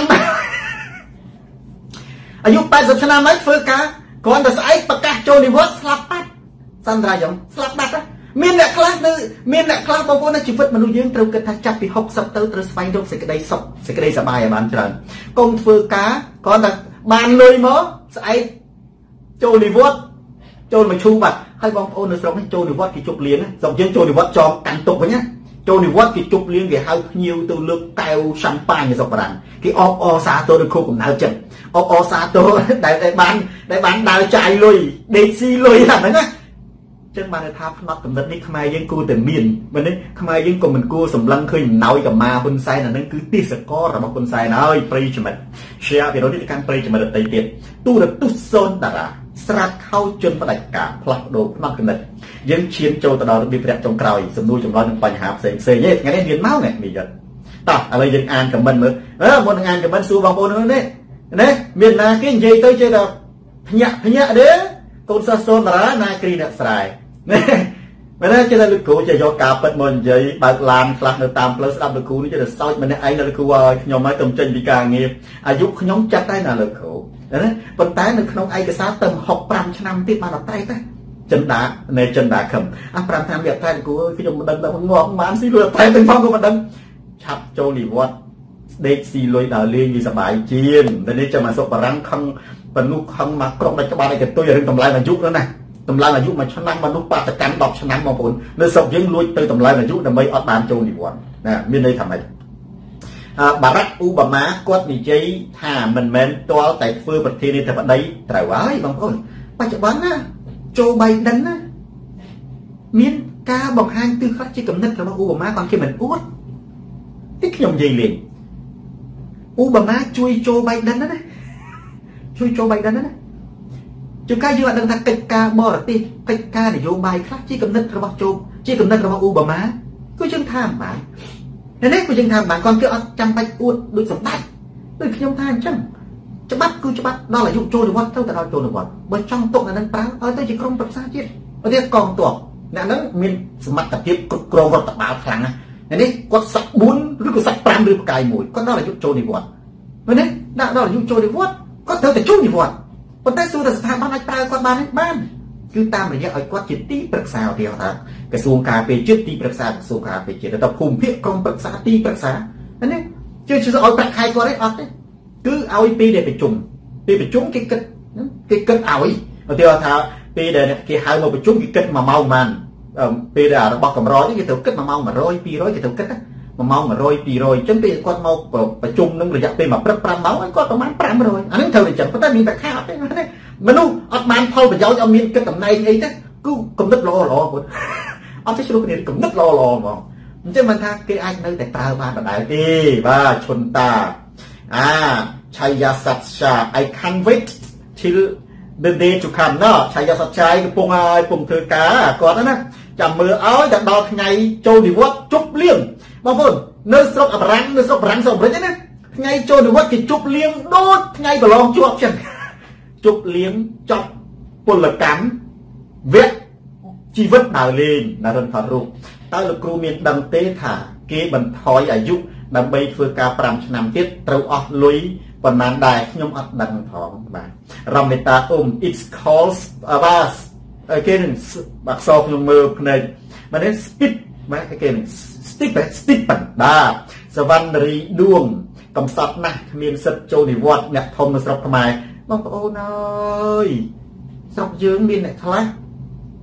អាយុeightyឆ្នាំហើយធ្វើការគ្រាន់តែស្អែកប្រកាសចូលនិវត្តន៍ស្លាប់បាត់សន្តាយំស្លាប់បាត់មានអ្នកខ្លះនៅមានអ្នកខ្លះបងប្អូនជីវិតមនុស្សយើងត្រូវគិតថាចាប់ពីsixtyទៅត្រូវស្វែងរកសេចក្តីសុខសេចក្តីសប្បាយឲ្យបានច្រើនកុំធ្វើការគ្រាន់តែបានលុយមកស្អែកចូលនិវត្តន៍ចូលមកឈូបាត់ហើយបងប្អូននៅស្រុកនេះចូលនិវត្តន៍គេជប់លៀងស្រុកយើងចូលនិវត្តន៍ចងកាន់ទុកវិញណាចូលនិវត្តន៍គេជប់លៀងគេហៅភ្ញៀវទៅលើកកែវឆាំប៉ាញនៅស្រុកបារាំងគេអបអរសាទរដល់គ្រូកំណើតចឹងអបអរសាទរដែលដែលបានដែលបានដើរចាយលុយដេកស៊ីលុយហ្នឹងណាចឹងបានថាផ្នត់កំណត់នេះខ្មែរយើងគួរតែមានមែនទេខ្មែរយើងក៏មិនគួរសម្លឹងឃើញអំណោយកម្មាហ៊ុនសែនអានឹងគឺទេសកលរបស់ហ៊ុនសែនហើយប្រិយមិត្ត share វីដេអូនេះទៅកាន់ប្រិយមិត្តដទៃទៀតទូរទស្សន៍សូនតារាស្រាតខោជនផ្ដាច់ការផ្លាស់ប្ដូរផ្នត់កំណត់យើងឈានចូលទៅដល់របៀបរយៈចុងក្រោយសំណួរចម្លើយនឹងបញ្ហាផ្សេងផ្សេងទេថ្ងៃនេះមានមកនេះមីយត់តោះឥឡូវយើងអានខមមិនមើលអឺមុននឹងអានខមមិនសួរបងប្អូននេះណាមានណាគេនិយាយទៅចេះតែភ្ញាក់ភ្ញាក់ទេកូនសិស្សសូនតារាណាគ្រីអ្នកស្រែណាមែនទេចេះតែលោកគ្រូចេះយកការពិតមកនិយាយបើកឡានខ្លះនៅតាមផ្លូវស្ដាប់លោកគ្រូនេះចេះតែសើចម្នាក់ឯងដល់លោកគ្រូឲ្យខ្ញុំឲ្យទៅចេញពីការងារអាយុខ្ញុំចាត់ដែរណាលោកគ្រូណាប៉ុន្តែនៅក្នុងឯកសារទៅsixty-fiveឆ្នាំទៀតបានអត់តែទេចិនដានៃចិនដាខឹមអាfiveឆ្នាំវាអត់តែគ្រូខ្ញុំមិនដឹងដល់ងាប់បានស៊ីលុយអត់តែទាំងផងក៏មិនដឹងឆាប់ចូលនិវត្តន៍ដេកស៊ីលុយដើរលេងវាសប្បាយជាងតែនេះចាំមកសុកបារាំងខឹងបនុខឹងមកក្រុមដាច់ក្បាលឯកទុយរឿងតម្លៃអាយុនោះណាតម្លើងអាយុមួយឆ្នាំមនុស្សបាតកម្មtenឆ្នាំបងប្អូននៅស្រុកយើងលួចទៅតម្លើងអាយុដើម្បីអត់បានចូលនិវត្តន៍ណាមានន័យថាម៉េចអឺបារ៉ាក់អ៊ូបាម៉ាគាត់និយាយថាមិនមែនទាល់តែធ្វើប្រធានាធិបតីត្រូវហើយបងប្អូនបច្ចុប្បន្នណាចូលបៃដិនណាមានការបង្ហាញទិសខ្លះជាកំណត់របស់អ៊ូបាម៉ាគាត់គេមិនអួតទីខ្ញុំនិយាយលេងអ៊ូបាម៉ាជួយចូលបៃដិនណាជួយចូលបៃដិនណាជួនកាលយើងអត់ដឹងថាកិច្ចការបរទេសកិច្ចការនយោបាយខ្លះជាកំណត់របស់ចូលជាកំណត់របស់អ៊ូបាម៉ាគឺយើងថាមិនបាននេះគឺយើងថាមិនបានគាត់គឺអត់ចាំបាច់អួតដូចសម្ដេចដូចខ្ញុំថាអញ្ចឹងច្បាប់គឺច្បាប់ដល់អាយុចូលនិវត្តន៍ទៅដល់ចូលនិវត្តន៍បើចង់ទុកអានឹងប្រើឲ្យទៅជាក្រុមប្រឹក្សាជាតិឧទាហរណ៍កងទ័ពអ្នកហ្នឹងមានសមត្ថភាពគ្រប់គ្រងរដ្ឋបាលខ្លាំងណាស់នេះគាត់សាក់fourឬក៏សាក់fiveឬផ្កាយមួយគាត់ដល់អាយុចូលនិវត្តន៍មែនទេដាក់ដល់អាយុចូលនិវត្តន៍គាត់ត្រូវតែចូលនិវត្តន៍ប៉ុន្តែសួរតែស្ថាប័នអាចប្រើគាត់បានទេបានគឺតាមរយៈឲ្យគាត់ជាទីប្រឹក្សាឧទាហរណ៍ថាក្រសួងការពារជាតិទីប្រឹក្សាក្រសួងការពារជាតិទៅភូមិភាគក្រុមប្រឹក្សាទីប្រឹក្សានេះជឿជឿឲ្យប្រាក់ខែគាត់ទេអត់ទេគឺឲ្យពេលដែលប្រជុំពេលប្រជុំគេគិតគេគិតឲ្យឧទាហរណ៍ថាពេលដែលគេហៅមកប្រជុំគេគិតមួយម៉ោងបានពេលដែលរបស់កម្រនេះគេត្រូវគិតមួយម៉ោងone hundred two hundredគេត្រូវគិតណាមួយម៉ោងone hundred two hundredអញ្ចឹងពេលគាត់មកប្រជុំនឹងរយៈពេលមួយព្រឹកfiveម៉ោងឲ្យគាត់ប្រហែលfive hundredអានឹងត្រូវតែអញ្ចឹងប៉ុន្តែមានប្រាក់ខែអត់ទេមនុស្សអត់បានផលប្រយោជន៍អត់មានគិតតំណែងអីទេគឺគំនិតល្អល្អគាត់អត់ទេជ្រុះគ្នាគំនិតល្អល្អហ្មងអញ្ចឹងមិនថាគេអាចនៅតែប្រើបានដដែលទេបាទឈុនតាអាឆៃយ៉ាសាត់ឆា I can't wait till the day to come ណឆៃយ៉ាសាត់ឆាកំពុងឲ្យពុំធ្វើការគាត់ណាចាំមើលឲ្យតែដល់ថ្ងៃចូលនិវត្តន៍ជប់លៀងបងប្អូននៅស្រុកបារាំងនៅស្រុកបារាំងស្រុកអាមេរិកណាថ្ងៃចូលនិវត្តន៍គេជប់លៀងដូចថ្ងៃប្រឡងជាប់ចឹងជប់លៀងចប់ពលកម្មវគ្គជីវិតដើរលេងណារនថតរូបតើលោកគ្រូមានដឹងទេថាគេបន្ថយអាយុដើម្បីធ្វើការfiveឆ្នាំទៀតត្រូវអស់លុយប៉ុន្មានដែរខ្ញុំអត់ដឹងផងបាទរមេតាអ៊ុំ it's calls បាទគេនឹងបាក់សោខ្ញុំមើលភ្នែកបាទនេះ speed បាទគេនឹង stick stick បាទសវណ្ណរីដួងកំសត់ណាស់គ្មានសិទ្ធចូលនិវត្តន៍អ្នកធំនៅស្រុកខ្មែរបងប្អូនអើយស្រុកយើងមានអ្នកខ្លះ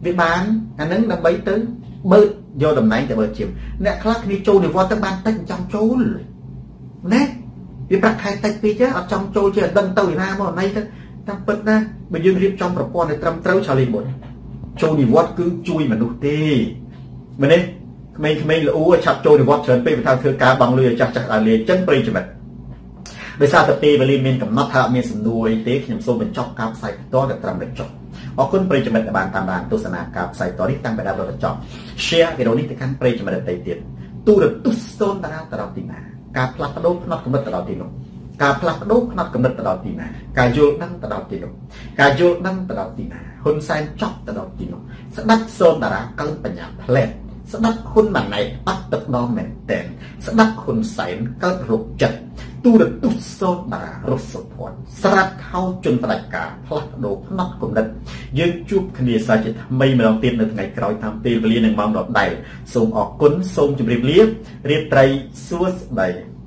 វាបានអានឹងដើម្បីទៅបើយកតំណែងទៅបើជាអ្នកខ្លះគ្នាចូលនិវត្តន៍ទៅបានតិចចង់ចូលណាវាប្រាក់ខែតិចពេកអត់ចង់ចូលជាអត់ដឹងទៅឯណាមកណៃទៅតាមពិតណាបើយើងរៀបចំប្រព័ន្ធឲ្យត្រឹមត្រូវឆ្លៃមុនចូលនិវត្តន៍គឺជួយមនុស្សទេមែនទេក្មេងៗល្អូឆាប់ចូលនិវត្តន៍ច្រើនពេកបើថាធ្វើការបងលុយឲ្យចាស់ចាស់ឲ្យលាចឹងប្រិយមិត្តដោយសារតែពេលវេលាមានកំណត់ថាអត់មានសំណួរអីទេខ្ញុំសូមបញ្ចប់ការផ្សាយផ្ទាល់តែត្រឹមតែចប់អរគុណប្រិយមិត្តដែលបានតាមដានទស្សនាការផ្សាយផ្ទាល់នេះតាំងពីដើមដល់ចប់ share វីដេអូនេះទៅកាន់ប្រិយមិត្តដទៃទៀតទូរទស្សន៍សូនតារាទៅដល់ទីណាការផ្លាស់ប្ដូរផ្នត់គំនិតទៅដល់ទីនោះការផ្លាស់ប្ដូរផ្នត់គំនិតទៅដល់ទីណាការយល់ដឹងទៅដល់ទីនោះការយល់ដឹងទៅដល់ទីណាហ៊ុនសែនចប់ទៅដល់ទីនោះស្ដាប់សូនតារាកើនបញ្ញាផ្លែតស្ដាប់ហ៊ុនម៉ាណែតអត់ទឹកដល់មែនតែនស្ដាប់ហ៊ុនសែនកើតរោគចិត្តទូរទស្សន៍សូនតារារស់សុភ័ណ្ឌស្រាត់ខោជន់ផ្ដាច់ការផ្លាស់ប្ដូរផ្នត់គំនិតយើងជួបគ្នាសាជាថ្មីម្ដងទៀតនៅថ្ងៃក្រោយតាមពេលវេលានឹងម៉ោងដដែលសូមអរគុណសូមជម្រាបលារាត្រីសួស្ដី